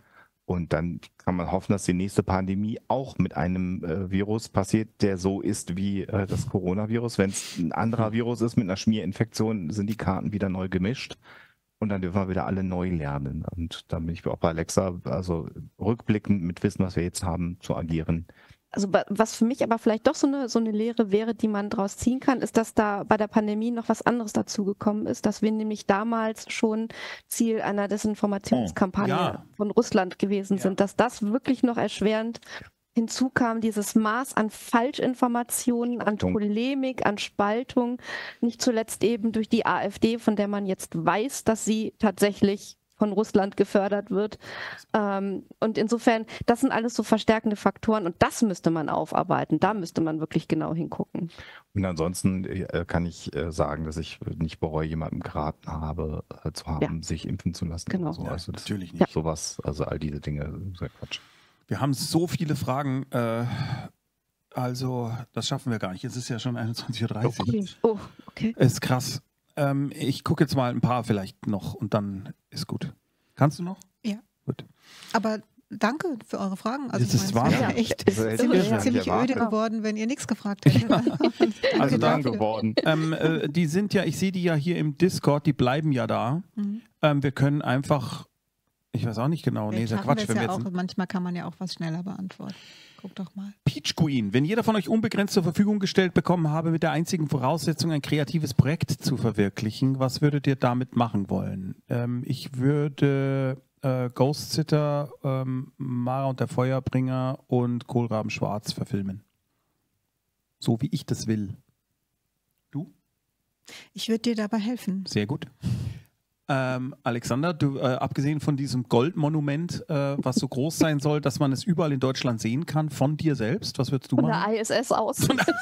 Und dann kann man hoffen, dass die nächste Pandemie auch mit einem Virus passiert, der so ist wie das Coronavirus. Wenn es ein anderer Virus ist mit einer Schmierinfektion, sind die Karten wieder neu gemischt. Und dann dürfen wir wieder alle neu lernen. Und da bin ich auch bei Alexa, also rückblickend mit Wissen, was wir jetzt haben, zu agieren. Also was für mich aber vielleicht doch so eine Lehre wäre, die man daraus ziehen kann, ist, dass da bei der Pandemie noch was anderes dazugekommen ist, dass wir nämlich damals schon Ziel einer Desinformationskampagne von Russland gewesen sind, dass das wirklich noch erschwerend hinzukam, dieses Maß an Falschinformationen, an Polemik, an Spaltung, nicht zuletzt eben durch die AfD, von der man jetzt weiß, dass sie tatsächlich von Russland gefördert wird. Und insofern, das sind alles so verstärkende Faktoren und das müsste man aufarbeiten. Da müsste man wirklich genau hingucken. Und ansonsten kann ich sagen, dass ich nicht bereue, jemandem geraten habe, sich impfen zu lassen. Genau. So. Also natürlich nicht. Sowas, also all diese Dinge, sehr Quatsch. Wir haben so viele Fragen, also das schaffen wir gar nicht. Es ist ja schon 21:30 Uhr. Oh, okay. Ist krass. Ich gucke jetzt mal ein paar vielleicht noch und dann ist gut. Kannst du noch? Ja. Gut. Aber danke für eure Fragen. Also Das ist Wahnsinn. wäre echt ziemlich öde geworden, wenn ihr nichts gefragt hättet. Also dann geworden. Die sind ja, ich sehe die ja hier im Discord, die bleiben ja da. Wir können einfach, ich weiß auch nicht genau, nee, ist ja Quatsch. Manchmal kann man ja auch was schneller beantworten. Guck doch mal. Peach Queen, wenn jeder von euch unbegrenzt zur Verfügung gestellt bekommen habe, mit der einzigen Voraussetzung, ein kreatives Projekt zu verwirklichen, was würdet ihr damit machen wollen? Ich würde Ghost Sitter, Mara und der Feuerbringer und Kohlraben Schwarz verfilmen. So wie ich das will. Du? Ich würde dir dabei helfen. Sehr gut. Alexander, du, abgesehen von diesem Goldmonument, was so groß sein soll, dass man es überall in Deutschland sehen kann, von dir selbst, was würdest du machen? Von der ISS aus.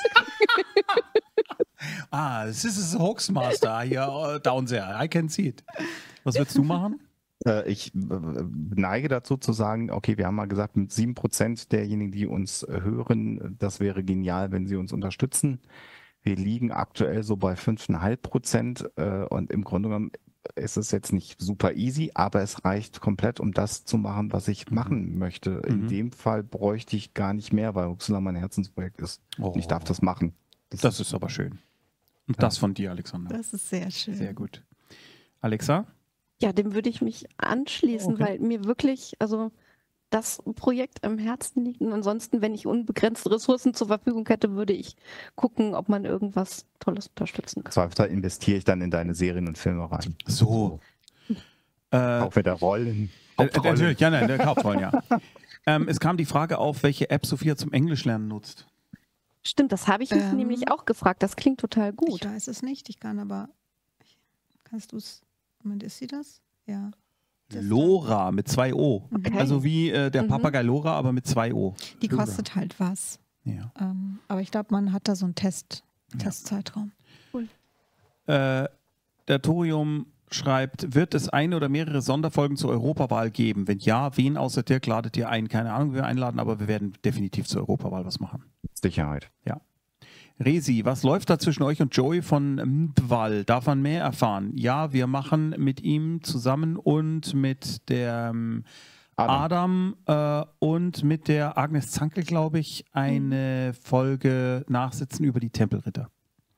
This is a Hoaxmaster here down there. I can see it. Was würdest du machen? Ich neige dazu zu sagen, okay, wir haben mal gesagt, mit 7% derjenigen, die uns hören, das wäre genial, wenn sie uns unterstützen. Wir liegen aktuell so bei 5,5% und im Grunde genommen ist es jetzt nicht super easy, aber es reicht komplett, um das zu machen, was ich machen möchte. In dem Fall bräuchte ich gar nicht mehr, weil Huxilla mein Herzensprojekt ist. Und ich darf das machen. Das ist aber schön. Und das von dir, Alexander. Das ist sehr schön. Sehr gut. Alexa? Ja, dem würde ich mich anschließen, weil mir wirklich, also das Projekt am Herzen liegt. Und ansonsten, wenn ich unbegrenzte Ressourcen zur Verfügung hätte, würde ich gucken, ob man irgendwas Tolles unterstützen kann. Zweifelsfall investiere ich dann in deine Serien und Filme rein. So. Auch wieder Rollen. Natürlich, ja, nein, der Hauptrollen, ja. Es kam die Frage auf, welche App Sophia zum Englischlernen nutzt. Stimmt, das habe ich mich nämlich auch gefragt. Das klingt total gut. Ich weiß es nicht. Ich kann aber. Kannst du es. Moment, ist sie das? Ja. Lora mit 2 O. Okay. Also wie der Papagei Lora, aber mit 2 O. Die kostet halt was. Ja. Aber ich glaube, man hat da so einen Testzeitraum. Cool. Der Thorium schreibt, wird es eine oder mehrere Sonderfolgen zur Europawahl geben? Wenn ja, wen außer Dirk ladet ihr ein? Keine Ahnung, wie wir einladen, aber wir werden definitiv zur Europawahl was machen. Sicherheit. Ja. Resi, was läuft da zwischen euch und Joey von Mdwal? Darf man mehr erfahren? Ja, wir machen mit ihm zusammen und mit der Adam und mit der Agnes Zankel, glaube ich, eine Folge Nachsitzen über die Tempelritter.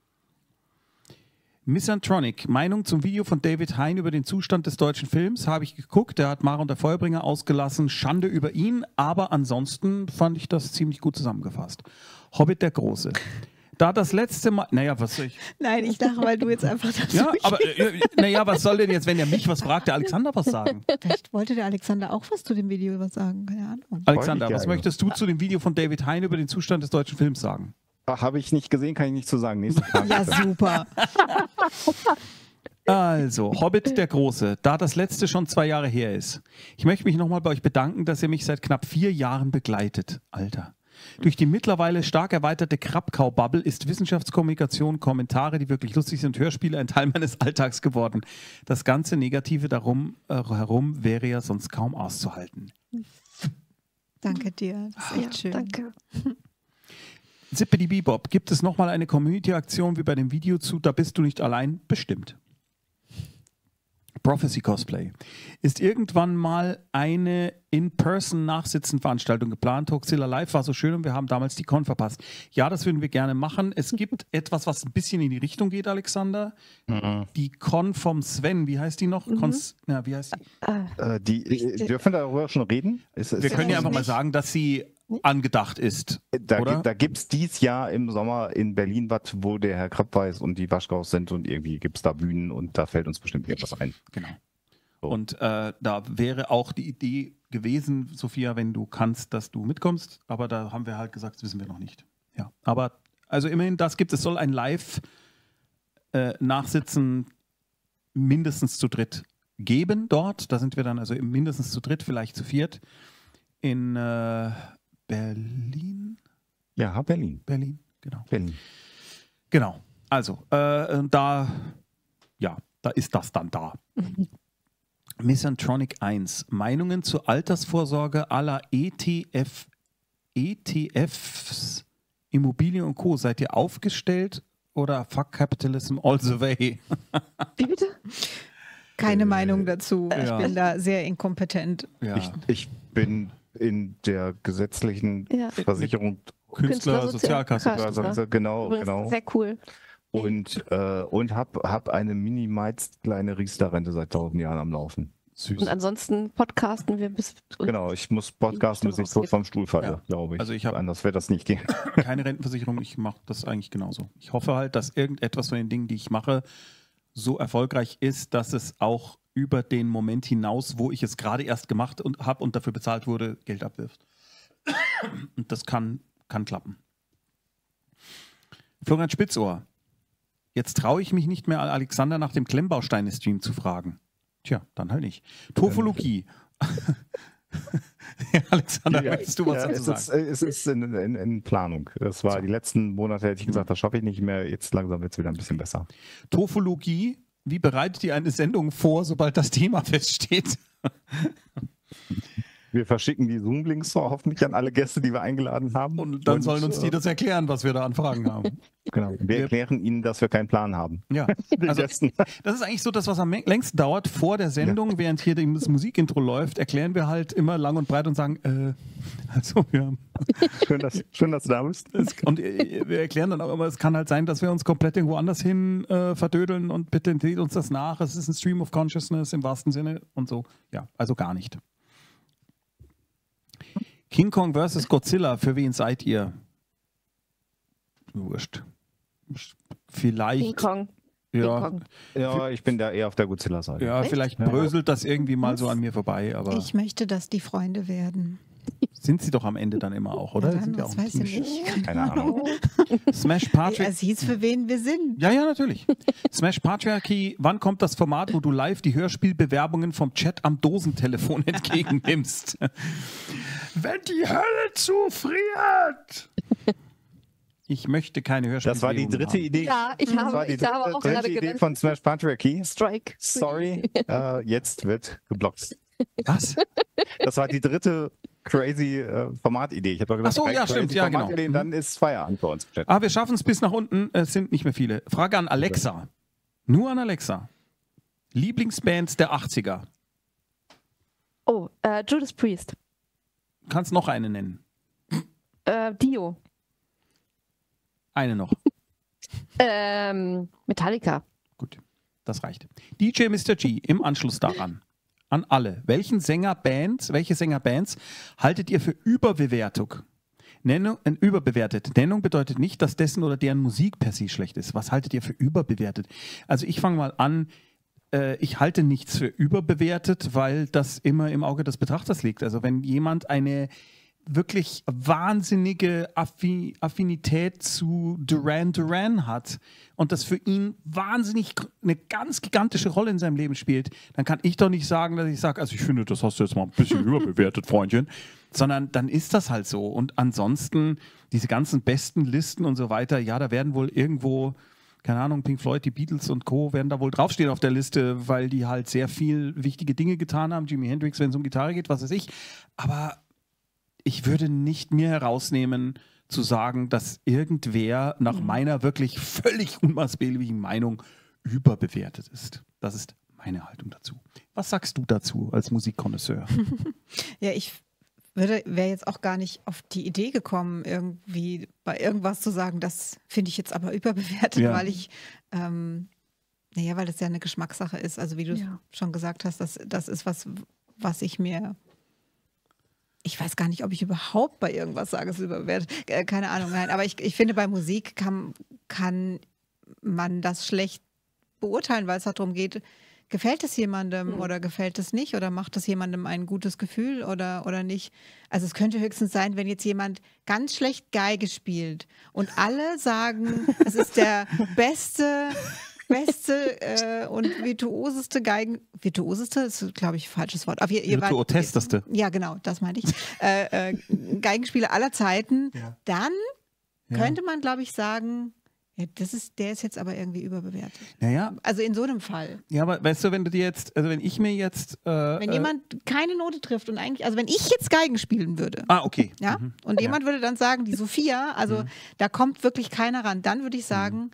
Misantronic, Meinung zum Video von David Hein über den Zustand des deutschen Films. Habe ich geguckt, der hat Mara und der Feuerbringer ausgelassen. Schande über ihn, aber ansonsten fand ich das ziemlich gut zusammengefasst. Hobbit der Große. Da das letzte Mal, naja, was soll ich? Nein, ich dachte, weil du jetzt einfach dazu Ja, aber naja, was soll denn jetzt, wenn er mich was fragt, der Alexander was sagen? Vielleicht wollte der Alexander auch was zu dem Video sagen, keine Ahnung. Alexander, was möchtest du zu dem Video von David Hein über den Zustand des deutschen Films sagen? Habe ich nicht gesehen, kann ich nicht zu sagen. Nächste Frage. Ja, super. Also, Hobbit der Große, da das letzte schon 2 Jahre her ist. Ich möchte mich nochmal bei euch bedanken, dass ihr mich seit knapp 4 Jahren begleitet. Alter. Durch die mittlerweile stark erweiterte Krabkau-Bubble ist Wissenschaftskommunikation, Kommentare, die wirklich lustig sind, Hörspiele ein Teil meines Alltags geworden. Das ganze Negative darum herum wäre ja sonst kaum auszuhalten. Danke dir, das ist echt schön. Danke. Zippity Bebop, gibt es nochmal eine Community-Aktion wie bei dem Video zu Da bist du nicht allein? Bestimmt. Prophecy Cosplay. Ist irgendwann mal eine In-Person-Nachsitzen-Veranstaltung geplant? Hoaxilla Live war so schön und wir haben damals die Con verpasst. Ja, das würden wir gerne machen. Es gibt etwas, was ein bisschen in die Richtung geht, Alexander. Die Con vom Sven, wie heißt die noch? Wie heißt die? Dürfen wir darüber schon reden? Wir können ja einfach mal sagen, dass sie angedacht ist. Da gibt es dieses Jahr im Sommer in Berlin was, wo der Herr Krabweis und die Waschgaus sind und irgendwie gibt es da Bühnen und da fällt uns bestimmt irgendwas ein. Genau. So. Und da wäre auch die Idee gewesen, Sophia, wenn du kannst, dass du mitkommst, aber da haben wir halt gesagt, das wissen wir noch nicht. Ja, aber also immerhin, das gibt es, soll ein Live-Nachsitzen mindestens zu dritt geben dort. Da sind wir dann also mindestens zu dritt, vielleicht zu viert. In Berlin? Ja, Berlin. Berlin, genau. Berlin. Genau. Also, da ist das dann da. Misantronic 1. Meinungen zur Altersvorsorge aller ETFs, Immobilien und Co. Seid ihr aufgestellt oder fuck Capitalism all the way? Wie bitte? Keine Meinung dazu. Ja. Ich bin da sehr inkompetent. Ja. Ich bin in der gesetzlichen Versicherung Künstler, Sozialkasse. Genau. Sehr cool. Und hab eine mini-meiz kleine Riester-Rente seit 1000 Jahren am Laufen. Süß. Und ansonsten podcasten wir bis. Genau, ich muss podcasten, bis ich tot vom Stuhl falle, Ja. glaube ich. Also ich habe Anders wird das nicht gehen. keine Rentenversicherung, ich mache das eigentlich genauso. Ich hoffe halt, dass irgendetwas von den Dingen, die ich mache, so erfolgreich ist, dass es auch über den Moment hinaus, wo ich es gerade erst gemacht habe und dafür bezahlt wurde, Geld abwirft. Und das kann klappen. Florian Spitzohr. Jetzt traue ich mich nicht mehr, Alexander nach dem Klemmbausteine-Stream zu fragen. Tja, dann halt nicht. Tofologie. Alexander, möchtest du was dazu sagen? Es ist in Planung. Das war die letzten Monate, hätte ich gesagt, das schaffe ich nicht mehr. Jetzt langsam wird es wieder ein bisschen besser. Tofologie. Wie bereitet ihr eine Sendung vor, sobald das Thema feststeht? Wir verschicken die Zoom-Links hoffentlich an alle Gäste, die wir eingeladen haben. Und dann sollen uns die das erklären, was wir da an Fragen haben. Genau. Wir erklären ihnen, dass wir keinen Plan haben. Ja, also das ist eigentlich so das, was am längsten dauert. Vor der Sendung, während hier das Musikintro läuft, erklären wir halt immer lang und breit und sagen, also ja. Schön, dass du da bist. Und wir erklären dann auch immer, es kann halt sein, dass wir uns komplett irgendwo anders hin verdödeln und bitte seht uns das nach. Es ist ein Stream of Consciousness im wahrsten Sinne und so. Ja, also gar nicht. King Kong vs. Godzilla, für wen seid ihr? Wurscht. Vielleicht. King Kong. Ja, Ja, ich bin da eher auf der Godzilla-Seite. ja, vielleicht bröselt das irgendwie mal so an mir vorbei, aber Ich möchte, dass die Freunde werden. sind sie doch am Ende dann immer auch, oder? Ja, Sind ja das auch ein weiß ich Team. nicht. Keine Ahnung. Smash Patrick. Es hieß, für wen wir sind. Ja, natürlich. Smash Patriarchy, wann kommt das Format, wo du live die Hörspielbewerbungen vom Chat am Dosentelefon entgegennimmst? Wenn die Hölle zufriert! Ich möchte keine Hörspielbewerbungen Das war die dritte haben. Idee. Ja, ich Das war habe, die ich habe auch dritte gerade Idee gedacht, von Smash Patriarchy. Strike. Sorry, jetzt wird geblockt. Was? Das war die dritte crazy Formatidee. Ich habe doch gesagt, Ach so, ja, crazy stimmt, ja, genau. Formatideen, dann ist Feierabend bei uns im Chat. Aber wir schaffen es bis nach unten, es sind nicht mehr viele. Frage an Alexa. Nur an Alexa. Lieblingsbands der 80er. Oh, Judas Priest. Kannst noch eine nennen. Dio. Eine noch. Metallica. Gut, das reicht. DJ Mr. G, im Anschluss daran, an alle. Welche Sängerbands haltet ihr für überbewertet? Nennung bedeutet nicht, dass dessen oder deren Musik per se schlecht ist. Was haltet ihr für überbewertet? Also ich fange mal an. Ich halte nichts für überbewertet, weil das immer im Auge des Betrachters liegt. Also wenn jemand eine wirklich wahnsinnige Affinität zu Duran Duran hat und das für ihn wahnsinnig eine ganz gigantische Rolle in seinem Leben spielt, dann kann ich doch nicht sagen, dass ich sage, also ich finde, das hast du jetzt mal ein bisschen überbewertet, Freundchen, sondern dann ist das halt so. Und ansonsten diese ganzen besten Listen und so weiter, ja, da werden wohl irgendwo, keine Ahnung, Pink Floyd, die Beatles und Co. werden da wohl draufstehen auf der Liste, weil die halt sehr viel wichtige Dinge getan haben. Jimi Hendrix, wenn es um Gitarre geht, was weiß ich. Aber ich würde nicht mir herausnehmen, zu sagen, dass irgendwer nach meiner wirklich völlig unmaßbeliebigen Meinung überbewertet ist. Das ist meine Haltung dazu. Was sagst du dazu als Musikkonnoisseur? Ja, ich wäre jetzt auch gar nicht auf die Idee gekommen, irgendwie bei irgendwas zu sagen, das finde ich jetzt aber überbewertet, Ja. weil ich, weil das ja eine Geschmackssache ist. Also wie du schon gesagt hast, das ist was ich mir, ich weiß gar nicht, ob ich überhaupt bei irgendwas sage, es ist überbewertet. Keine Ahnung, nein. Aber ich finde, bei Musik kann man das schlecht beurteilen, weil es halt darum geht, gefällt es jemandem oder gefällt es nicht oder macht es jemandem ein gutes Gefühl oder nicht? Also es könnte höchstens sein, wenn jetzt jemand ganz schlecht Geige spielt und alle sagen, es ist der beste und virtuoseste virtuoseste ist, glaube ich, ein falsches Wort. Aber Virtuotesteste. Ja, genau, das meinte ich. Geigenspieler aller Zeiten. Ja. Dann könnte man, glaube ich, sagen, ja, der ist jetzt aber irgendwie überbewertet. Naja. Also in so einem Fall. Ja, aber weißt du, wenn ich mir jetzt... wenn jemand keine Note trifft und eigentlich, also wenn ich jetzt Geigen spielen würde. Okay. Ja, und jemand würde dann sagen, die Sophia, also da kommt wirklich keiner ran. Dann würde ich sagen,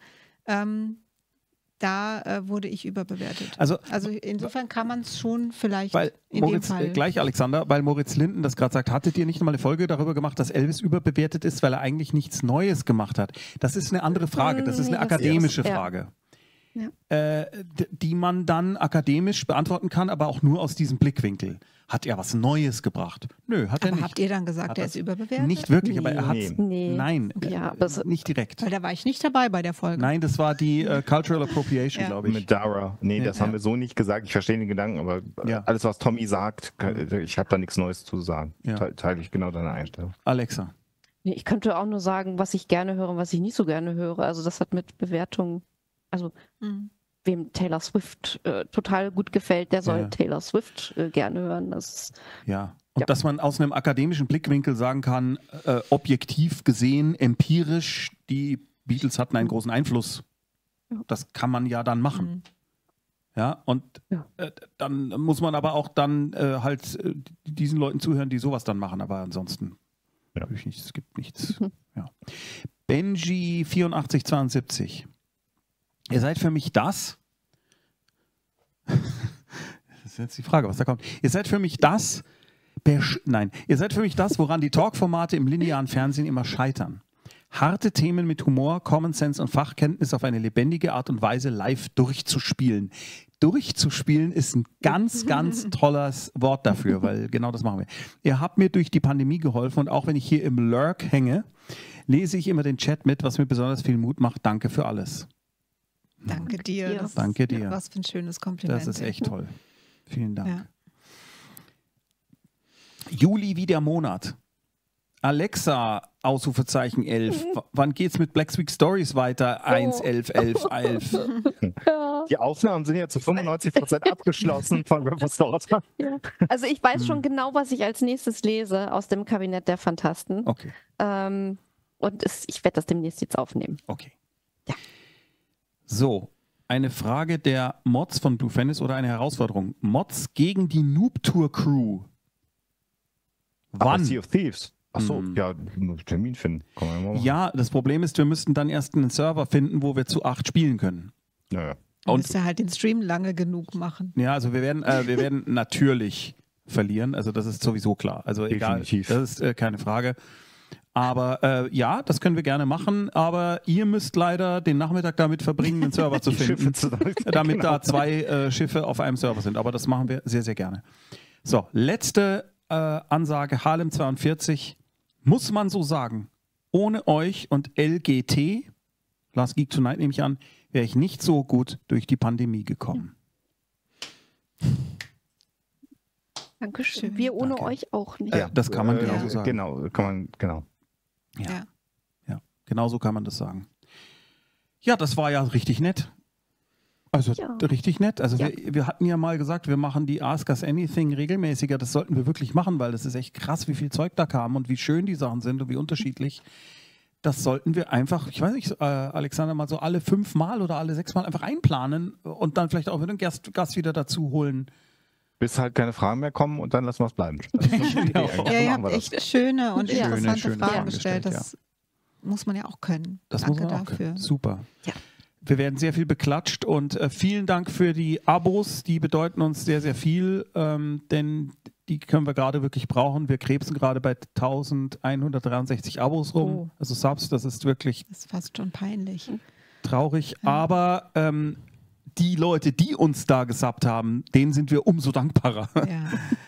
da wurde ich überbewertet. Also insofern kann man es schon vielleicht dem Fall. Gleich, Alexander, weil Moritz Linden das gerade sagt, hattet ihr nicht mal eine Folge darüber gemacht, dass Elvis überbewertet ist, weil er eigentlich nichts Neues gemacht hat? Das ist eine andere Frage, das ist eine akademische Frage. Ja. Die man dann akademisch beantworten kann, aber auch nur aus diesem Blickwinkel. Hat er was Neues gebracht? Nö, hat er nicht. Habt ihr dann gesagt, er ist überbewertet? Nicht wirklich, aber er hat es. Nee. Nein, Ja, nicht direkt. Weil da war ich nicht dabei bei der Folge. Nein, das war die Cultural Appropriation, glaube ich. Mit Dara. Nee, das haben wir so nicht gesagt. Ich verstehe den Gedanken, aber alles, was Tommy sagt, ich habe da nichts Neues zu sagen. Ja. Teile ich genau deine Einstellung. Alexa. Nee, ich könnte auch nur sagen, was ich gerne höre und was ich nicht so gerne höre. Also das hat mit Bewertung, also wem Taylor Swift total gut gefällt, der soll Taylor Swift gerne hören. Das Dass man aus einem akademischen Blickwinkel sagen kann, objektiv gesehen, empirisch, die Beatles hatten einen großen Einfluss. Das kann man ja dann machen. Ja, und dann muss man aber auch dann halt diesen Leuten zuhören, die sowas dann machen. Aber ansonsten natürlich nicht, es gibt nichts. Ja. Benji 8472. Ihr seid für mich das. Das ist jetzt die Frage, was da kommt. Ihr seid für mich das. Ihr seid für mich das, woran die Talkformate im linearen Fernsehen immer scheitern. Harte Themen mit Humor, Common Sense und Fachkenntnis auf eine lebendige Art und Weise live durchzuspielen. Durchzuspielen ist ein ganz, ganz tolles Wort dafür, weil genau das machen wir. Ihr habt mir durch die Pandemie geholfen und auch wenn ich hier im Lurk hänge, lese ich immer den Chat mit, was mir besonders viel Mut macht. Danke für alles. Danke dir. Danke dir. Was für ein schönes Kompliment. Das ist echt toll. Vielen Dank. Ja. Juli wie der Monat. Alexa, Ausrufezeichen 11. Wann geht's mit Black Week Stories weiter? 1, 11, 11, 11. Die Aufnahmen sind ja zu 95% abgeschlossen von Rivers Daughter. Ja. Also ich weiß schon genau, was ich als nächstes lese aus dem Kabinett der Phantasten. Okay. Und ich werde das demnächst jetzt aufnehmen. Okay. Ja. So, eine Frage der Mods von Blue Fennis oder eine Herausforderung. Mods gegen die Noob Tour Crew. Wann? Sea of Thieves. Achso, Termin finden. Ja, das Problem ist, wir müssten dann erst einen Server finden, wo wir zu 8 spielen können. Naja. Und müsst ihr halt den Stream lange genug machen. Ja, also wir werden natürlich verlieren. Also das ist sowieso klar. Also definitiv. Egal, das ist keine Frage. Aber das können wir gerne machen, aber ihr müsst leider den Nachmittag damit verbringen, einen Server zu finden, damit da 2 Schiffe auf einem Server sind. Aber das machen wir sehr, sehr gerne. So, letzte Ansage, Harlem 42, muss man so sagen, ohne euch und LGT, Last Geek Tonight nehme ich an, wäre ich nicht so gut durch die Pandemie gekommen. Dankeschön. Wir ohne euch auch nicht. Ja, das kann man genauso sagen. Genau. Ja, genau so kann man das sagen. Ja, das war ja richtig nett. Also richtig nett. Also wir hatten ja mal gesagt, wir machen die Ask Us Anything regelmäßiger. Das sollten wir wirklich machen, weil das ist echt krass, wie viel Zeug da kam und wie schön die Sachen sind und wie unterschiedlich. Das sollten wir einfach, ich weiß nicht, Alexander, mal so alle 5 Mal oder alle 6 Mal einfach einplanen und dann vielleicht auch wieder einen Gast wieder dazu holen. Bis halt keine Fragen mehr kommen und dann lassen wir es bleiben. Genau. Ja, ihr habt echt schöne und interessante schöne Fragen gestellt. Das muss man ja auch können. Das Danke muss man auch dafür. können. Super. Ja. wir werden sehr viel beklatscht und vielen Dank für die Abos, die bedeuten uns sehr, sehr viel, denn die können wir gerade wirklich brauchen. Wir krebsen gerade bei 1163 Abos rum, also Subs, das ist wirklich... Das ist fast schon peinlich. Traurig, aber die Leute, die uns da gesubbt haben, denen sind wir umso dankbarer. Ja.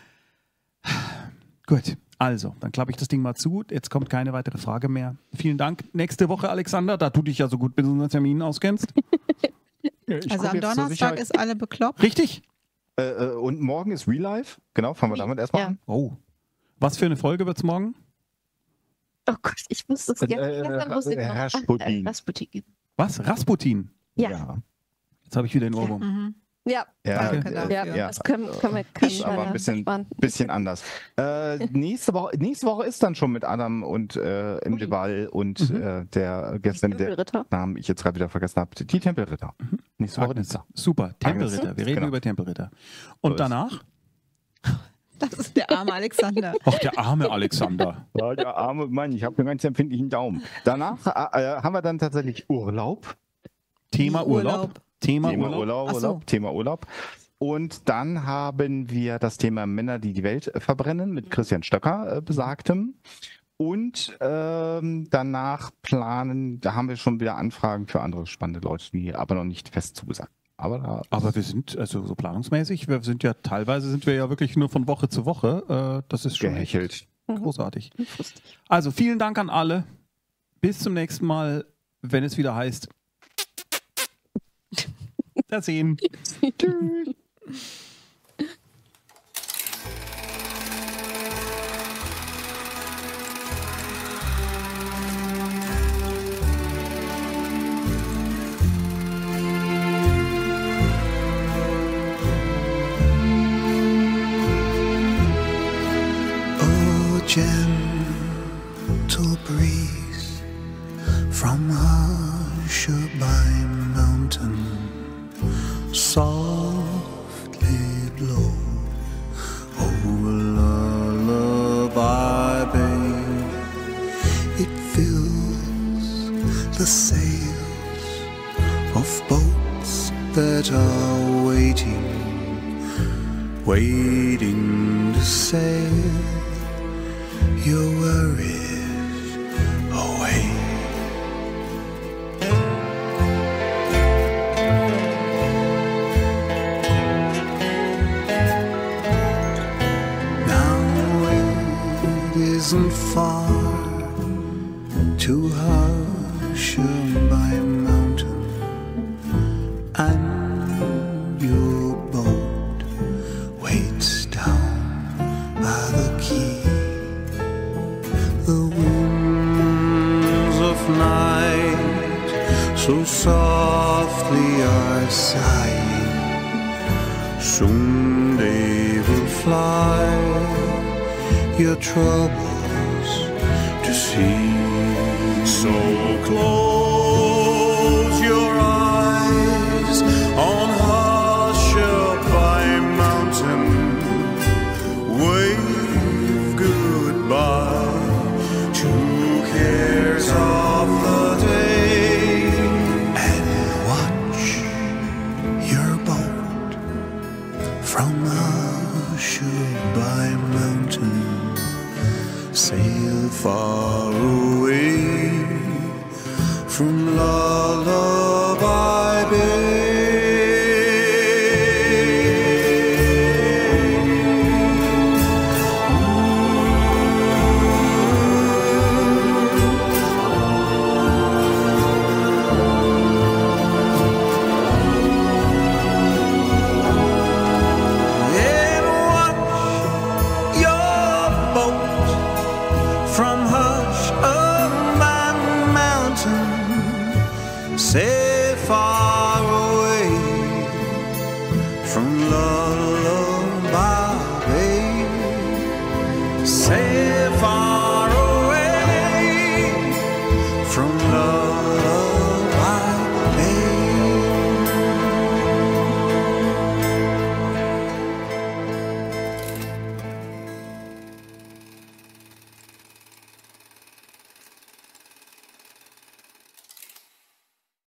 Gut, also, dann klappe ich das Ding mal zu. Jetzt kommt keine weitere Frage mehr. Vielen Dank. Nächste Woche, Alexander, da du dich ja so gut mit unseren Terminen auskennst. Also am Donnerstag ist alle bekloppt. Richtig? Und morgen ist Real Life. Genau, fangen wir damit erstmal an. Oh. Was für eine Folge wird es morgen? Oh Gott, ich wusste es gestern. Rasputin. Rasputin. Was? Rasputin? Ja. Jetzt habe ich wieder den Ohrwurm. Ja, Danke dafür. das können wir ist aber ein bisschen anders. Nächste Woche ist dann schon mit Adam und im Deval und der gestern der Namen ich jetzt gerade wieder vergessen habe. Die Tempelritter. Nächste Woche Agnes. Super, Tempelritter. Wir reden über Tempelritter. Und danach? Das ist der arme Alexander. Ach, der arme Alexander. Ja, der arme Mann, ich habe einen ganz empfindlichen Daumen. Danach haben wir dann tatsächlich Urlaub. Thema Urlaub. Thema Urlaub. Und dann haben wir das Thema Männer, die die Welt verbrennen, mit Christian Stöcker besagtem. Und danach da haben wir schon wieder Anfragen für andere spannende Leute, die aber noch nicht fest zugesagt. Aber wir sind, also so planungsmäßig, teilweise sind wir ja wirklich nur von Woche zu Woche. Das ist schon echt großartig. Also vielen Dank an alle. Bis zum nächsten Mal, wenn es wieder heißt, da sehen. Tschüss. Oh, gentle breeze from Hushabye Mountain, softly blow over Lullaby Bay. It fills the sails of boats that are waiting to sail your worries away. Isn't far to Hushabye Mountain, and your boat waits down by the quay. The winds of night so softly are sighing, soon they will fly your troubles to see. So close your eyes on Hushabye Mountain, wave goodbye to cares of the day, and watch your boat from Hushabye Mountain sail far away from Lullaby Bay. And watch your boat from Hushabye Mountain sail far away from Lullaby Bay. Sail far